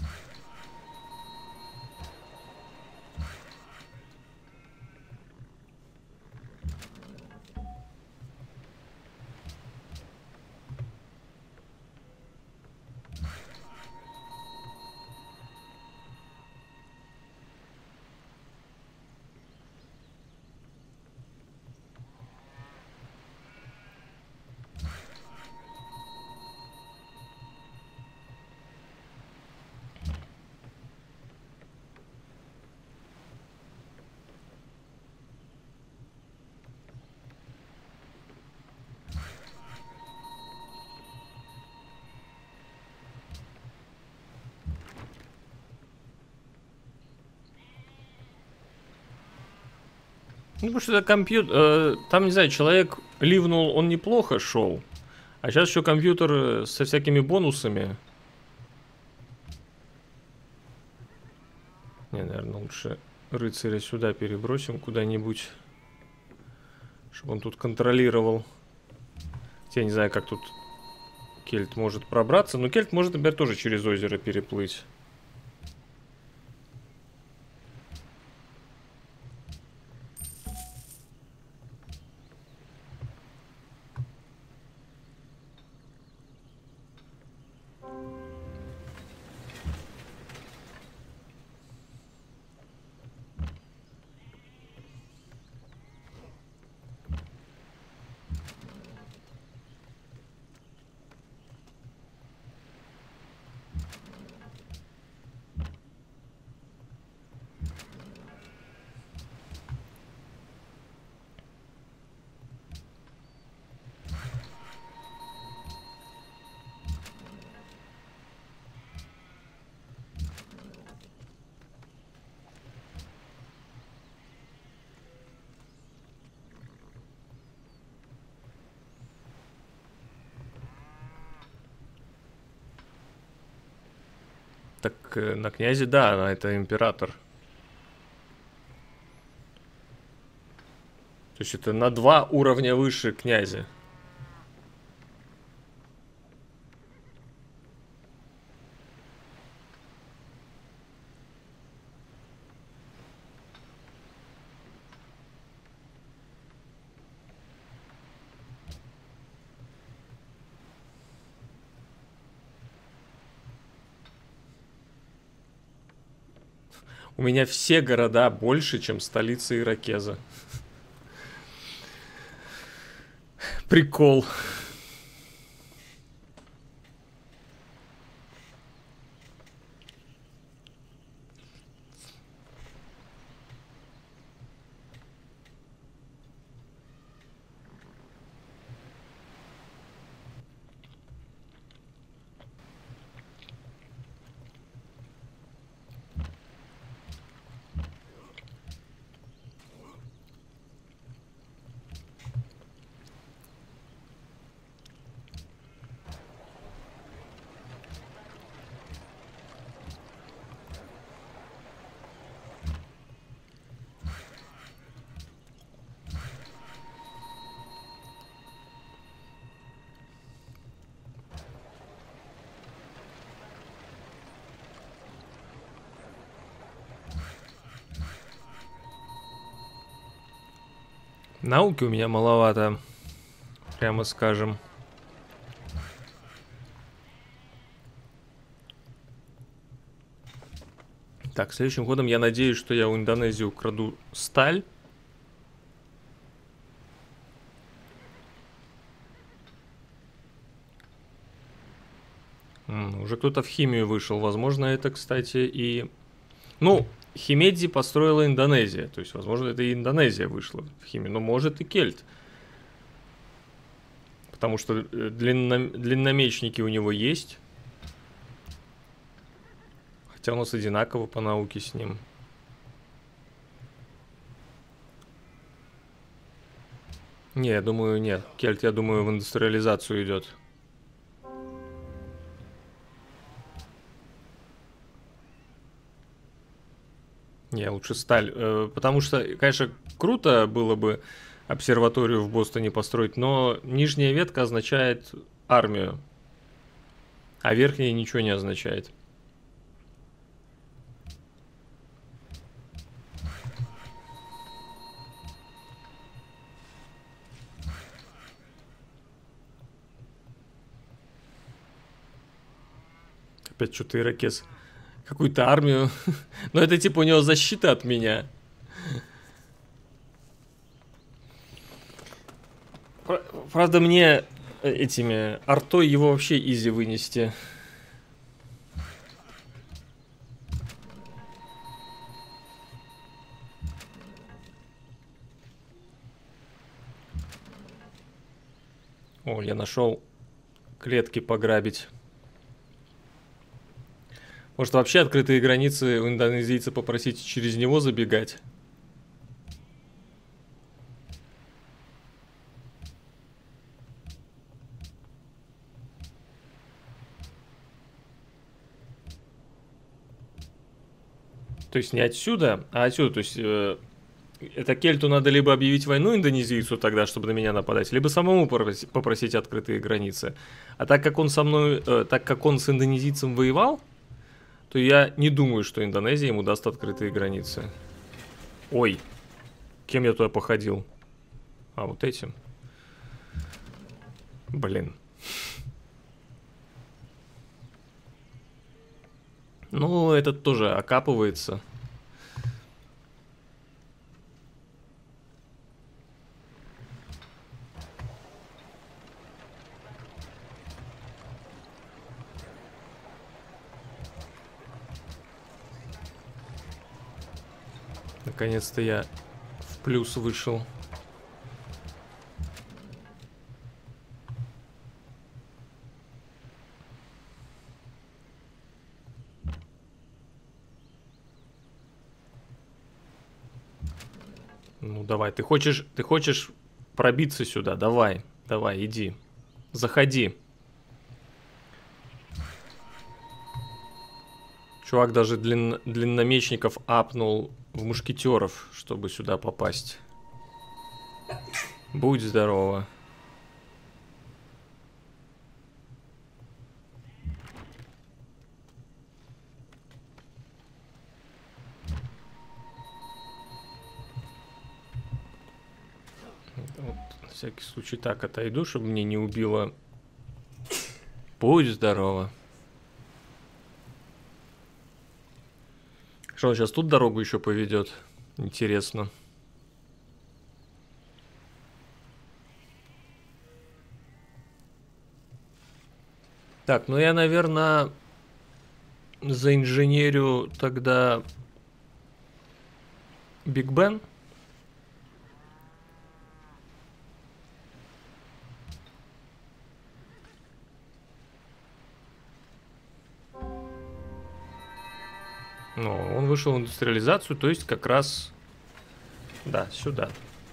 Ну, потому что это компьютер... там, не знаю, человек ливнул, он неплохо шел. А сейчас еще компьютер со всякими бонусами. Не, наверное, лучше рыцаря сюда перебросим куда-нибудь. Чтобы он тут контролировал. Я не знаю, как тут Кельт может пробраться. Но Кельт может, например, тоже через озеро переплыть. Так на князе, да, это император. То есть это на 2 уровня выше князя. У меня все города больше, чем столица Ирокеза. Прикол. Науки у меня маловато, прямо скажем. Так, следующим годом я надеюсь, что я у Индонезии украду сталь. Уже кто-то в химию вышел. Возможно, это, кстати, и... Ну, Химедзи построила Индонезия. То есть, возможно, это и Индонезия вышла в химию. Но может и Кельт. Потому что длинномечники у него есть. Хотя у нас одинаково по науке с ним. Не, я думаю, нет. Кельт, я думаю, в индустриализацию идет. Не, лучше сталь. Потому что, конечно, круто было бы обсерваторию в Бостоне построить, но нижняя ветка означает армию, а верхняя ничего не означает. Опять что-то ирокез. Какую-то армию. Но это типа у него защита от меня. Правда, мне этими артой его вообще изи вынести. О, я нашел клетки пограбить. Может, вообще открытые границы у индонезийца попросить через него забегать? То есть не отсюда, а отсюда. То есть это кельту надо либо объявить войну индонезийцу тогда, чтобы на меня нападать, либо самому попросить открытые границы. А так как он со мной, так как он с индонезийцем воевал, то я не думаю, что Индонезия ему даст открытые границы. Ой, кем я туда походил? А, вот этим. Блин. Ну, этот тоже окапывается. Наконец-то я в плюс вышел. Ну давай, ты хочешь пробиться сюда? Давай, давай, иди, заходи. Чувак даже длинномечников апнул в мушкетеров, чтобы сюда попасть. Будь здорова. Вот, на всякий случай так отойду, чтобы мне не убило. Будь здорова. Что он сейчас тут дорогу еще поведет? Интересно. Так, ну я, наверное, заинженерю тогда Биг Бен. Ну, он вышел в индустриализацию, то есть как раз, да, сюда.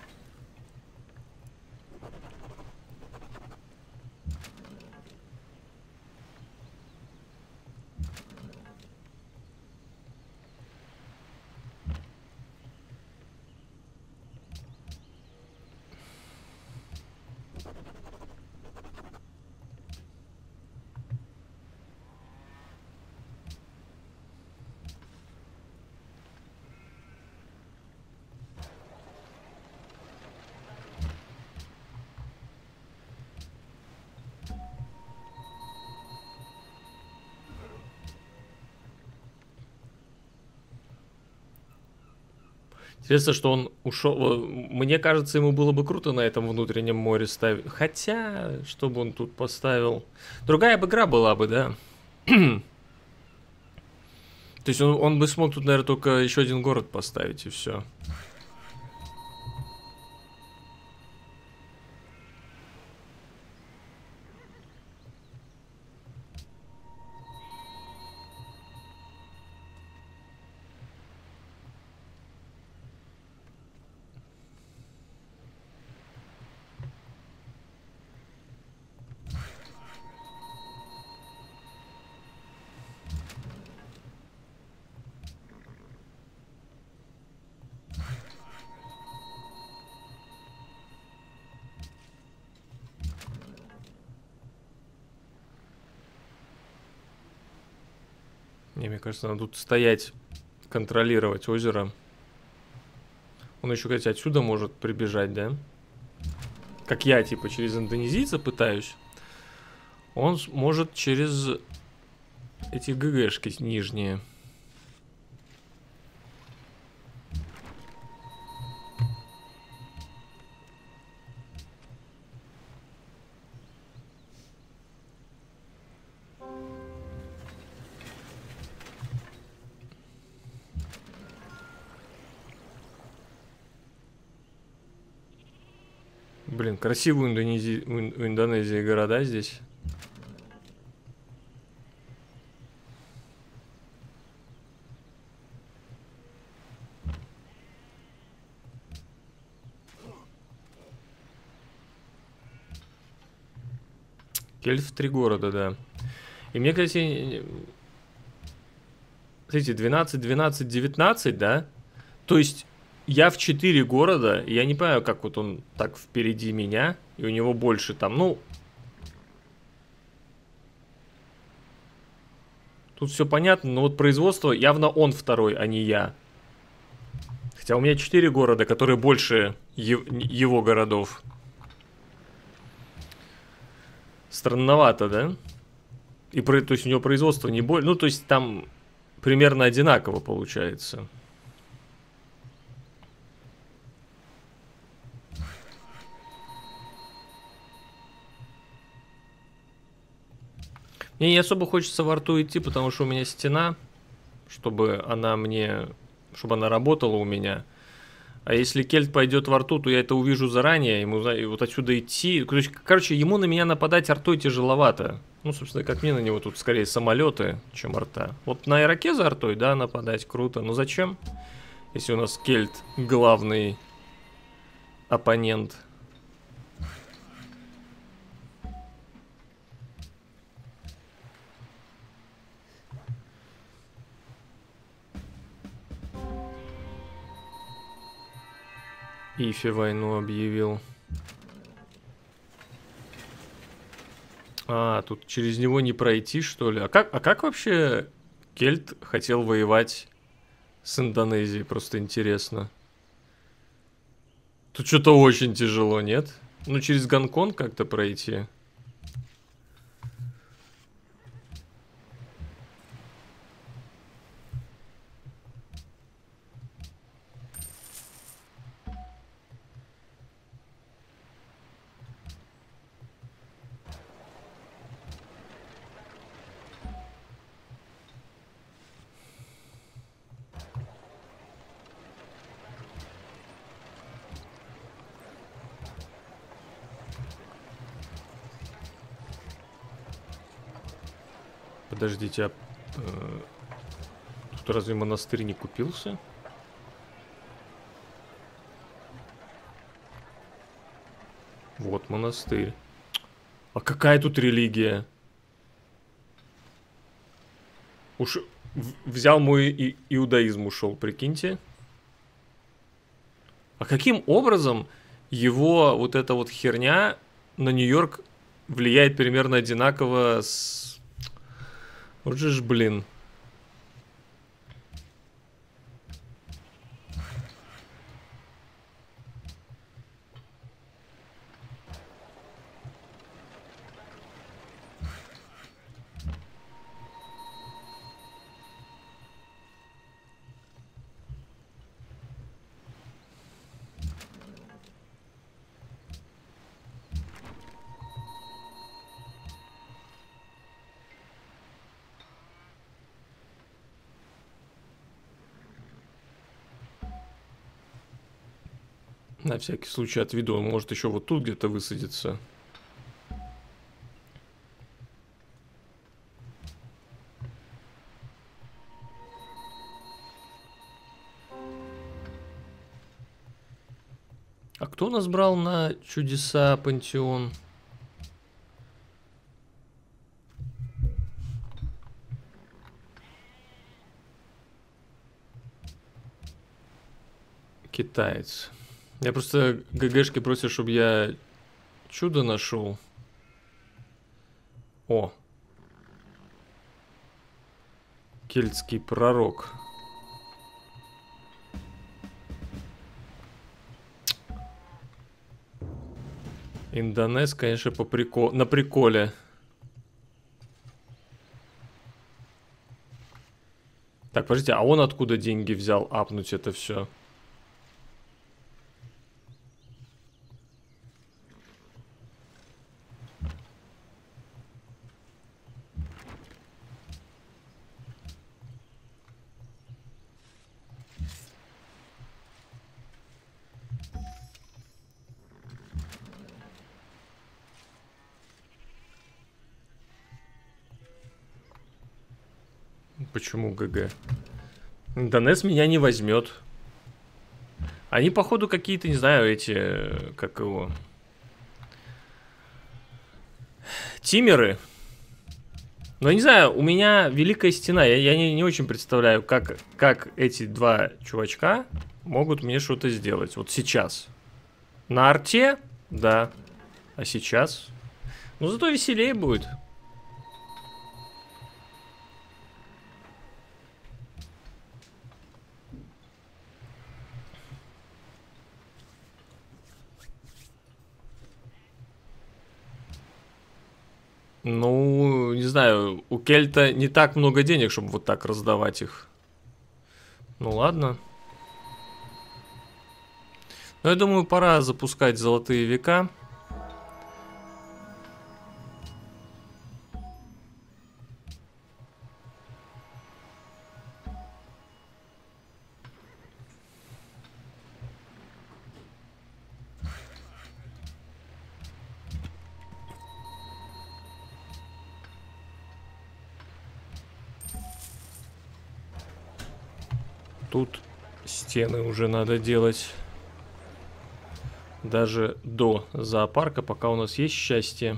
Интересно, что он ушел. Мне кажется, ему было бы круто на этом внутреннем море ставить. Хотя, чтобы он тут поставил. Другая бы игра была бы, да. То есть он бы смог тут, наверное, только еще один город поставить, и все. Не, мне кажется, надо тут стоять, контролировать озеро. Он еще, кстати, отсюда может прибежать, да? Как я, типа, через индонезийца пытаюсь. Он может через эти ГГшки нижние. Блин, красивые у Индонезии города здесь. Кельт в 3 города, да. И мне, кстати, смотрите, 12, 12, 19, да? То есть я в 4 города, и я не понимаю, как вот он так впереди меня, и у него больше там, ну... Тут все понятно, но вот производство явно он второй, а не я. Хотя у меня 4 города, которые больше его городов. Странновато, да? И то есть у него производство не больше... Ну, то есть там примерно одинаково получается. Мне не особо хочется в арту идти, потому что у меня стена, чтобы она работала у меня. А если Кельт пойдет в арту, то я это увижу заранее, ему и вот отсюда идти. Короче, ему на меня нападать артой тяжеловато. Ну, собственно, как мне на него тут скорее самолеты, чем арта. Вот на Иракеза артой, да, нападать круто. Но зачем? Если у нас Кельт главный оппонент. Ифи войну объявил. А, тут через него не пройти, что ли? А как вообще Кельт хотел воевать с Индонезией? Просто интересно. Тут что-то очень тяжело, нет? Ну, через Гонконг как-то пройти. Подождите, а тут разве монастырь не купился? Вот монастырь. А какая тут религия? Уж взял мой иудаизм, ушел, прикиньте. А каким образом его вот эта вот херня на Нью-Йорк влияет примерно одинаково с... Вот же ж, блин. На всякий случай отведу, он может еще вот тут где-то высадиться. А кто нас брал на чудеса Пантеон? Китаец. Я просто ГГшки просят, чтобы я чудо нашел. О. Кельтский пророк. Индонез, конечно, на приколе. Так, подождите, а он откуда деньги взял апнуть это все? Почему ГГ? Индонез меня не возьмет. Они, походу, какие-то, не знаю, эти, как его... Тимеры. Но я не знаю, у меня Великая Стена. Я не очень представляю, как эти два чувачка могут мне что-то сделать. Вот сейчас. На арте? Да. А сейчас? Ну, зато веселее будет. Ну, не знаю, у Кельта не так много денег, чтобы вот так раздавать их. Ну ладно. Но я думаю, пора запускать золотые века. Тут стены уже надо делать. Даже до зоопарка, пока у нас есть счастье.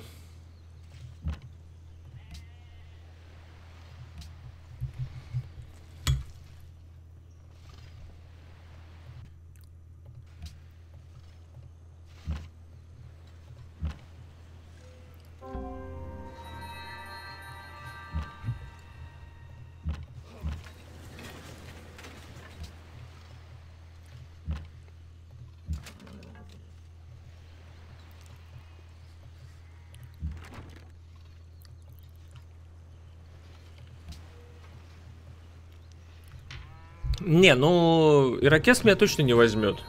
Не, ну, Ирокез меня точно не возьмет.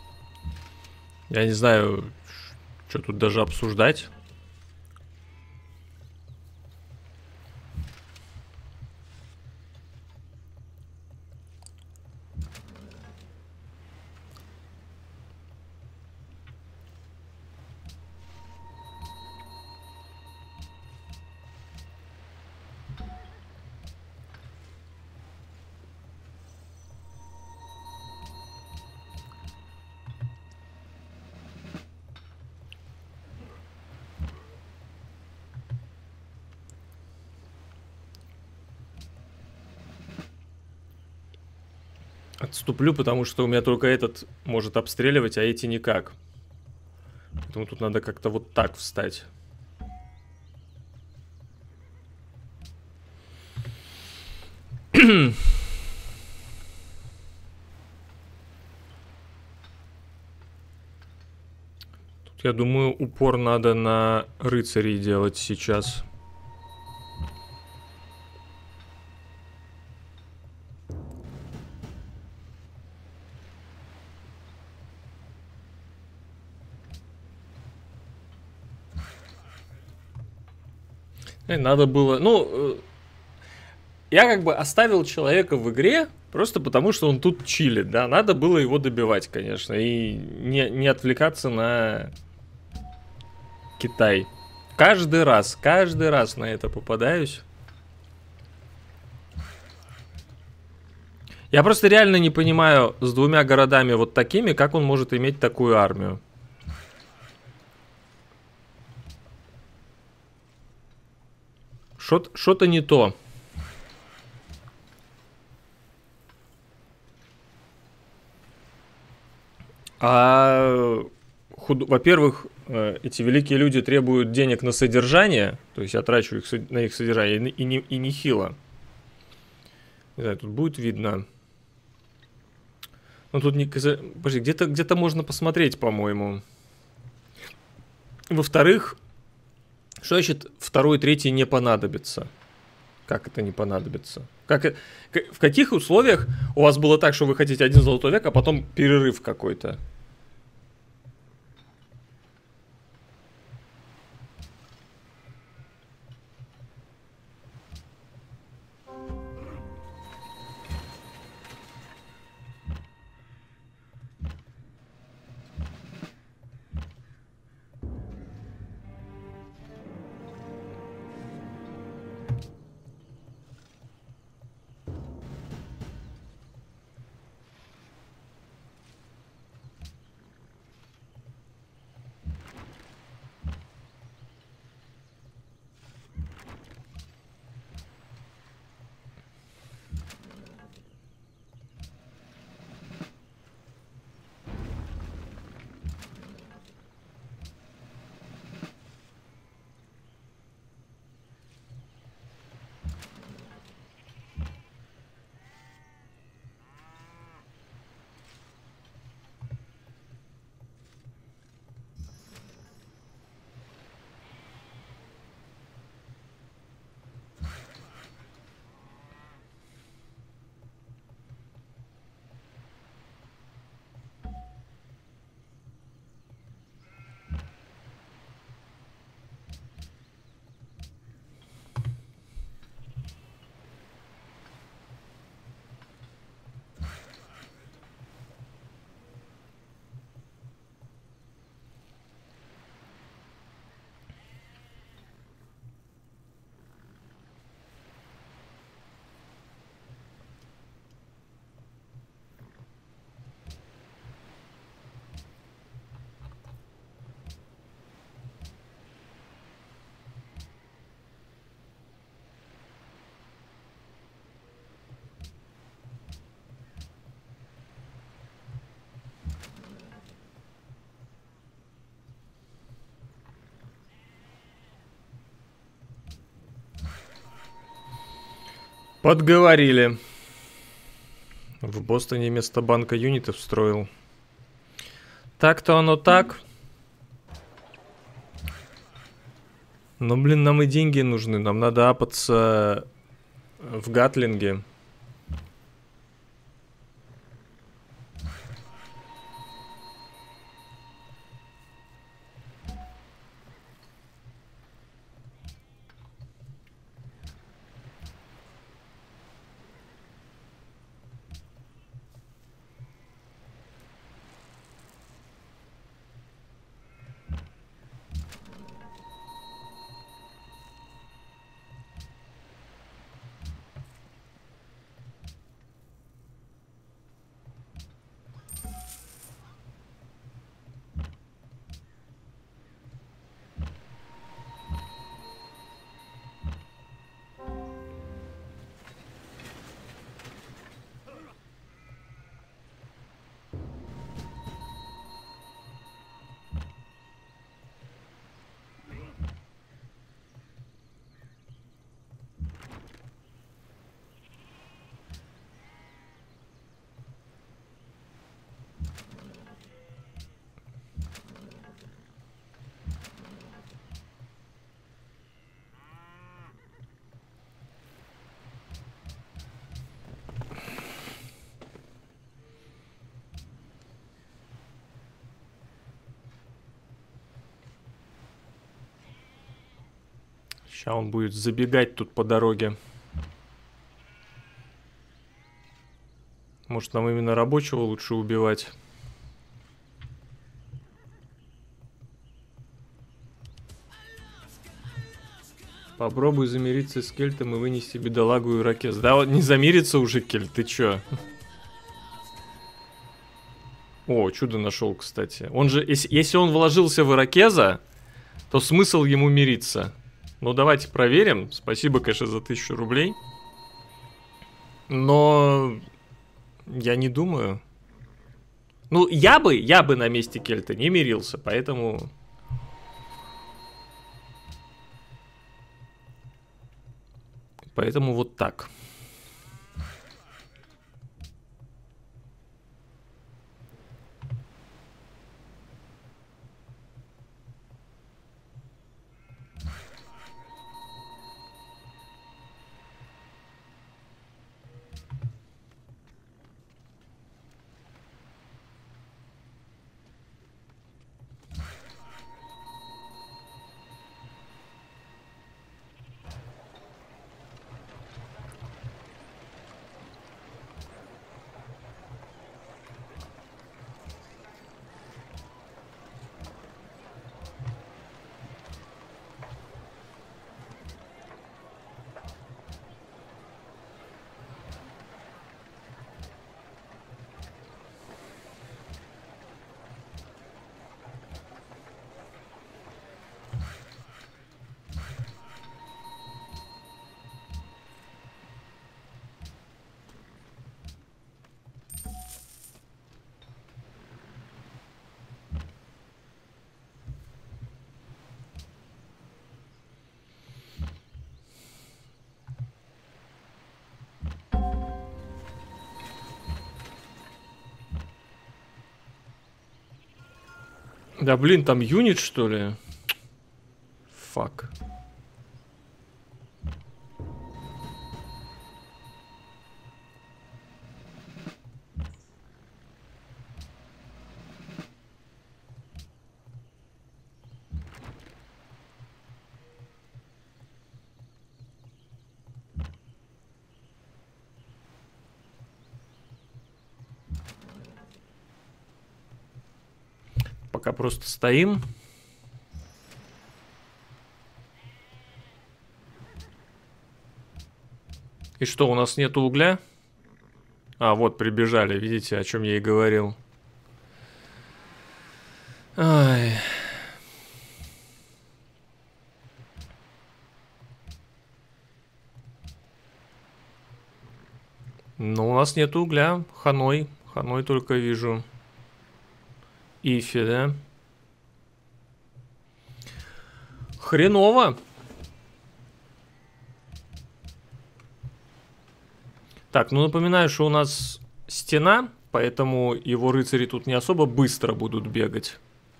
Я не знаю, что тут даже обсуждать. Отступлю, потому что у меня только этот может обстреливать, а эти никак. Поэтому тут надо как-то вот так встать. Тут, я думаю, упор надо на рыцарей делать сейчас. Надо было, ну, я как бы оставил человека в игре просто потому, что он тут чилит, да, надо было его добивать, конечно, и не отвлекаться на Китай. Каждый раз на это попадаюсь. Я просто реально не понимаю с двумя городами вот такими, как он может иметь такую армию. Что-то не то. Во-первых, эти великие люди требуют денег на содержание, то есть я трачу их на их содержание, и нехило. Не знаю, тут будет видно. Ну тут не... Подожди, где-то можно посмотреть, по-моему. Во-вторых, что значит второй, третий не понадобится? Как это не понадобится? В каких условиях у вас было так, что вы хотите один золотой век, а потом перерыв какой-то? Подговорили. В Бостоне вместо банка юнитов строил. Так-то оно так. Но, блин, нам и деньги нужны. Нам надо апаться в Гатлинге. Сейчас он будет забегать тут по дороге. Может, нам именно рабочего лучше убивать? Попробуй замириться с Кельтом и вынести бедолагу Иракез. Да, вот не замириться уже, Кельт, ты чё? О, чудо нашел, кстати. Он же, если он вложился в Иракеза, то смысл ему мириться. Ну, давайте проверим. Спасибо, конечно, за 1000 рублей. Но я не думаю. Ну, я бы на месте Кельта не мирился, поэтому... Поэтому вот так. Да блин, там юнит, что ли? Фак. Пока просто стоим. И что, у нас нету угля? А, вот, прибежали, видите, о чем я и говорил. Ай. Ну, у нас нету угля. Ханой. Ханой только вижу. Ифи, да? Хреново. Так, ну напоминаю, что у нас стена, поэтому его рыцари тут не особо быстро будут бегать.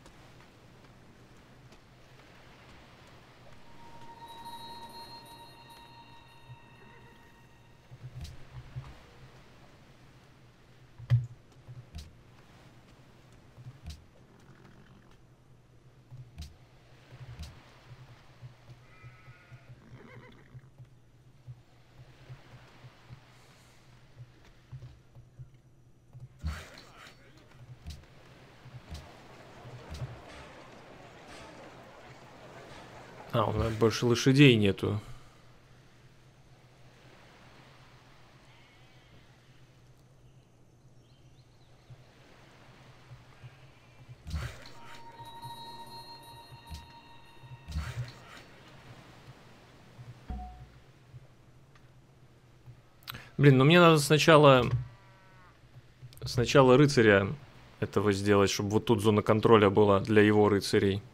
А, у нас больше лошадей нету. Блин, ну мне надо сначала рыцаря этого сделать, чтобы вот тут зона контроля была для его рыцарей.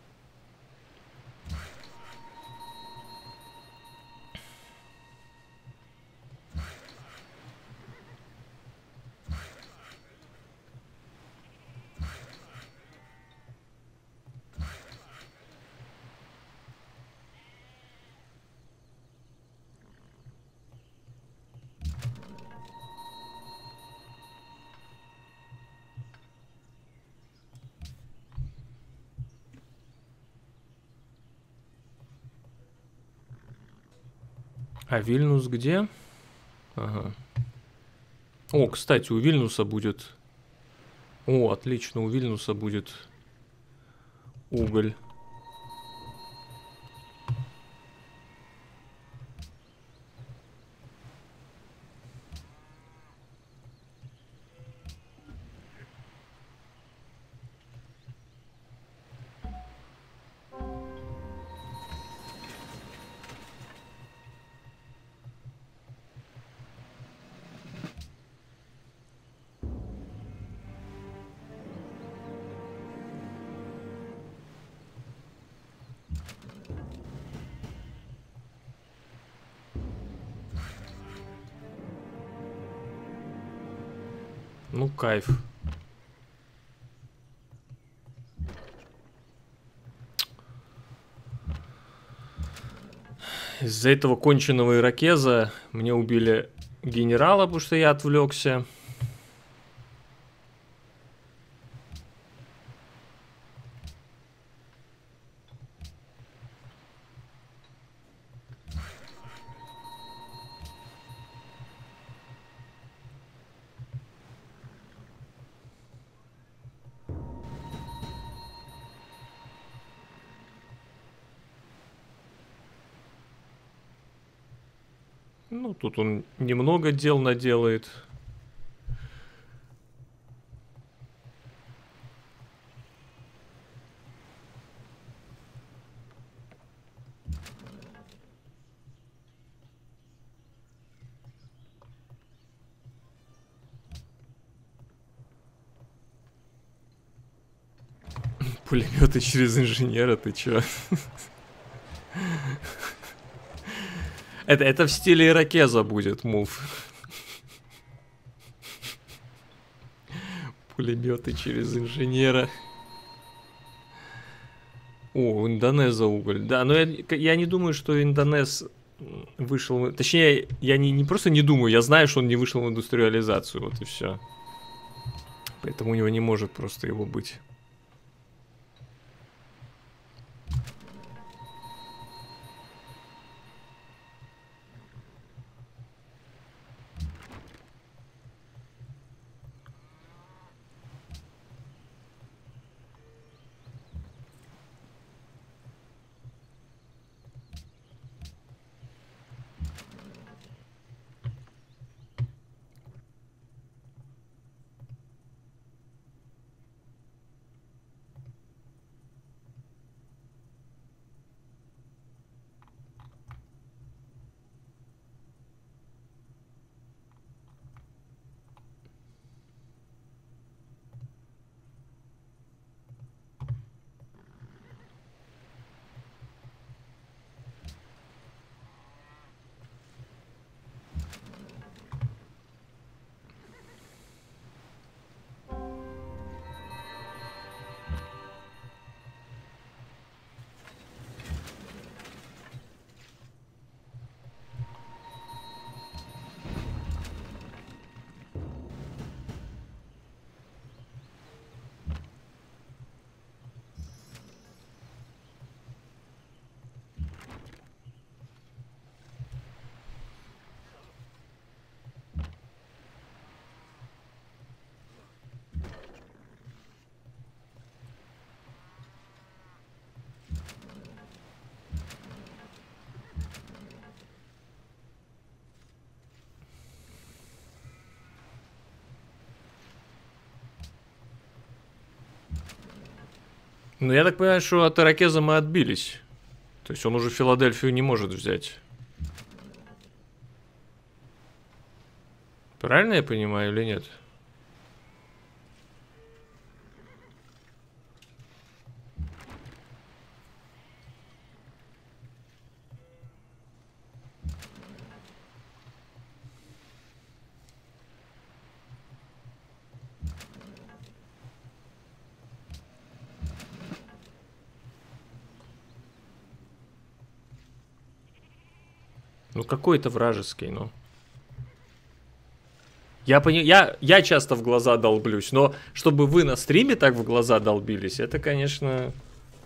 А Вильнюс где? Ага. О, кстати, у Вильнюса будет... О, отлично, у Вильнюса будет уголь. Ну, кайф. Из-за этого конченого ирокеза мне убили генерала, потому что я отвлекся. Ну, тут он немного дел наделает. Пулеметы через инженера, ты чё? Это в стиле ирокеза будет мув. Пулеметы через инженера. О, у Индонеза уголь. Да, но я не думаю, что Индонез вышел... Точнее, я не просто не думаю, я знаю, что он не вышел в индустриализацию, вот и все. Поэтому у него не может просто его быть. Ну, я так понимаю, что от Иракеза мы отбились. То есть он уже Филадельфию не может взять. Правильно я понимаю или нет? Ну, какой-то вражеский, ну. Я часто в глаза долблюсь, но чтобы вы на стриме так в глаза долбились, это, конечно...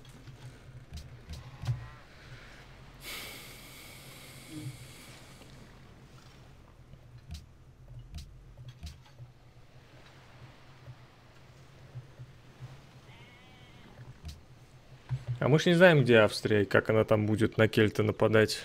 А мы ж не знаем, где Австрия и как она там будет на кельты нападать.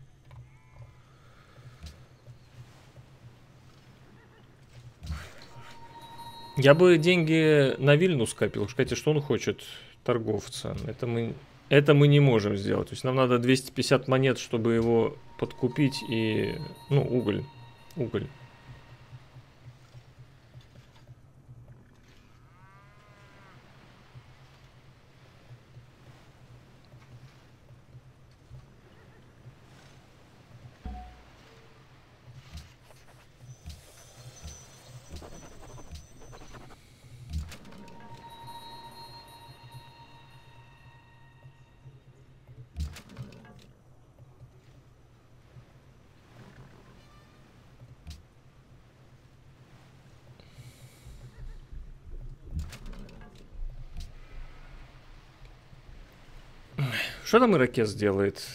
Я бы деньги на Вильнюс скопил. Кстати, что он хочет? Торговца. Это мы не можем сделать. То есть нам надо 250 монет, чтобы его подкупить и... Ну, уголь. Уголь. Что там Иракез делает?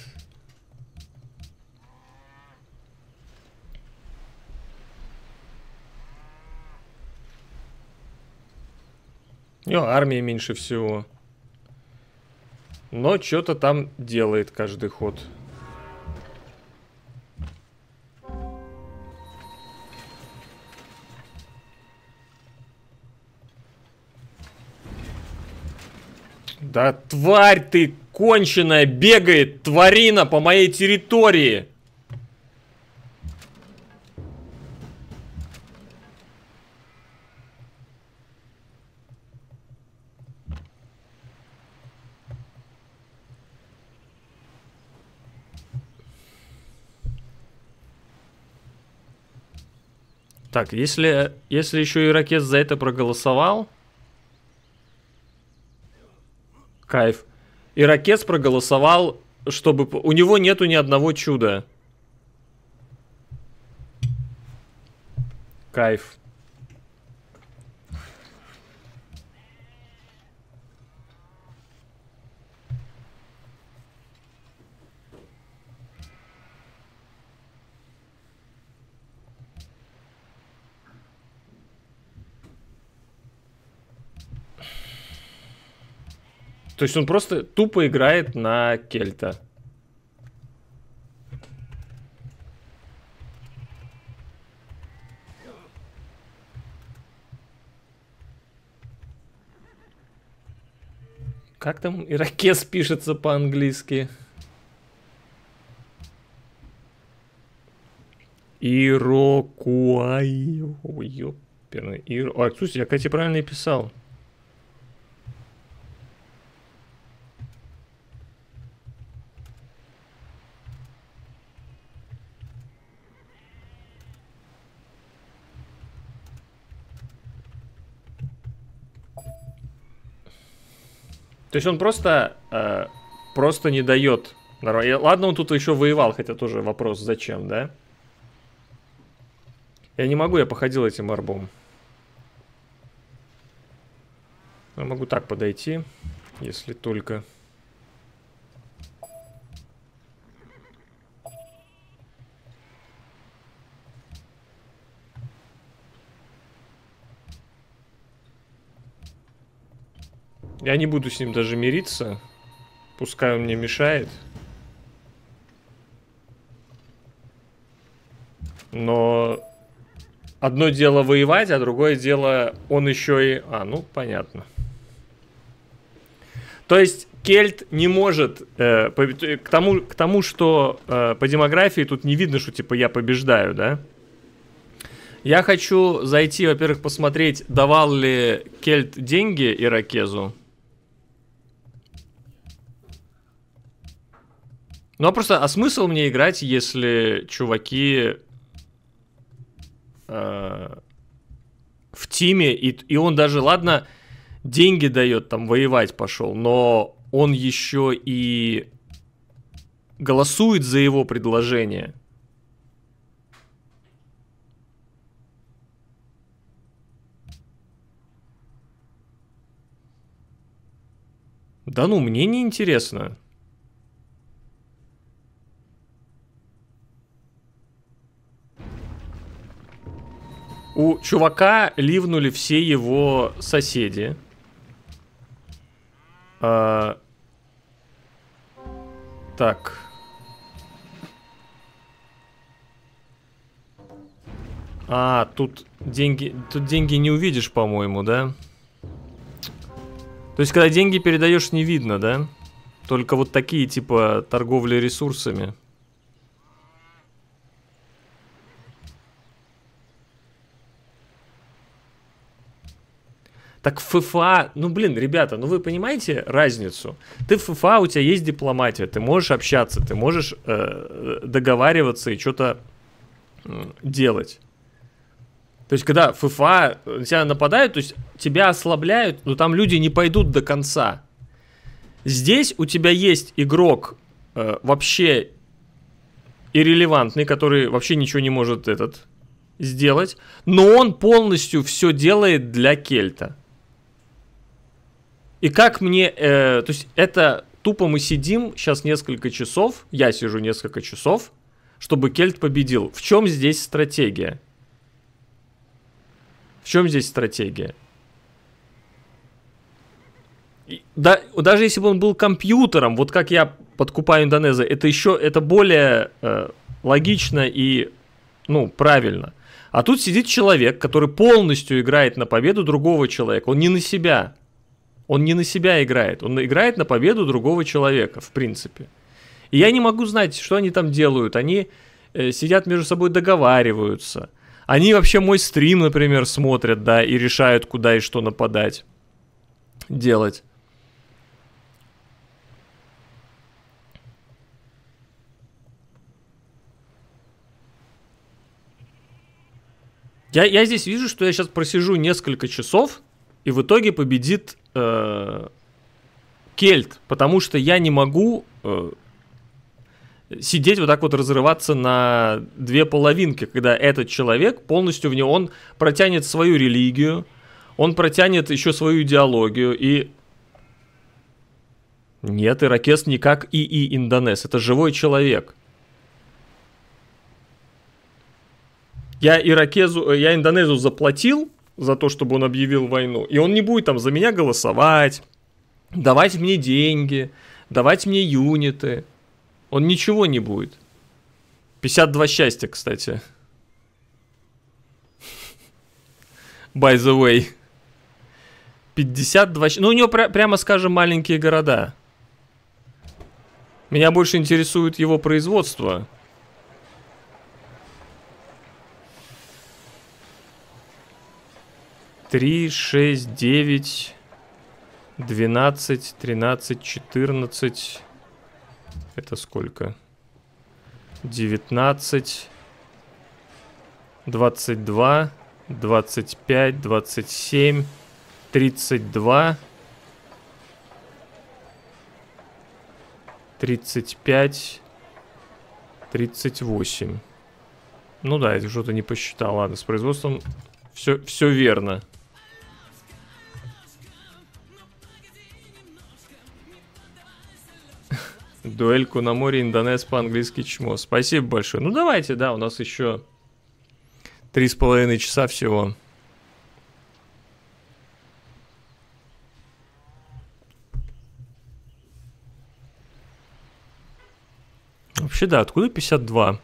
У него армии меньше всего. Но что-то там делает каждый ход. Да тварь ты конченая, бегает тварина по моей территории. Так, если еще Иракез за это проголосовал, кайф. Иракез проголосовал, чтобы... У него нету ни одного чуда. Кайф. То есть он просто тупо играет на кельта. Как там иракез пишется по-английски? Ирокуай. Ой, ёперный. Ой, слушай, я, кстати, правильно и писал. То есть он просто не дает. Ладно, он тут еще воевал, хотя тоже вопрос, зачем, да? Я не могу, я походил этим арбом. Я могу так подойти, если только... Я не буду с ним даже мириться. Пускай он мне мешает. Но одно дело воевать, а другое дело он еще и... ну, понятно. То есть кельт не может... к тому, что по демографии тут не видно, что типа я побеждаю, да? Я хочу зайти, во-первых, посмотреть, давал ли кельт деньги иракезу. Ну, а просто, а смысл мне играть, если чуваки в тиме, и он даже, ладно, деньги дает, там, воевать пошел, но он еще и голосует за его предложение. Да ну, мне не интересно. У чувака ливнули все его соседи. Так. Тут деньги не увидишь, по-моему, да? То есть, когда деньги передаешь, не видно, да? Только вот такие, типа, торговли ресурсами. Так в ФФА, ну блин, ребята, ну вы понимаете разницу? Ты в ФФА, у тебя есть дипломатия, ты можешь общаться, ты можешь договариваться и что-то делать. То есть, когда в ФФА на тебя нападают, то есть тебя ослабляют, но там люди не пойдут до конца. Здесь у тебя есть игрок вообще иррелевантный, который вообще ничего не может сделать, но он полностью все делает для кельта. И как мне... то есть это тупо мы сидим сейчас несколько часов, я сижу несколько часов, чтобы кельт победил. В чем здесь стратегия? В чем здесь стратегия? Даже если бы он был компьютером, вот как я подкупаю Индонеза, это более логично и, правильно. А тут сидит человек, который полностью играет на победу другого человека. Он не на себя. Он не на себя играет. Он играет на победу другого человека, в принципе. И я не могу знать, что они там делают. Они сидят между собой, договариваются. Они вообще мой стрим, например, смотрят, да, и решают, куда и что нападать. Делать. Я здесь вижу, что я сейчас просижу несколько часов, и в итоге победит кельт, потому что я не могу сидеть вот так вот, разрываться на две половинки, когда этот человек полностью в него, он протянет свою религию, он протянет еще свою идеологию, и... Нет, ирокез не как ИИ Индонез, это живой человек. Я Индонезу заплатил за то, чтобы он объявил войну, и он не будет там за меня голосовать, давать мне деньги, давать мне юниты. Он ничего не будет. 52 счастья, кстати. By the way. 52... Ну, у него, прямо скажем, маленькие города. Меня больше интересует его производство. Три, 6, 9, 12, 13, 14... Это сколько? 19, 22, 25, 27, 32, 35, 38. Ну да, это что-то не посчитал. Ладно, с производством все верно. Дуэльку на море, Индонез по-английски чмо. Спасибо большое. Ну давайте, да, у нас еще 3,5 часа всего. Вообще, да, откуда 52?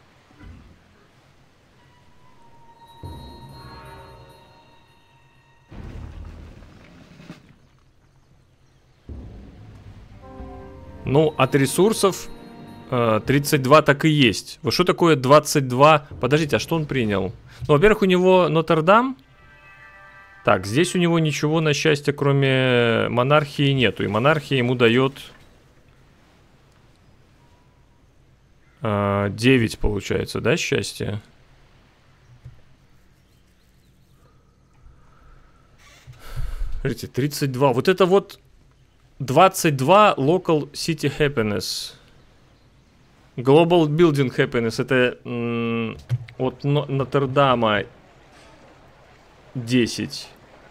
Ну, от ресурсов 32 так и есть. Вот что такое 22? Подождите, а что он принял? Ну, во-первых, у него Нотр-Дам. Так, здесь у него ничего, на счастье, кроме монархии нету. И монархия ему дает 9, получается, да, счастье? Смотрите, 32. Вот это вот 22 Local City Happiness. Global Building Happiness. Это от Нотр-Дама 10.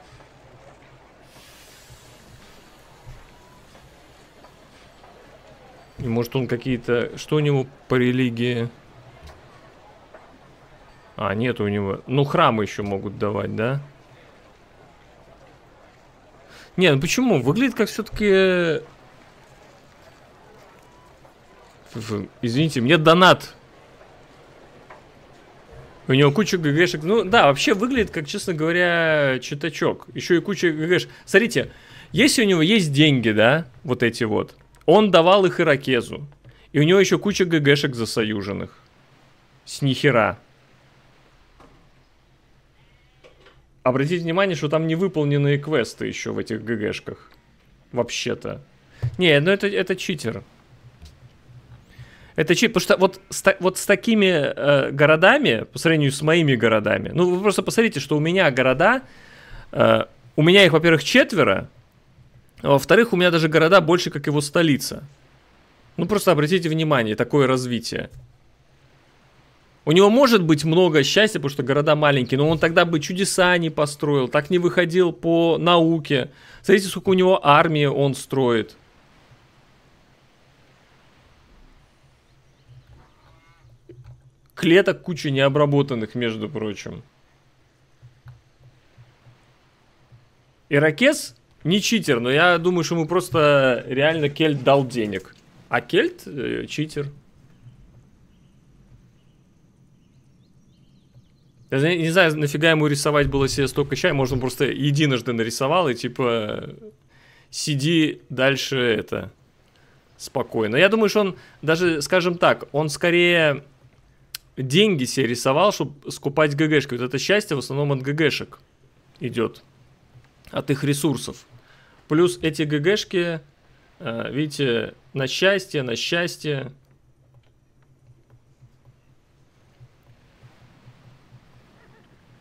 И может он какие-то... Что у него по религии? А, нет у него... Ну, храмы еще могут давать, да? Не, ну почему? Выглядит как все-таки... Извините, мне донат. У него куча ГГшек. Ну да, вообще выглядит как, честно говоря, читачок. Еще и куча ГГшек. Смотрите, если у него есть деньги, да, вот эти вот, он давал их ирокезу. И у него еще куча ГГшек засоюженных. С нихера. Обратите внимание, что там не выполненные квесты еще в этих ГГшках. Вообще-то. Не, ну это читер. Это читер, потому что вот с такими городами, по сравнению с моими городами, ну вы просто посмотрите, что у меня города, у меня их, во-первых, 4, а во-вторых, у меня даже города больше, как его столица. Ну просто обратите внимание, такое развитие. У него может быть много счастья, потому что города маленькие, но он тогда бы чудеса не построил, так не выходил по науке. Смотрите, сколько у него армии он строит. Клеток куча необработанных, между прочим. Ирокез не читер, но я думаю, что ему просто реально Кельт дал денег. А Кельт читер. Я не знаю, нафига ему рисовать было себе столько чая. Может, он просто единожды нарисовал и типа сиди дальше это спокойно. Я думаю, что он даже, скажем так, он скорее деньги себе рисовал, чтобы скупать ГГшки. Вот это счастье в основном от ГГшек идет. От их ресурсов. Плюс эти ГГшки, видите, на счастье, на счастье.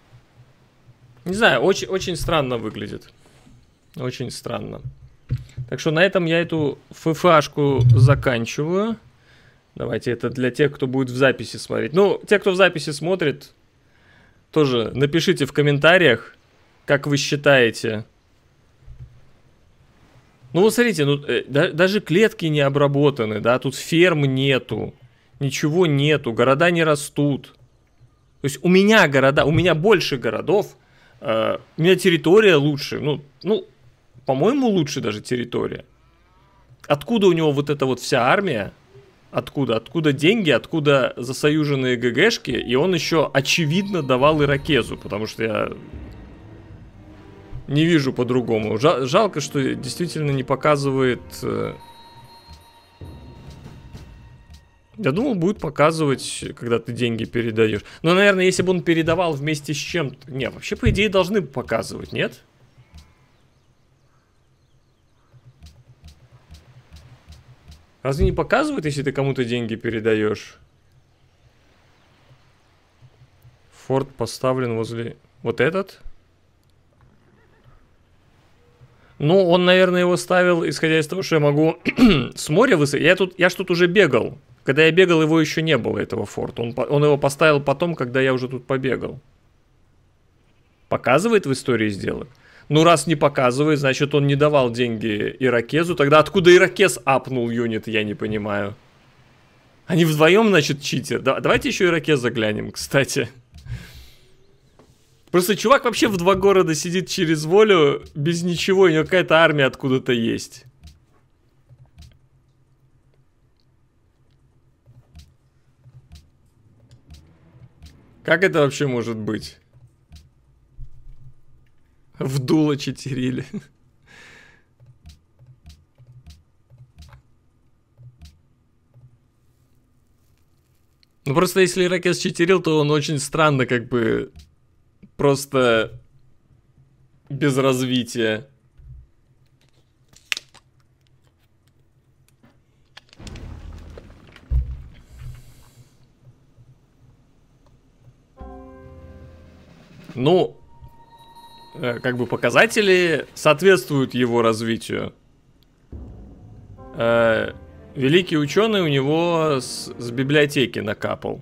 Не знаю, очень странно выглядит. Очень странно. Так что на этом я эту ФФАшку заканчиваю. Давайте, это для тех, кто будет в записи смотреть. Ну, те, кто в записи смотрит, тоже напишите в комментариях, как вы считаете. Ну, вот смотрите, ну, даже клетки не обработаны, да, тут ферм нету, ничего нету, города не растут. То есть у меня города, у меня больше городов, у меня территория лучше, ну, по-моему, лучше даже территория. Откуда у него вот эта вот вся армия? Откуда? Откуда деньги, откуда засоюженные ГГшки, и он еще очевидно давал ирокезу, потому что я не вижу по-другому. Жалко, что действительно не показывает... Я думал, будет показывать, когда ты деньги передаешь. Но, наверное, если бы он передавал вместе с чем-то... Не, вообще, по идее, должны показывать, нет? Разве не показывают, если ты кому-то деньги передаешь? Форт поставлен возле... Вот этот? Ну, он, наверное, его ставил, исходя из того, что я могу с моря высадить. Я ж тут уже бегал. Когда я бегал, его еще не было, этого форта. Он его поставил потом, когда я уже тут побегал. Показывает в истории сделок? Ну, раз не показывает, значит, он не давал деньги Ирокезу. Тогда откуда Ирокез апнул юнит, я не понимаю. Они вдвоем, значит, читер. Давайте еще Ирокез заглянем, кстати. Просто чувак вообще в 2 города сидит через волю, без ничего, у него какая-то армия откуда-то есть. Как это вообще может быть? Вдуло читерили. Ну просто если Ирокез читерил, то он очень странно как бы просто без развития. Ну, как бы показатели соответствуют его развитию. Великий ученый у него с библиотеки накапал.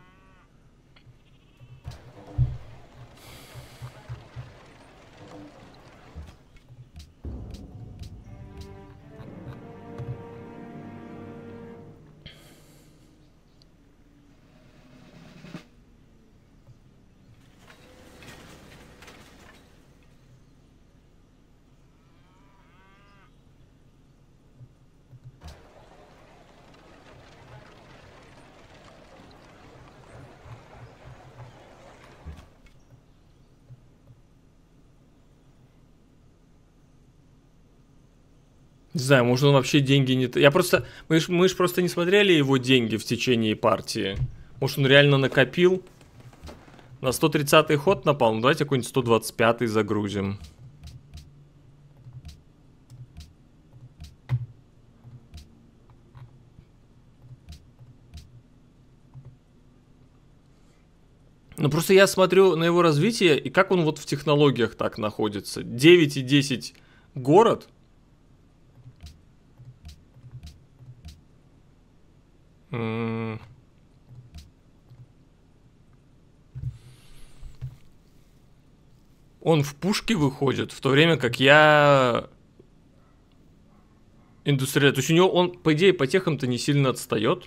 Не знаю, может он вообще деньги не... Я просто... Мы ж просто не смотрели его деньги в течение партии. Может он реально накопил? На 130-й ход напал? Ну давайте какой-нибудь 125-й загрузим. Ну просто я смотрю на его развитие, и как он вот в технологиях так находится. 9 и 10 город... Он в пушке выходит, в то время как я индустриалист. То есть у него он, по идее, по техам-то не сильно отстает.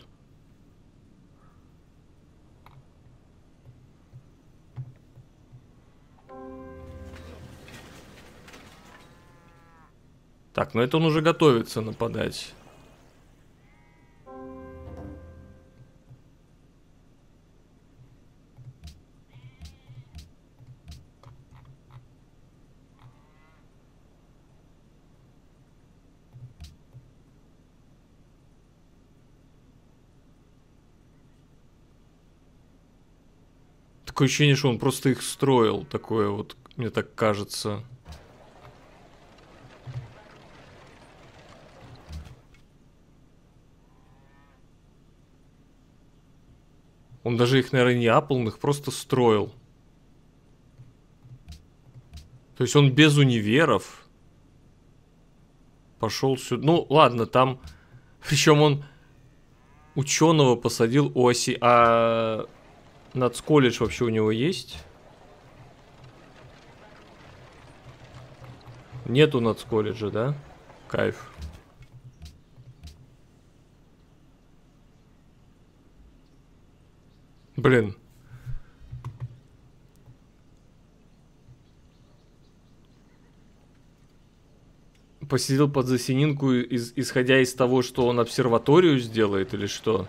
Так, ну это он уже готовится нападать. Такое ощущение, что он просто их строил. Такое вот, мне так кажется. Он даже их, наверное, не апал, он их просто строил. То есть он без универов. пошел сюда. Ну, ладно, там... Причем он ученого посадил у оси. А нацколледж вообще у него есть? Нету нацколледжа, да? Кайф. Блин. Посидел под засининку, исходя из того, что он обсерваторию сделает или что?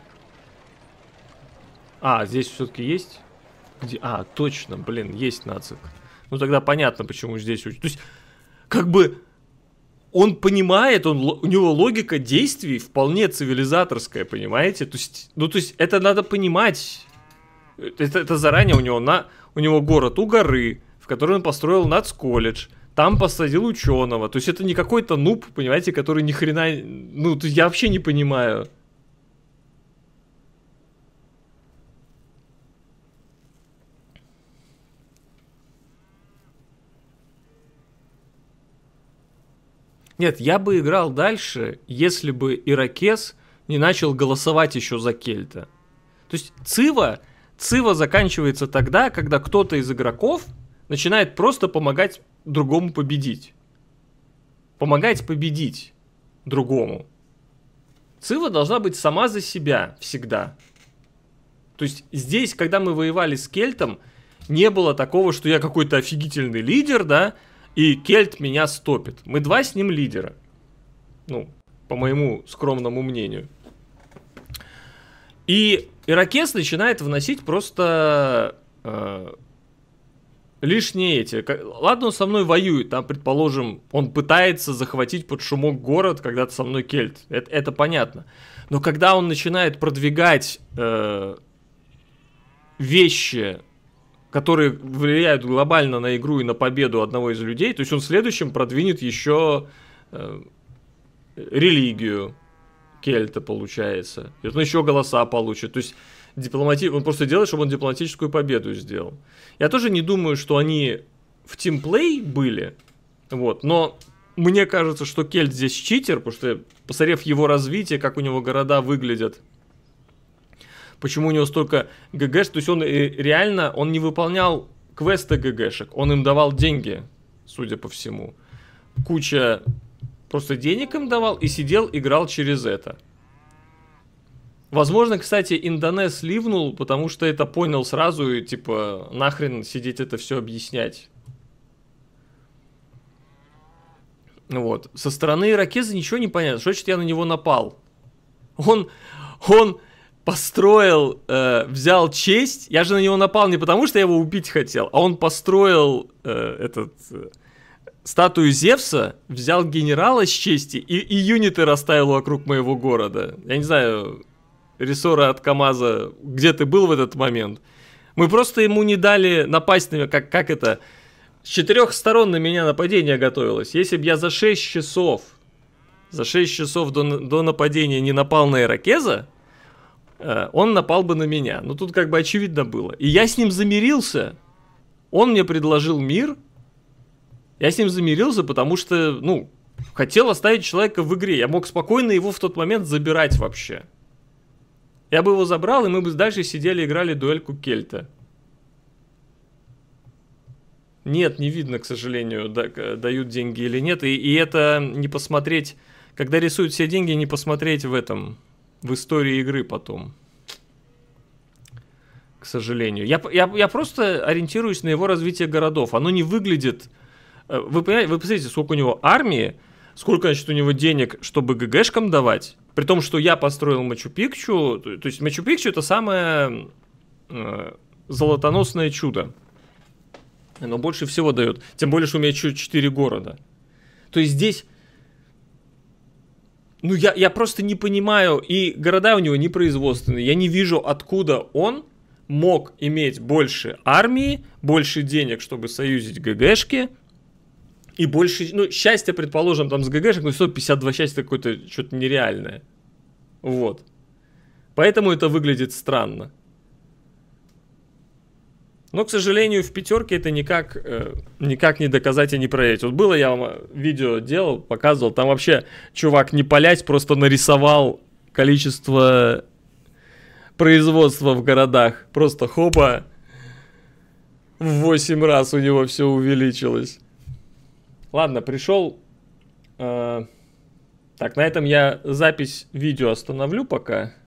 А, здесь все-таки есть? Где? А, точно, блин, есть нацик. Ну тогда понятно, почему здесь учат. То есть, как бы, он понимает, у него логика действий вполне цивилизаторская, понимаете? То есть, ну то есть, это надо понимать. Это заранее у него город у горы, в который он построил нацколледж. Там посадил ученого. То есть это не какой-то нуб, понимаете, который ни хрена... Ну, то есть я вообще не понимаю. Нет, я бы играл дальше, если бы Ирокез не начал голосовать еще за Кельта. То есть Цива заканчивается тогда, когда кто-то из игроков начинает просто помогать другому победить. Помогать победить другому. Цива должна быть сама за себя всегда. То есть здесь, когда мы воевали с Кельтом, не было такого, что я какой-то офигительный лидер, да, и Кельт меня стопит. Мы два с ним лидера. Ну, по моему скромному мнению. И Ирокез начинает вносить просто... лишние эти. Ладно, он со мной воюет, там, предположим, он пытается захватить под шумок город, когда-то со мной Кельт. Это понятно. Но когда он начинает продвигать вещи, которые влияют глобально на игру и на победу одного из людей, то есть он следующим продвинет еще религию Кельта, получается. И он еще голоса получит. То есть он просто делает, чтобы он дипломатическую победу сделал. Я тоже не думаю, что они в тимплей были, вот, но мне кажется, что Кельт здесь читер, потому что, посмотрев его развитие, как у него города выглядят, почему у него столько ГГш, то есть он реально, он не выполнял квесты ГГшек, он им давал деньги, судя по всему. Куча просто денег им давал и сидел, играл через это. Возможно, кстати, Индонез ливнул, потому что это понял сразу и типа нахрен сидеть это все объяснять. Вот. Со стороны Ирокеза ничего не понятно. Что значит я на него напал? Он построил, взял честь. Я же на него напал не потому, что я его убить хотел, а он построил статую Зевса, взял генерала с чести и юниты расставил вокруг моего города. Я не знаю... Ресора от КамАЗа, где ты был в этот момент? Мы просто ему не дали напасть на меня, как это? С 4 сторон на меня нападение готовилось. Если бы я за 6 часов до нападения не напал на Ирокеза, он напал бы на меня. Ну тут как бы очевидно было. И я с ним замирился. Он мне предложил мир. Я с ним замирился, потому что, ну, хотел оставить человека в игре. Я мог спокойно его в тот момент забирать вообще. Я бы его забрал, и мы бы дальше сидели, играли дуэльку Кельта. Нет, не видно, к сожалению, дают деньги или нет. И это не посмотреть, когда рисуют все деньги, не посмотреть в истории игры потом. К сожалению. Я просто ориентируюсь на его развитие городов. Оно не выглядит... Вы понимаете, вы посмотрите, сколько у него армии, сколько, значит, у него денег, чтобы ГГшкам давать. При том, что я построил Мачу-Пикчу, то есть Мачу-Пикчу это самое золотоносное чудо. Оно больше всего дает. Тем более, что у меня еще 4 города. То есть здесь... Ну, я просто не понимаю, и города у него не производственные. Я не вижу, откуда он мог иметь больше армии, больше денег, чтобы союзить ГГшки, и больше, ну, счастья, предположим, там с ГГшек, ну, 152 счастья какое-то что-то нереальное. Вот. Поэтому это выглядит странно. Но, к сожалению, в пятерке это никак не доказать и не проверить. Вот было, я вам видео делал, показывал, там вообще чувак не палясь, просто нарисовал количество производства в городах. Просто хопа, в 8 раз у него все увеличилось. Ладно, пришел. Так, на этом я запись видео остановлю пока.